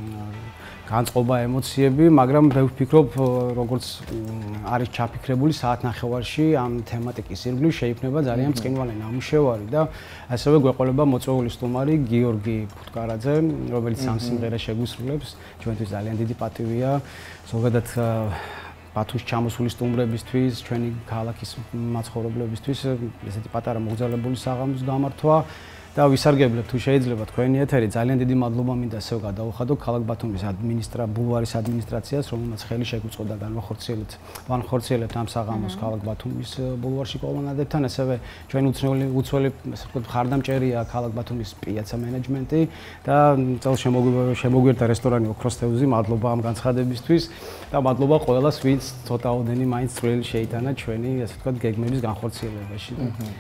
განწყობა ემოციები, მაგრამ მე ვფიქრობ, როგორც არის ჩაფიქრებული საათნახევარში ამ თემატიკის ირგვლივ შეიქმნება ძალიან მწყინვალე ნამუშევარი და ასევე გვეყოლება მოწვეული სტუმარი გიორგი ფუტკარაძე, რომელიც ამ სიმღერას შეგვისრულებს. ჩვენთვის ძალიან დიდი პატივია ზოგადად ბათუმში ჩამოსული სტუმრებისთვის, ჩვენი ქალაქის მაცხოვრებლებისთვის ესეთი პატარა მოგზაურებული საღამოს გამართვა. და ვისარგებლებ თუ შეიძლება თქვენი ეთერი. ძალიან დიდი მადლობა მინდა ასევე გადაუხადო ქალაქ ბათუმის ადმინისტრა ბულვარის ადმინისტრაციას, რომელმაც ხელი შეგვიწოდა განვახორციელეთ ვანხორციელებთ ამ საღამოს ქალაქ ბათუმის ბულვარში კოლონადებთან. ასევე ჩვენ უცნაური უცვლელი ასე ვთქვათ მხარდამჭერია ქალაქ ბათუმის პიაცა მენეჯმენტი და წელს შემოგვიერთა რესტორანი ოქროს თევზი. მადლობა ამ განცხადებისთვის და მადლობა ყველას, ვინც ცოტაოდენი მაინც წვლილი შეიტანა ჩვენი ასე ვთქვათ გეგმების განხორციელებაში.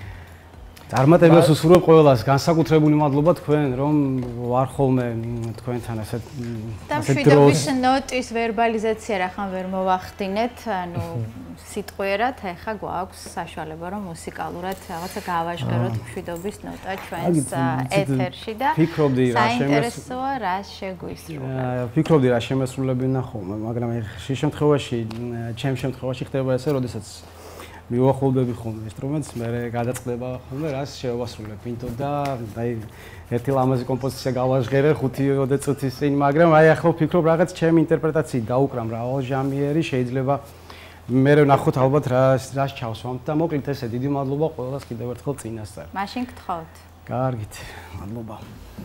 წარმატებას უსურვებ ყველას, განსაკუთრებული მადლობა თქვენ, რომ ვარ ხოლმე თქვენთან ასეთ ასეთ დროს. და ნოტის ვერბალიზაცია რახან ვერ მოვახდინეთ, ანუ სიტყვიერად ეხა გვაქვს საშუალება რომ მუსიკალურად რაღაცა გავაჟღეროთ მშვიდობის ნოტა ჩვენს ეთერში და ფიქრობდი რა საინტერესოა რა შეგვისრულებთ. ფიქრობდი რა შემესრულებინა ხოლმე, მაგრამ ხშირ შემთხვევაში, ჩემ შემთხვევაში ხდება ესე, როდესაც მივახულდები ხოლმე ინსტრუმენტს, მე გადაწყდება ხოლმე რას შევასრულებ პინტო და აი ერთი ლამაზი კომპოზიცია გავაჟღერე ხუთი ოცი წუთის წინ, მაგრამ აი ახლა ვფიქრობ რაღაც ჩემი ინტერპრეტაციით დაუკრა მრავალჟამიერი, შეიძლება მე ვნახოთ ალბათ რა რას ჩავსვამთ და მოკლედ ესე დიდი მადლობა ყველას კიდევ ერთხელ წინასწარ. მაშინ გთხოვთ. კარგით, მადლობა.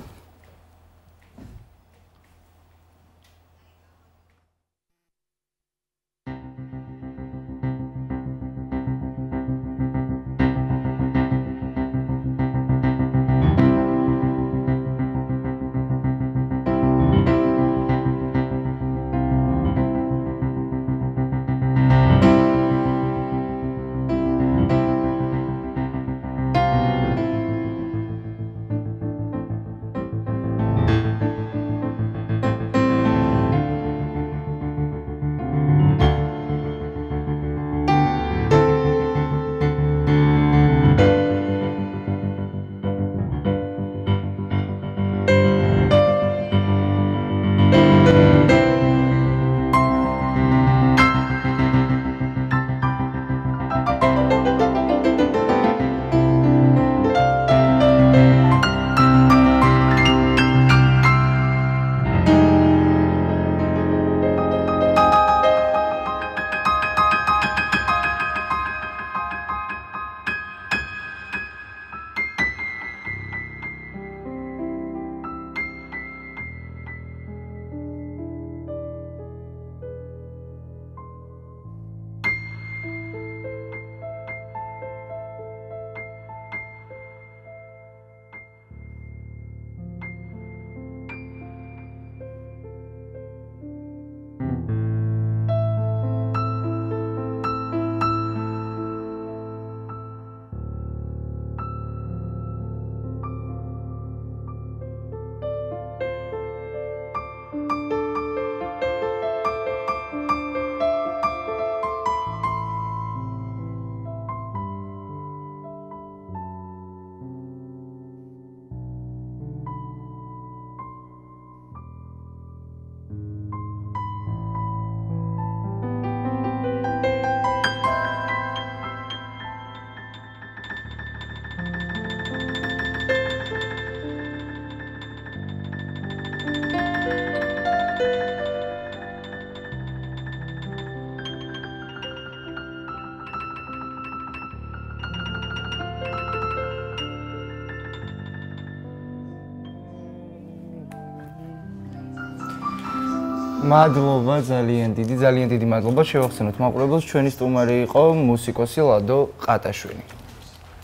მადლობა ძალიან დიდი, ძალიან დიდი მადლობა შევახსენოთ მაყურებელს. ჩვენი სტუმარი იყო მუსიკოსი ლადო ყატაშვილი.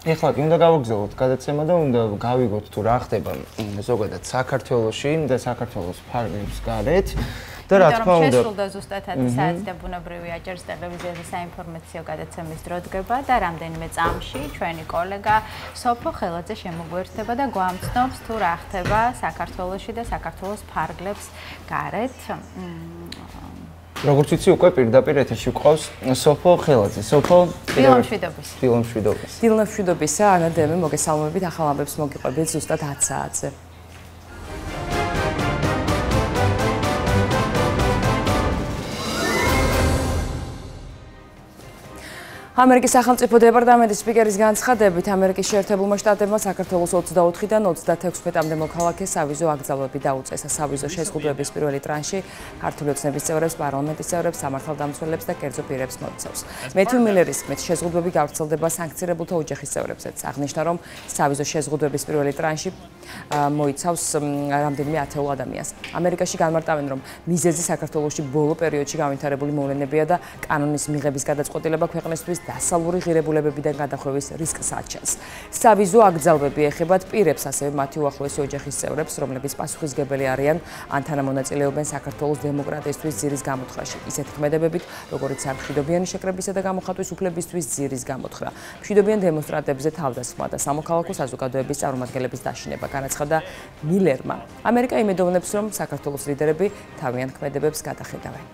ეხლა კი უნდა გავაგზავნოთ გადაცემა და უნდა გავიგოთ თუ რა ხდება ზოგადად საქართველოში და საქართველოს ფარგლებს გარეთ. და რა თქმა უნდა შესრულდა ზუსტად ათი საათი და ბუნებრივი აჭარის ტელევიზიაზე საინფორმაციო გადაცემის დრო დგება და რამდენიმე წამში ჩვენი კოლეგა სოფო ხელაძე შემოგვერთდება და გვამცნობს თუ რა ხდება საქართველოში და საქართველოს ფარგლებს გარეთ. როგორც ვიცი, უკვე პირდაპირ ეთერში გვყავს სოფო ხელაძე. სოფო დილამშვიდობის. დილამშვიდობის. დილამშვიდობისა, ანა დემი, მოგესალმებით, ახალ ამბებს მოგიყვებით ზუსტად ათი საათზე. ამერიკის სახელმწიფო დეპარტამენტის სპიკერის განცხადებით, ამერიკის შეერთებულმა შტატებმა საქართველოს ოცდაოთხიდან ოცდათექვსმეტამდე მოქალაქეს სავიზო აკრძალვები დაუწესა. სავიზო შეზღუდვების პირველი ტრანში ქართული ოცნების წევრებს, პარლამენტის წევრებს, სამართალდამცველებს და კერძო პირებს მოიცავს. მეთიუ მილერის თქმით, შეზღუდვები გავრცელდება სანქცირებულთა ოჯახის წევრებსაც. აღნიშნა, რომ სავიზო შეზღუდვების პირველი ტრანში მოიცავს რამდენიმე ათეულ ადამიანს. ამერიკაში განმარტავენ, რომ მიზეზი საქართველოში ბოლო პერიოდში განვითარებული მოვლენებია და კანონის მიღების გადაწყვეტილება ქვეყნისთვის დასავლური ღირებულებებიდან გადახვევის რისკს აჩენს. სავიზო აკრძალვები ეხებათ პირებს, ასევე მათი უახლოესი ოჯახის წევრებს, რომლებიც პასუხისმგებელი არიან ან თანამონაწილეობენ საქართველოს დემოკრატიისთვის ძირის გამოთხრაში. ისეთი ქმედებებით, როგორიც არ მშვიდობიანი შეკრებისა და გამოხატვის უფლებისთვის ძირის გამოთხრა, მშვიდობიან დემონსტრანტებზე თავდასხმა და სამოქალაქო საზოგადოების წარმომადგენლების დაშინება, განაცხადა მილერმა. ამერიკა იმედოვნებს, რომ საქართველოს ლიდერები თავიანთ ქმედებებს გადახედავენ.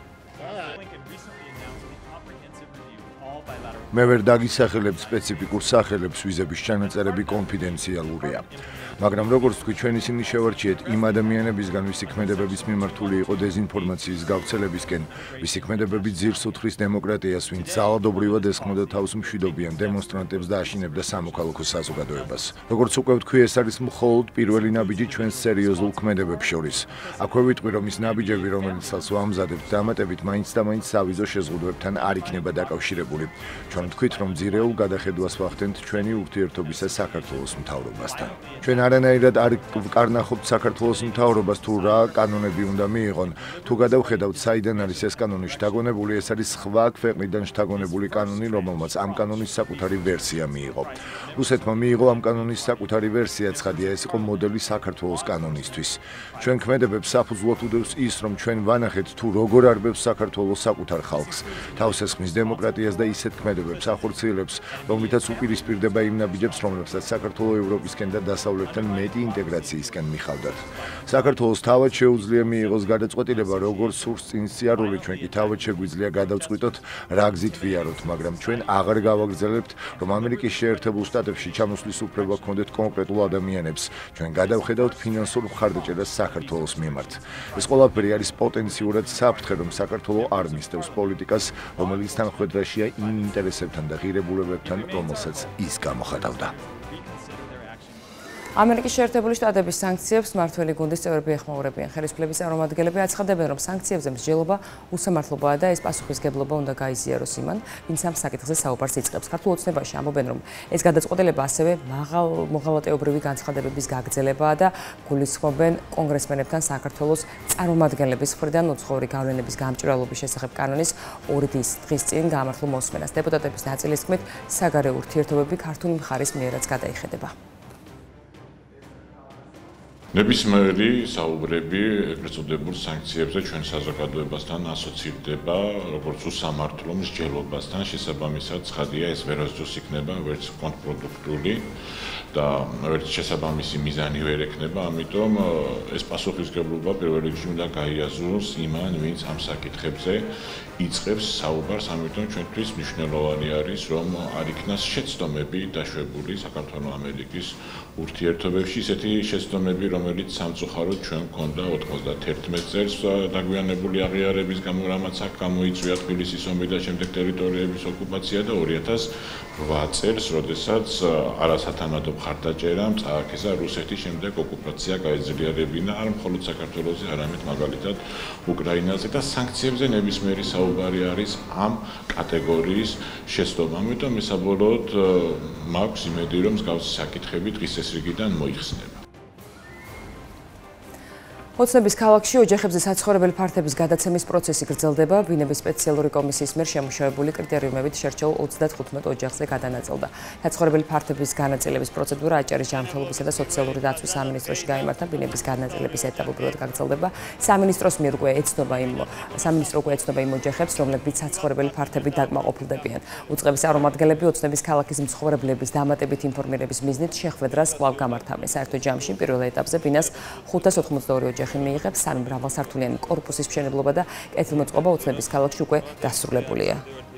მე ვერ დაგისახელებ სპეციფიკურ სახელებს, ვიზების ჩანაწერები კონფიდენციალურია. მაგრამ როგორც თქვი, ჩვენ ისინი შევარჩიეთ იმ ადამიანებისგან, ვისი ქმედებების მიმართული იყო დეზინფორმაციის გავრცელებისკენ, ვისი ქმედებები ძირს უთხრის დემოკრატიას, ვინც ძალადობრივად ესხმოდა თავს მშვიდობიან დემონსტრანტებს და აშინებდა სამოქალაქო საზოგადოებას. როგორც უკვე ვთქვი, ეს არის მხოლოდ პირველი ნაბიჯი ჩვენს სერიოზულ ქმედებებს შორის. აქვე ვიტყვი, რომ ის ნაბიჯები, რომელიცაც ვამზადებთ, დამატებით მაინც და მაინც სავიზო შეზღუდვებთან არ იქნება დაკავშირებული. ჩვენ ვთქვით, რომ ძირეულ გადახედვას ვახდენთ ჩვენი ურთიერთობისას საქართველოს მთავრობასთან. ჩვენ არანაირად არ ვკარნახობთ საქართველოს მთავრობას თუ რა კანონები უნდა მიიღონ. თუ გადავხედავთ, საიდან არის ეს კანონი შთაგონებული, ეს არის სხვა ქვეყნიდან შთაგონებული კანონი, რომელმაც ამ კანონის საკუთარი ვერსია მიიღო. რუსეთმა მიიღო ამ კანონის საკუთარი ვერსია, ცხადია, ეს იყო მოდელი საქართველოს კანონისთვის. ჩვენ ქმედებებს საფუძვლად უდევს ის, რომ ჩვენ ვანახეთ თუ როგორ არბევს საქართველოს საკუთარ ხალხს, თავს ესხმის დემოკრატიას და ისეთ ქმედებებს ახორციელებს, რომლითაც უპირისპირდება იმ ნაბიჯებს, რომლებსაც საქართველოს ევროპისკენ და დასავლეთთან მეტი ინტეგრაციისკენ მიხავდათ. საქართველოს თავად შეუძლია მიიღოს გადაწყვეტილება, როგორ სურს წინ სიარული, ჩვენ კი თავად შეგვიძლია გადავწყვიტოთ, რა გზით ვიაროთ, მაგრამ ჩვენ აღარ გავაგრძელებთ, რომ ამერიკის შეერთებულ შტატებში ჩამოსვლის უფლება ჰქონდეთ კონკრეტულ ადამიანებს. ჩვენ გადავხედავთ ფინანსურ მხარდაჭერას საქართველოს მიმართ. ეს ყველაფერი არის პოტენციურად საფრთხე, რომ საქართველო არ მისდევს პოლიტიკას, რომელიც თანხმდრაშია იმ ინტერესებთან და ღირებულებებთან, რომელსაც ის გამოხატავდა. ამერიკის შეერთებული შტატების სანქციებს მმართველი გუნდის წევრები ეხმაურებიან. ხელისუფლების წარმომადგენლები აცხადებენ, რომ სანქციებზე მსჯელობა უსამართლობაა და ეს პასუხისგებლობა უნდა გაიზიაროს იმან, ვინც ამ საკითხზე საუბარს იწყებს. ქართულ ოცნებაში ამბობენ, რომ ეს გადაწყვეტილება ასევე მოღალატეობრივი განცხადებების გაგრძელებაა და გულისხმობენ კონგრესმენებთან საქართველოს წარმომადგენლების მხრიდან უცხოური გავლენების გამჭვირვალობის შესახებ კანონის ორი დღის წინ გამართულ მოსმენას. დეპუტატების ნაწილის თქმით, საგარეო ურთიერთობები ქართული მხარის მიერაც გადაიხედება. ნებისმიერი საუბრები ეგრეთ წოდებულ სანქციებზე ჩვენ საზოგადოებასთან ასოცირდება, როგორც უსამართლო მსჯელობასთან, შესაბამისად, ცხადია, ეს ვერასდროს იქნება ვერც კონტრპროდუქტიული და ვერც შესაბამისი მიზანი ვერ ექნება, ამიტომ ეს პასუხისმგებლობა პირველ რიგში უნდა გაიაზროს იმან, ვინც ამ საკითხებზე იწყებს საუბარს, ამიტომ ჩვენთვის მნიშვნელოვანი არის, რომ არ იქნას შეცდომები დაშვებული საქართველო-ამერიკის ურთიერთობებში, ისეთი შეცდომები, რომელიც სამწუხაროდ ჩვენ გვქონდა ოთხმოცდაათი წელს დაგვიანებული აღიარების გამო, რამაც აქ გამოიწვია თბილისის ომი და შემდეგ ტერიტორიების ოკუპაცია და ორი ათას რვა წელს, როდესაც არასათანადო მხარდაჭერამ წააქეზა რუსეთის შემდეგ ოკუპაცია გაეძლიერებინა არ მხოლოდ საქართველოზე, არამედ მაგალითად უკრაინაზე და სანქციებზე ნებისმიერი საუბარი არის ამ კატეგორიის შეცდომა. ამიტომ მე საბოლოოდ მაქვს იმედი, რომ მსგავსი საკითხები დღის ეს რიგიდან მოიხსნება. ოცნების ქალაქში ოჯახებზე საცხოვრებელი ფართების გადაცემის პროცესი გრძელდება. ბინების სპეციალური კომისიის მიერ შემუშავებული კრიტერიუმებით შერჩეულ ოცდათხუთმეტ ოჯახზე გადანაწილდა. საცხოვრებელი ფართების განაწილების პროცედურა აჭარის ჯანმრთელობისა და სოციალური დაცვის სამინისტროში გაიმართა. ბინების განაწილების ეტაპობრივად გაგრძელდება. სამინისტროს მიერ უკვე ეცნობა იმ სამინისტრო უკვე ეცნობა იმ ოჯახებს, რომლებიც საცხოვრებელი ფართები დაკმაყოფილდებიან. უწყების წარმომადგენლები ოცნების ქალაქის მცხოვრებლების დამატებით ინფორმირების მიზნით შეხვედრას კვლავ გამართავენ. საერთო ჯამში პირველ ეტაპზე ბინას ხუთას ოცდაოთხი ოჯახი მიიღებს, სამი მრავალსართულიანი კორპუსის მშენებლობა და კეთილმოწყობა ოცნების ქალაქში უკვე დასრულებულია.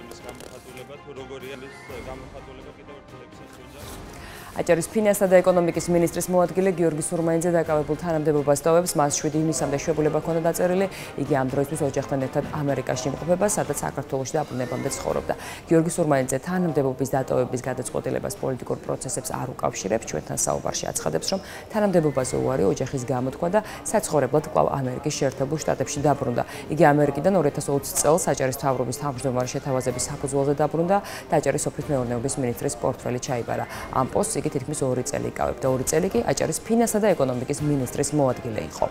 აჭარის ფინანსთა და ეკონომიკის მინისტრის მოადგილე გიორგი სურმაინძე დაკავებულ თანამდებობას ტოვებს, მას შვიდი ივნისამდე შეებულება ჰქონდა დაწერილი. იგი ამ დროისთვის ოჯახთან ერთად ამერიკაში იმყოფება, სადაც საქართველოში დაბრუნებამდე ცხოვრობდა. გიორგი სურმაინძე თანამდებობის დატოვების გადაწყვეტილებას პოლიტიკურ პროცესებს არ უკავშირებს, ჩვენთან საუბარში აცხადებს, რომ თანამდებობაზე უარი ოჯახის გამოთქვა და საცხოვრებლად კვლავ ამერიკის შეერთებულ შტატებში დაბრუნდა. იგი ამერიკიდან ორი ათას ოცი წელს აჭარის მთავრობის თავმჯდომარე შეთავაზების საფუძველზე დაბრუნდა და აჭარის სოფლის მეურნეობის მინისტრის პორტფელი ჩაიბარა. ამ პოსტს იგი თითქმის ორი წელი იკავებდა. ორი წელი კი აჭარის ფინანსთა და ეკონომიკის მინისტრის მოადგილე იყო.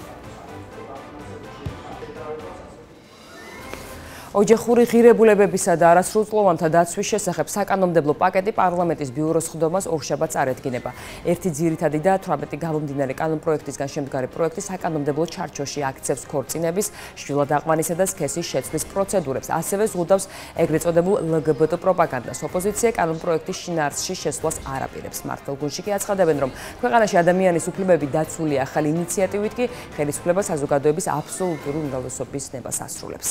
ოჯახური ღირებულებებისა და არასრულწლოვანთა დაცვის შესახებ საკანონმდებლო პაკეტი პარლამენტის ბიუროს ხდომას ორშაბათს არედგინება. ერთი ძირითადი და თვრამეტი გამომდინარე კანონპროექტისგან შემდგარი პროექტი საკანონმდებლო ჩარჩოში აქცევს ქორწინების, შვილად-აყვანისა და სქესის შეცვლის პროცედურებს. ასევე ზღუდავს ეგრეთ წოდებულ ელ გი ბე ტე პროპაგანდას. ოპოზიცია კანონპროექტის შინაარსში შესვლას არ აპირებს. მართლ გუნდში კი აცხადებენ, რომ ქვეყანაში ადამიანის უფლებები დაცული ახალი ინიციატივით კი ხელისუფლება საზოგადოების აბსოლუტური უმრავლესობის ნებას ასრულებს.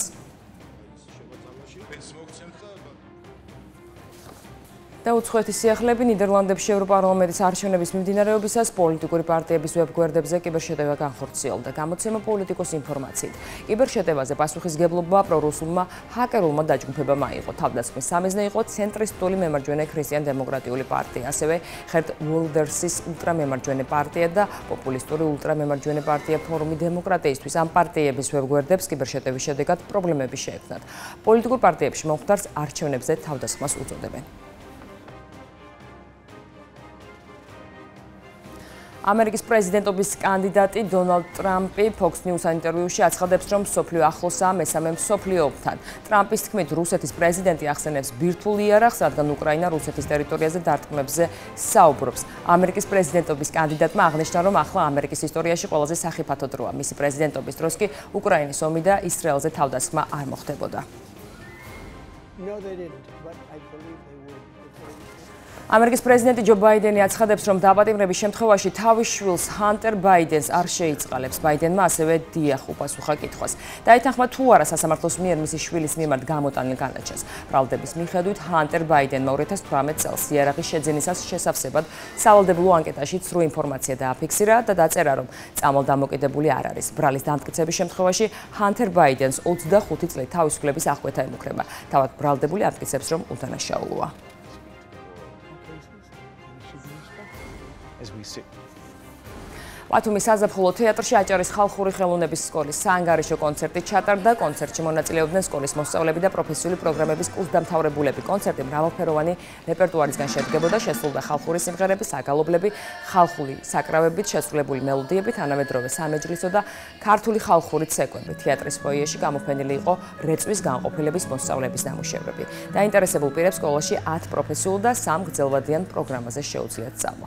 და უცხოეთის სიახლეები ნიდერლანდებში ევროპარლამენტის არჩევნების მიმდინარეობისას პოლიტიკური პარტიების ვებგვერდებზე კიბერშეტევა განხორციელდა. გამოცემა პოლიტიკოს ინფორმაციით. კიბერშეტევაზე პასუხისგებლობა პრორუსულმა ჰაკერულმა დაჯგუფებამ აიღო. თავდასხმის სამიზნე იყო ცენტრისტული მემარჯვენე ქრისტიან-დემოკრატიული პარტია, ასევე ხერთ უილდერსის ულტრამემარჯვენე პარტია და პოპულისტური ულტრამემარჯვენე პარტია ფორუმი დემოკრატიისთვის. ამ პარტიების ვებგვერდებს კიბერშეტევის შედეგად პრობლემები შეექმნათ. პოლიტიკურ პარტიებში მომხდარს არჩევნებზე თავდასხმას უწოდებენ. ამერიკის პრეზიდენტობის კანდიდატი დონალდ ტრამპი Fox News ინტერვიუში აცხადებს, რომ მსოფლიო ახლოსაა მესამე მსოფლიო ომთან. ტრამპის თქმით, რუსეთის პრეზიდენტი ახსენებს ბირთვულ იარაღს, რადგან უკრაინა რუსეთის ტერიტორიაზე დარტყმებზე საუბრობს. ამერიკის პრეზიდენტობის კანდიდატმა აღნიშნა, რომ ახლა ამერიკის ისტორიაში ყველაზე სახიფათო დროა. მისი პრეზიდენტობის დროს კი უკრაინის ომი და ისრაელზე თავდასხმა არ მოხდებოდა. No, they didn't, but I believe they would. ამერიკის პრეზიდენტი ჯო ბაიდენი აცხადებს, რომ დაპატიმრების შემთხვევაში თავის შვილს ჰანტერ ბაიდენს არ შეიწყალებს. ბაიდენმა ასევე დიახ უპასუხა კითხვას. დაითანხმა თუ არა სასამართლოს მიერ მისი შვილის მიმართ გამოტანილ განაჩენს. ბრალდების მიხედვით ჰანტერ ბაიდენმა ორი ათას თვრამეტ წელს იარაღის შეძენისას შესავსებად სავალდებულო ანკეტაში ცრუ ინფორმაცია დააფიქსირა და დაწერა, რომ წამალდამოკიდებული არ არის. ბრალის დამტკიცების შემთხვევაში ჰანტერ ბაიდენს ოცდახუთი წლით თავისუფლების აღკვეთა ემუქრება. თავად ბრალდებული ამტკიცებს, რომ უდანაშაულოა. As we see. ბათუმის საზაფხულო თეატრში აჭარის ხალხური ხელოვნების სკოლის საანგარიშო კონცერტი ჩატარდა. კონცერტში მონაწილეობდნენ სკოლის მოსწავლეები და პროფესიული პროგრამების კურსდამთავრებულები. კონცერტი მრავალფეროვანი რეპერტუარისგან შედგებოდა, შესრულდა ხალხური სიმღერები, საგალობლები, ხალხური საკრავებით შესრულებული მელოდიები, თანამედროვე სამეჯლისო და ქართული ხალხური ცეკვები. თეატრის ფოიეში გამოფენილი იყო რეწვის განყოფილების მოსწავლეების ნამუშევრები. დაინტერესებულ პირებს სკოლაში ათ პროფესიულ და სამ გრძელვადიან პროგრამაზე შეუძლიათ სწავლა.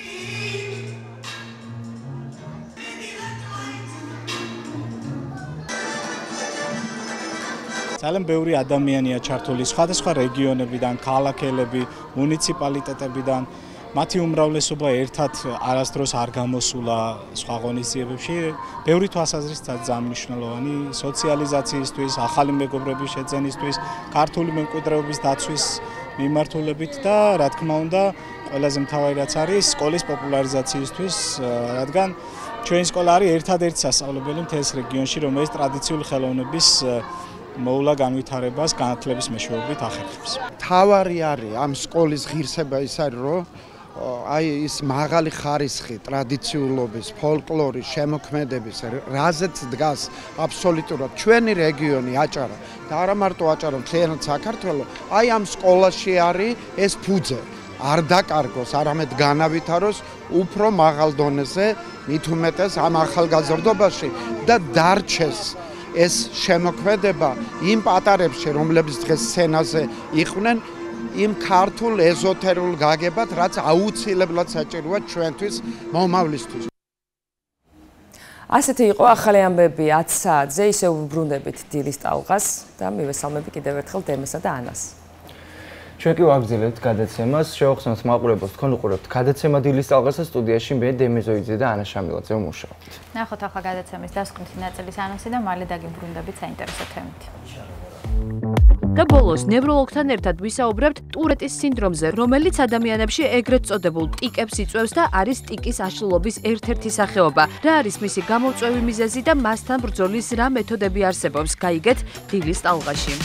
ძალიან ბევრი ადამიანია ჩართული სხვადასხვა რეგიონებიდან, ქალაქელები, მუნიციპალიტეტებიდან. მათი უმრავლესობა ერთად არასდროს არ გამოსულა სხვა ღონისძიებებში. ბევრი თვალსაზრისით ძალიან მნიშვნელოვანი სოციალიზაციისთვის, ახალი მეგობრების შეძენისთვის, ქართული მემკვიდრეობის დაცვის მიმართულებით და რა თქმა უნდა, ყველაზე მთავარი რაც არის სკოლის პოპულარიზაციისთვის, რადგან ჩვენი სკოლა არის ერთადერთი სასწავლებელი მთელს რეგიონში, რომელიც ტრადიციული ხელოვნების მოვლა განვითარებას განათლების მეშვეობით ახერხებს. თავარი არის ამ სკოლის ღირსება ის არის, რომ აი ის მაღალი ხარისხი ტრადიციულობის, ფოლკლორის, შემოქმედების, რაზეც დგას აბსოლუტურად ჩვენი რეგიონი აჭარა და არა მარტო აჭარა, მთლიანად საქართველო, აი ამ სკოლაში არის ეს ფუძე. არ დაკარგოს, არამედ განავითაროს უფრო მაღალ დონეზე მით უმეტეს ამ ახალგაზრდობაში და დარჩეს ეს შემოქმედება იმ პატარებში, რომლებიც დღეს სცენაზე იყვნენ, იმ ქართულ ეზოთერულ გაგებად, რაც აუცილებლად საჭიროა ჩვენთვის მომავლისთვის. ასეთი იყო ახალი ამბები ათი საათზე, ისევ ვუბრუნდებით დილის ტალღას და მივესალმები კიდევ ერთხელ დემესა და ანას. ჩვენ კი ვაგრძელებთ გადაცემას, შევახსენოთ მაყურებელს, თქვენ უყურებთ გადაცემა დილის ტალღასა, სტუდიაში მე დემე ზოიძე და ანა შამილაძე ვმუშაობთ. ნახოთ ახლა გადაცემის დასკვნითი ნაწილის ანონსი და მალე დაგიბრუნდებით საინტერესო თემით. და ბოლოს ნევროლოგთან ერთად ვისაუბრებთ ტურეტის სინდრომზე, რომელიც ადამიანებში ეგრეთ წოდებულ ტიკებს იწვევს და არის ტიკის აშლილობის ერთ-ერთი სახეობა. რა არის მისი გამოწვევი მიზეზი და მასთან ბრძოლის რა მეთოდები არსებობს? გაიგეთ დილის ტალღაში.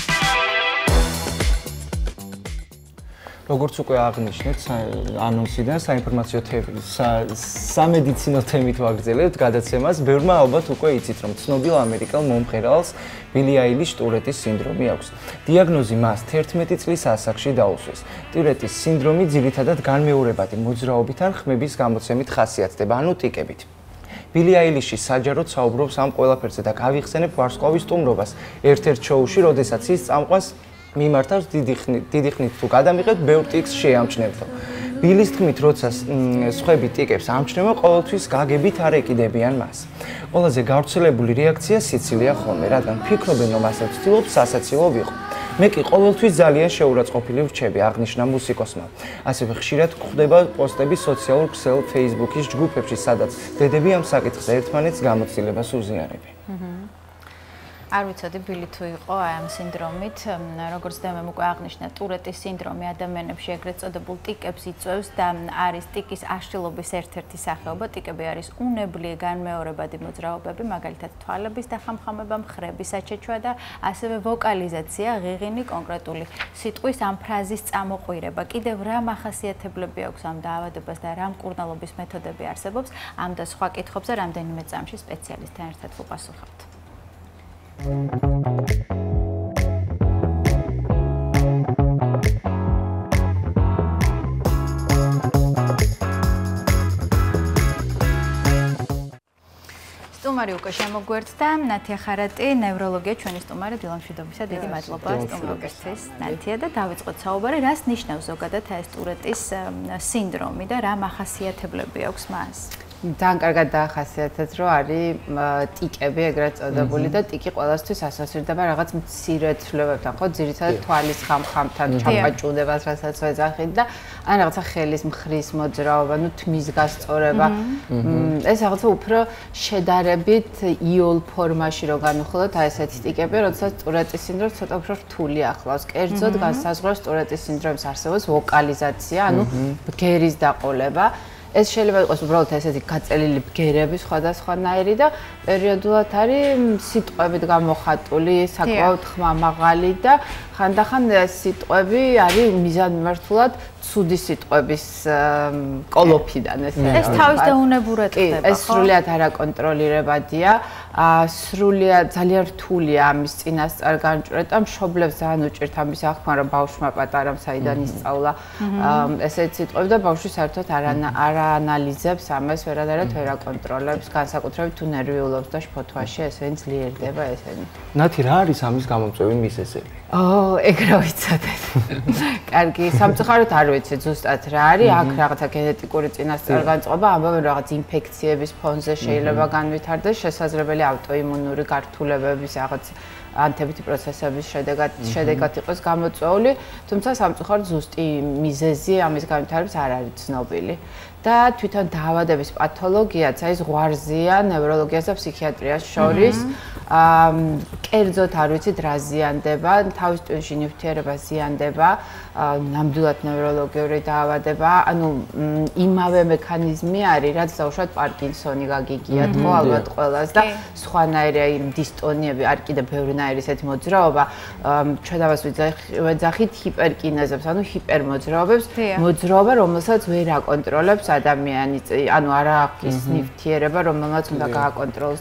როგორც უკვე აღნიშნეთ, ანონსიდან საინფორმაციო თემით, სამედიცინო თემით ვაგრძელებთ გადაცემას. ბევრმა ალბათ უკვე იცით, რომ ცნობილ ამერიკელ მომღერალს ბილი აილიში ტურეტის სინდრომი აქვს. დიაგნოზი მას თერთმეტი წლის ასაკში დაუსვეს. ტურეტის სინდრომი ძირითადად განმეორებადი მოძრაობით ან ხმების გამოცემით ხასიათდება, ანუ ტიკებით. ბილი აილიში საჯაროდ საუბრობს ამ ყველაფერზე და გავიხსენებ ვარსკვლავის სტუმრობას ერთ-ერთ შოუში, როდესაც ის წამყვანს მიმართავს დიდი ხნით, დიდი ხნით თუ გადამიღებთ, ბევრ ტიკს შეამჩნევთო. ბილის თქმით, როცა სხვები ტიკებს ამჩნევენ, ყოველთვის გაგებით არ ეკიდებიან მას. ყველაზე გავრცელებული რეაქცია სიცილია ხოლმე, რადგან ფიქრობენ, რომ ასე ცდილობს სასაცილო ვიყო. მე კი ყოველთვის ძალიან შეურაცხყოფილი ვრჩები, აღნიშნა მუსიკოსმა. ასევე ხშირად გვხვდება პოსტები სოციალურ ქსელ Facebook-ის ჯგუფებში, სადაც დედები ამ საკითხზე ერთმანეთს გამოცდილებას უზიარებენ. არ ვიცოდი ბილი თუ იყო აი ამ სინდრომით, როგორც დემემ უკვე აღნიშნა, ტურეტის სინდრომი ადამიანებში ეგრეთ წოდებულ ტიკებს იწვევს და არის ტიკის აშლილობის ერთ-ერთი სახეობა. ტიკები არის უნებლიე განმეორებადი მოძრაობები, მაგალითად თვალების დახამხამება, მხრების აჩეჩვა და ასევე ვოკალიზაცია, ღიღინი, კონკრეტული სიტყვის ამ ფრაზის წამოყვირება. კიდევ რა მახასიათებლები აქვს ამ დაავადებას და რა მკურნალობის მეთოდები არსებობს, ამ და სხვა კითხვებზე რამდენიმე წამში სპეციალისტთან ერთად ვუპასუხებთ. სტუმარი უკვე შემოგვერთდა, ნათია ხარატი, ნევროლოგია, ჩვენი სტუმარი დილამშვიდობისა, დიდი მადლობა სტუმრობისთვის. ნათია და დავიწყოთ საუბარი, რას ნიშნავს ზოგადად ეს ტურეტის სინდრომი და რა მახასიათებლები აქვს მას? ძალიან კარგად დაახასიათეთ, რომ არის ტიკები ეგრეთ წოდებული და ტიკი ყველასთვის ასოცირდება რაღაც მცირე ცვლილებებთან, ხო, ძირითადად თვალის ხამხამთან, ჩამაჭუდებას, რასაც ვეძახით და ან რაღაცა ხელის მხრის მოძრაობა, ნუ თმის გასწორება. ეს რაღაცა უფრო შედარებით იოლ ფორმაში რო განვიხილოთ, აი ესეთი ტიკები, როდესაც ტურეტის სინდრომი ცოტა უფრო რთული ახლავს. კერძოდ განსაზღვრავს ტურეტის სინდრომის არსებობას ვოკალიზაცია, ანუ ბგერის დაყოლება. ეს შეიძლება იყოს უბრალოდ ესეთი გაწელილი ბგერები სხვადასხვანაირი და პერიოდულად არის სიტყვებით გამოხატული, საკმაოდ ხმამაღალი და ხანდახან სიტყვები არის მიზანმიმართულად ცუდი სიტყვების კოლოფიდან ესე. ეს თავის დაუნებურად ხდება, ხო? ეს სრულიად არაკონტროლირებადია, სრულიად ძალიან რთულია ამის წინასწარ განჭვრეტა, მშობლებს ძალიან უჭირთ ამის აღქმა, რომ ბავშვმა პატარამ საიდან ისწავლა ესეთი სიტყვები და ბავშვი საერთოდ არ არაანალიზებს ამას, ვერადარად ვერ აკონტროლებს, განსაკუთრებით თუ ნერვიულობს და შფოთვაში ესენი ძლიერდება ესენი. ნათი, რა არის ამის გამომწვევი მიზეზები? ო, ეგ რა ვიცოდეთ. კარგი, სამწუხაროდ არ ვიცი ზუსტად რა არის, აქ რაღაცა გენეტიკური წინასწარგანწყობა, ამბობენ რაღაც ინფექციების ფონზე შეიძლება განვითარდეს, შესაძლებელი ავტოიმუნური გართულებების რაღაც ანთებითი პროცესების შედეგად შედეგად იყოს გამოწვეული, თუმცა სამწუხაროდ ზუსტი მიზეზი ამის განვითარების არ არის ცნობილი. და თვითონ დაავადების პათოლოგიაც აი ზღვარზია ნევროლოგიას და ფსიქიატრიას შორის. კერძოდ არ ვიცით რა ზიანდება, თავის ტვინში ნივთიერება ზიანდება, ნამდვილად ნევროლოგიური დაავადება, ანუ იმავე მექანიზმი არის, რაც დაუშვათ პარკინსონი გაგიგიათ, ხო, ალბათ ყველას და სხვანაირი აი დისტონიები, არ კიდე ბევრნაირი ესეთი მოძრაობა, ჩვენ ამას ვეძახით ჰიპერკინეზებს, ანუ ჰიპერმოძრაობებს, მოძრაობა, რომელსაც ვერ აკონტროლებს ადამიანი, ანუ არ აქვს ნივთიერება, რომელმაც უნდა გააკონტროლოს და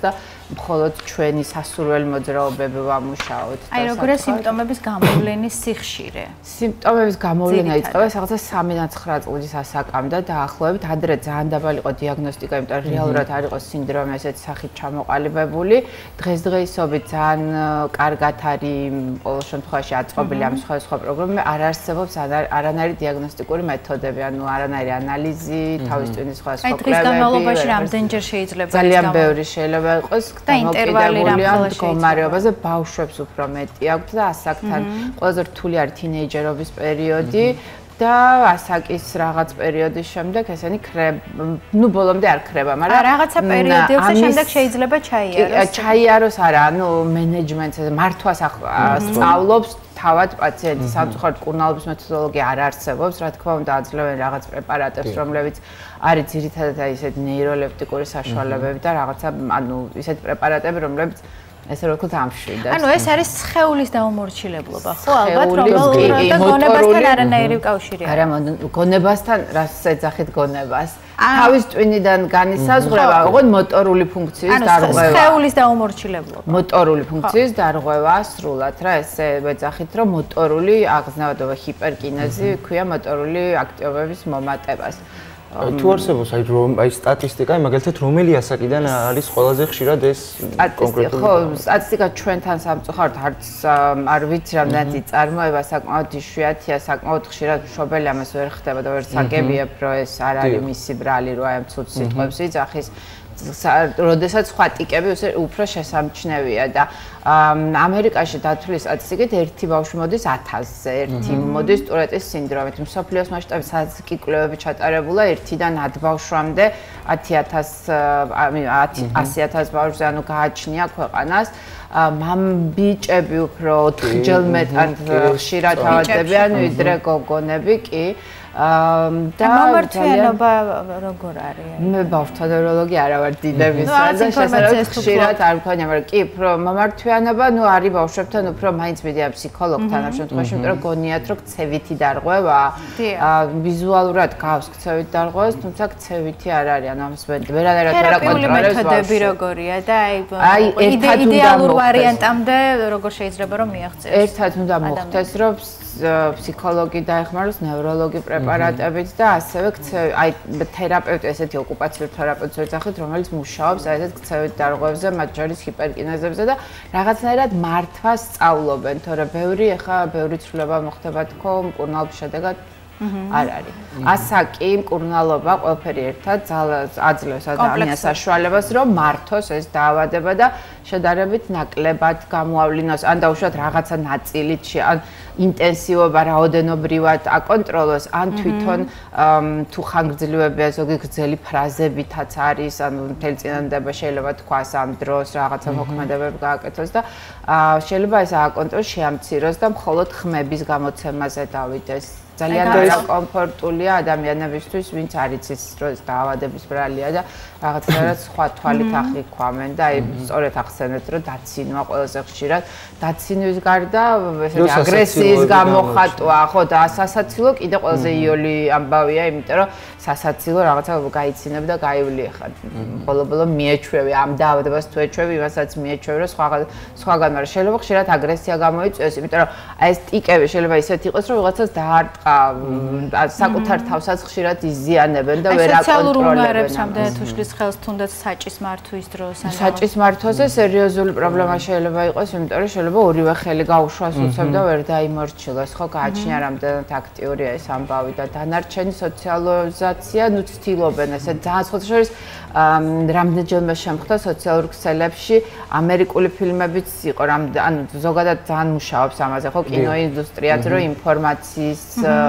მხოლოდ ჩვენი სასურველი მოძრაობები ვამუშაოთ. აი, როგორია სიმპტომების გამოვლენის სიხშირე? სიმპტომების გამოვლენა იწყება რაღაცა სამოცდათხმეტ წლის ასაკამდე დაახლოებით, ადრე ძალიან დაბალი იყო დიაგნოსტიკა, იმიტომ რომ რეალურად არ იყო სინდრომი ესეთი სახით ჩამოყალიბებული. დღესდღეობით ძალიან კარგად არის ყოველ შემთხვევაში აწყობილი ამ სხვადასხვა პროგრამები, არ არსებობს არანაირი დიაგნოსტიკური მეთოდები, ანუ არანაირი ანალიზი, თავის ტვინის სხვადასხვა კვლევები. აი, დღის განმავლობაში რამდენჯერ შეიძლება ძალიან ბევრი შეიძლება იყოს და ინტერვალი რამხელა მდგომარეობაზე ბავშვებს უფრო მეტი აქვთ და ასაკთან ყველაზე რთული არის თინეიჯერობის პერიოდი და ასაკის რაღაც პერიოდის შემდეგ ესენი ნუ ბოლომდე არ ქრება, მაგრამ რაღაცა პერიოდი აქვს და შემდეგ შეიძლება ჩაიაროს. ჩაიაროს არა, ანუ მენეჯმენტზე მართვას სწავლობს თავად პაციენტი სამწუხაროდ კურნალობის მეთოდოლოგია არ არსებობს, რა თქმა უნდა აძლევენ რაღაც პრეპარატებს, რომლებიც არის ძირითადად აი ესეთი ნეიროლეპტიკური საშუალებები და რაღაცა ანუ ესეთი პრეპარატები, რომლებიც ესე რომ ვთქვათ ამშვიდებს. ანუ ეს არის სხეულის დაუმორჩილებლობა, ხო, ალბათ რომელთა გონებასთან არანაირი კავშირი არ არის. არა, გონებასთან რას ეძახით გონებას? თავის ტვინიდან განისაზღვრება, ოღონდ მოტორული ფუნქციის დარღვევა. ანუ სხეულის დაუმორჩილებლობა. მოტორული ფუნქციის დარღვევა სრულად რა, ესე ვეძახით, რომ მოტორული აღზნავადობა ჰიპერკინეზი ქვია მოტორული აქტივობების მომატებას. თუ არსებობს აი რომ აი სტატისტიკა, მაგალითად რომელი ასაკიდან არის ყველაზე ხშირად ეს კონკრეტული? ხო, სტატისტიკა ჩვენთან სამწუხაროდ არც არ ვიცი რამდენად იწარმოება, საკმაოდ იშვიათია, საკმაოდ ხშირად მშობელი ამას ვერ ხდება და ვერ საგებიებ, რომ ეს არ არის მისი ბრალი, რომ აი ამ ცუდ სიტყვებს იძახის. როდესაც სხვა ტიკები უფრო შესამჩნევია და ამერიკაში დათვლილი სტატისტიკით ერთი ბავშვი მოდის ათასზე, ერთი მოდის ტურეტის სინდრომით. მსოფლიოს მასშტაბით სადაც კი კვლევები ჩატარებულა ერთიდან ათ ბავშვამდე ათი ათას ბავშვზე ანუ გააჩნია ქვეყანას. მამბიჭები უფრო ოთხჯერ მეტად ხშირად ავადებიან ვიდრე გოგონები კი. და მომართვიანობა როგორ არის? მე ბავშვთა ნევროლოგი არა ვარ დინებისა და შესაძლოა ხშირად არ მქონია, მაგრამ კი, უფრო მომართვიანობა, ნუ არის ბავშვებთან უფრო მაინც მიდიან ფსიქოლოგთან ამ შემთხვევაში, იმიტომ რომ გონიათ რომ ქცევითი დარღვევა, ვიზუალურად გავს ქცევით დარღვევას, თუმცა ქცევითი არ არის, ანუ ამას ვერანაირად ვერ აკონტროლებს ბავშვი. მეთოდები როგორია და აი იდეალურ ვარიანტამდე როგორ შეიძლება რომ მიაღწიოს? ერთად უნდა მოხდეს, რომ ფსიქოლოგი დაეხმაროს ნევროლოგი პრეპარატებით და ასევე აი თერაპევტი ესეთი ოკუპაციური თერაპევტი ვეძახით, რომელიც მუშაობს აი ესეთ ქცევით დარღვევებზე, მათ შორის ჰიპერკინეზებზე და რაღაცნაირად მართვას სწავლობენ, თორემ ბევრი ეხა ბევრი ცვლილება მოხდება თქო მკურნალობის შედეგად არ არის. ასაკი, მკურნალობა, ყველაფერი ერთად აძლევს ადამიანს საშუალებას, რომ მართოს ეს დაავადება და შედარებით ნაკლებად გამოავლინოს, ან დაუშვათ რაღაცა ნაწილით, ან ინტენსივობა რაოდენობრივად აკონტროლოს, ან თვითონ თუ ხანგრძლივებია ზოგი გრძელი ფრაზებითაც არის, ანუ მთელი წინადადება შეიძლება თქვას ამ დროს რაღაცა მოქმედებები გააკეთოს და შეიძლება ეს აკონტროლოს, შეამციროს და მხოლოდ ხმების გამოცემაზე დავიდეს. ძალიან დაკომფორტულია ადამიანებისთვის, ვინც არ იცის, რომ ეს დაავადების ბრალია და რაღაცნაირად სხვა თვალით ახიქვამენ და აი სწორედ ახსენეთ, რომ დაცინვა ყველაზე ხშირად დაცინვის გარდა ესეთი აგრესიის გამოხატვა, ხო და სასაცილო კიდე ყველაზე იოლი ამბავია, იმიტომ რომ სასაცილო რაღაცა გაიცინებ და გაივლი ხა. ბოლო-ბოლო მიეჩვევი ამ დაავადებას თუ ეჩვევი, იმასაც მიეჩვევი, რომ სხვა სხვაგან, მაგრამ შეიძლება ხშირად აგრესია გამოიწვიოს, იმიტომ რომ აი ეს ტიკები შეიძლება ისეთი იყოს, რომ ვიღაცას დაარტყა საკუთარ თავსაც ხშირად იზიანებენ და ვერ აკონტროლებენ. ამდენად უშლის ხელს თუნდაც საჭის მართვის დროს ან საჭის მართვაზე სერიოზული პრობლემა შეიძლება იყოს, იმიტომ რომ შეიძლება ორივე ხელი გაუშვას უცებ და ვერ დაიმორჩილოს, ხო, გააჩნია რამდენად აქტიურია ეს ამბავი და დანარჩენი სოციალიზაცია ნუ ცდილობენ ესე ძალიან სხვადასხვა შორის რამდენჯერმე შემხდა სოციალურ ქსელებში ამერიკული ფილმებიც იყო, ანუ ზოგადად ძალიან მუშაობს ამაზე, ხო, კინოინდუსტრიაც, რომ ინფორმაციის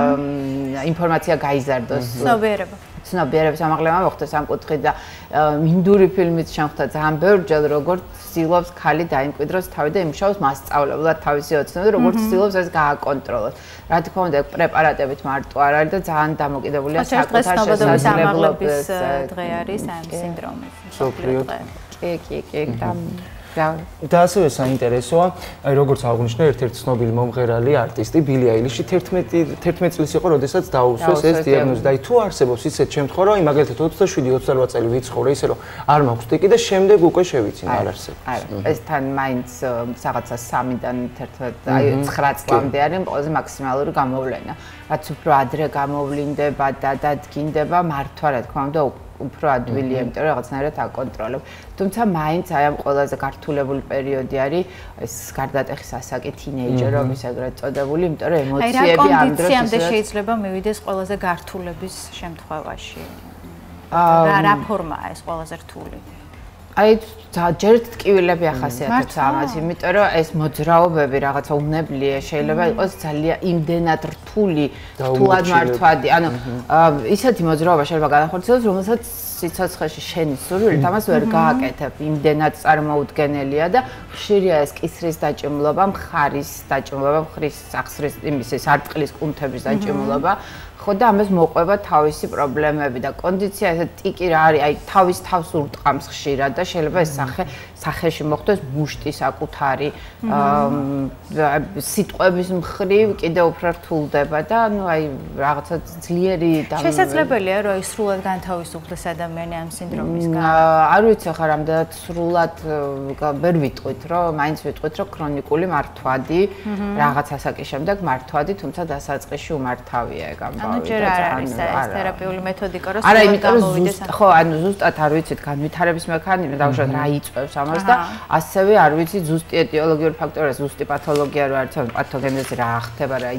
ინფორმაცია გაიზარდოს. ცნობიერება. ცნობიერების ამაღლება მოხდეს ამ კუთხით და მინდური ფილმიც შემხდა ძალიან ბევრჯერ, როგორც ცდილობს ქალი დაიმკვიდროს თავი და იმუშაოს მასწავლებლად თავისი ოცნებით, როგორც ცდილობს ეს გააკონტროლოს. რა თქმა უნდა, პრეპარატებით მარტო არ არის და ძალიან დამოკიდებულია საკუთარ შესაძლებლობებზე. დღე არის ამ სინდრომის. სოფლიო. კი, კი, კი. და ასევე საინტერესოა, აი როგორც აღნიშნე, ერთ-ერთი ცნობილი მომღერალი არტისტი ბილი აილიში თერთმეტი წლის იყო, როდესაც დაუსვეს ეს დიაგნოზი. და აი თუ არსებობს ისეთ შემთხვევა, რომ მაგალითად ოცდაშვიდი ოცდარვა წელი ვიცხოვრე ისე, რომ არ მაქვს ტიკი და შემდეგ უკვე შევიცინე, არ არსებობს. არა, ეს თან მაინც რაღაცა სამიდან თერთმეტი, აი ცხრა წლამდე არის ყველაზე მაქსიმალური გამოვლენა. რაც უფრო ადრე გამოვლინდება და დადგინდება, მართვა რა თქმა უნდა უფრო ადვილია, იმიტომ რომ რაღაცნაირად აკონტროლებ. თუმცა მაინც აი ამ ყველაზე გართულებული პერიოდი არის ეს გარდატეხის ასაკი, თინეიჯერობის ეგრეთ წოდებული, იმიტომ რომ ემოციები ამ დროს აი რა კონდიციამდე შეიძლება მივიდეს ყველაზე გართულების შემთხვევაში? რა რა ფორმაა ეს ყველაზე რთული? აი ჯერ ტკივილები ახასიათებს ამას, იმიტომ რომ ეს მოძრაობები რაღაცა უნებლიე შეიძლება იყოს ძალიან იმდენად რთული, რთულად მართვადი. ანუ ისეთი მოძრაობა შეიძლება განახორციელოს, რომელსაც სიცოცხლეში შენი სურვილით ამას ვერ გააკეთებ, იმდენად წარმოუდგენელია და ხშირია ეს კისრის დაჭიმულობა, მხარის დაჭიმულობა, მხრის სახსრის იმის ეს არტყლის კუნთების დაჭიმულობა. ხო და ამას მოყვება თავისი პრობლემები და კონდიცია ესე ტიკი რა არის, აი თავის თავს ურტყამს ხშირად და შეიძლება ეს სახე სახეში მოხდეს მუშტი საკუთარი სიტყვების მხრივ კიდე უფრო რთულდება და ну აი რაღაცა ძლიერი და შესაძლებელია რომ აი სრულად განთავისუფლდეს ადამიანი ამ სინდრომისგან. არ ვიცი ხარ ამდენად სრულად ვერ ვიტყვით რომ მაინც ვიტყვით რომ ქრონიკული მართვადი რაღაც ასაკის შემდეგ მართვადი, თუმცა დასაწყისში უმართავია ეგ ამბავი. ანუ ჯერ არ არის ეს თერაპიული მეთოდიკა რომ არა, იმიტომ რომ ზუსტად ხო, ანუ ზუსტად არ ვიცით განვითარების მექანიზმი, დავუშვათ რა იწვევს ამას და ასევე არ ვიცით ზუსტი ეტიოლოგიური ფაქტორი, ზუსტი პათოლოგია რო არის, პათოგენეზი რა ხდება რა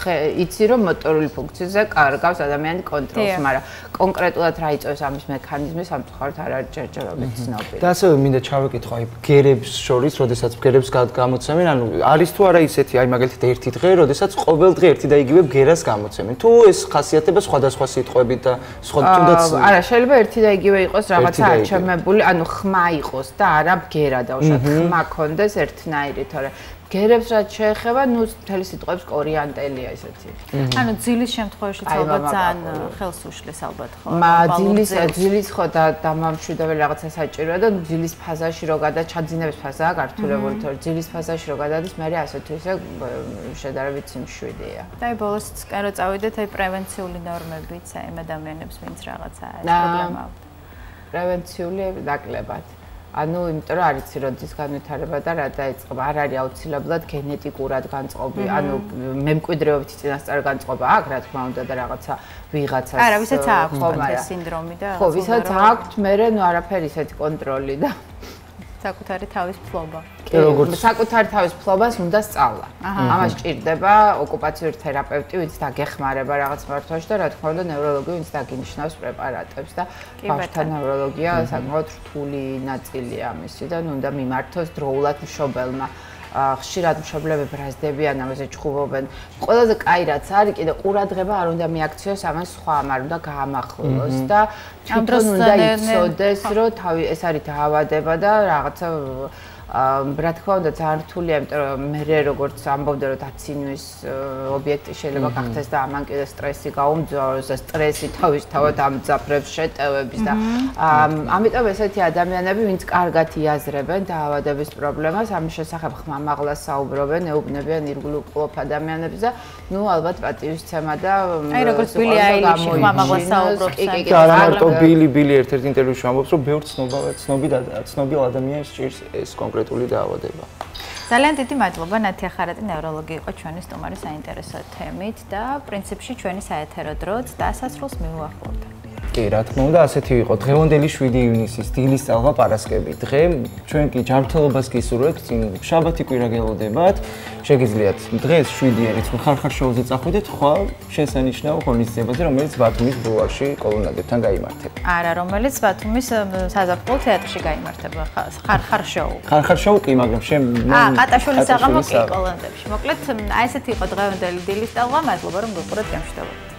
იცი რომ მოტორული ფუნქციაზე კარგავს ადამიანი კონტროლს, მაგრამ კონკრეტულად რა იწვევს ამის მექანიზმი სამწუხაროდ არ არის ჯერჯერობით ცნობილი. და ასევე მინდა ჩავეკითხო აი ბგერებს შორის, როდესაც ბგერებს გამოცემენ, ანუ არის თუ არა ისეთი, აი მაგალითად ერთი დღე, როდესაც ყოველ დღე ერთი და იგივე ბგერას გამოცემენ. თუ ეს ხასიათება სხვადასხვა სიტყვებით და სხვა თუნდაც არა, შეიძლება ერთი და იგივე იყოს რაღაცა არჩევებული, ანუ ხმა იყოს და არა ბგერა და უშუალოდ ხმა კონდეს ერთნაირი, თორე ბგერებს რაც შეეხება, ნუ მთელი სიტყვების კორიანტელია ესეთი. ანუ ძილის შემთხვევაში ალბათ ძალიან ხელს უშლის ალბათ ხო? მა ძილის ძილის ხო და დამამშვიდებელი რაღაცა საჭიროა და ძილის ფაზაში რო გადა ჩაძინების ფაზაა გართულებული, თორე ძილის ფაზაში რო გადადის, მე ასე თუ ისე შედარებით სიმშვიდეა. და აი ბოლოს კარო წავიდეთ აი პრევენციული ნორმებიც აი ამ ადამიანებს ვინც რაღაცა პრობლემა აქვს. პრევენციული ნაკლებად. ანუ იმიტომ რომ არ იცი როდის განვითარება და რა დაიწყება, არ არის აუცილებლად გენეტიკურად განწყობი, ანუ მემკვიდრეობითი წინასწარ განწყობა აქვს, რა თქმა უნდა და რაღაცა ვიღაცას არა, ვისაც აქვს ეს სინდრომი და ხო, ვისაც აქვს, მე ნუ არაფერი ისეთი კონტროლი და საკუთარი თავის ფლობა. კი, როგორც საკუთარი თავის ფლობას უნდა სწავლა. ამას ჭირდება ოკუპაციური თერაპევტი, ვინც დაგეხმარება რაღაც მართვაში და რა თქმა უნდა ნევროლოგი, ვინც დაგინიშნავს პრეპარატებს და ბავშვთა ნევროლოგია საკმაოდ რთული ნაწილია ამისი და უნდა მიმართოს დროულად მშობელმა. ხშირად მშობლები ბრაზდებიან, ამაზე ჭხუბობენ. ყველაზე კაი რაც არის, კიდე ყურადღება არ უნდა მიაქციოს ამას სხვამ, არ უნდა გაამახვილოს და თვითონ უნდა იცოდეს, რომ თავი ეს არის დაავადება და რაღაცა რა თქმა უნდა ძალიან რთულია, იმიტომ რომ მე როგორც ამბობდი რომ დაცინვის ობიექტი შეიძლება გახდეს და ამან კიდე სტრესი გაუმძლავროს და სტრესი თავისთავად ამძაფრებს შეტევების და ამიტომ ესეთი ადამიანები, ვინც კარგად იაზრებენ დაავადების პრობლემას, ამის შესახებ ხმამაღლა საუბრობენ, ეუბნებიან ირგვლივ მყოფ ადამიანებს და ნუ ალბათ პატივისცემა და აი როგორც ბილი აილიში ხმამაღლა საუბრობს. და არა მარტო ბილი ბილი ერთ-ერთ ინტერვიუში ამბობს, რომ ბევრ ცნობილ ცნობილ ადამიანს ჭირს ეს კონკრეტული დაავადება. ძალიან დიდი მადლობა ნათია ხარატი ნევროლოგი იყო ჩვენი სტუმარი საინტერესო თემით და პრინციპში ჩვენი საეთერო დროც დასასრულს მივუახლოვდა. კი, რა თქმა უნდა, ასეთი იყო დღევანდელი შვიდი ივნისის დილის წალღა პარასკევი დღე. ჩვენ კი ჯანმრთელობას გისურვებთ, წინ შაბათი კვირა გელოდებათ. შეგიძლიათ დღეს შვიდი ერიც ხარხარ შოუზე წახვიდეთ ხვალ შესანიშნავ ღონისძიებაზე, რომელიც ბათუმის ბულვარში კოლონადებთან გაიმართება. არა, რომელიც ბათუმის საზაფხულო თეატრში გაიმართება. ხარხარ შოუ. ხარხარ შოუ კი, მაგრამ შენ აა, ყატაშვილის საღამო კი კოლონადებში. მოკლედ, აი ესეთი იყო დღევანდელი დილის წალღა. მადლობა რომ გიყურეთ, გამშვიდობებით.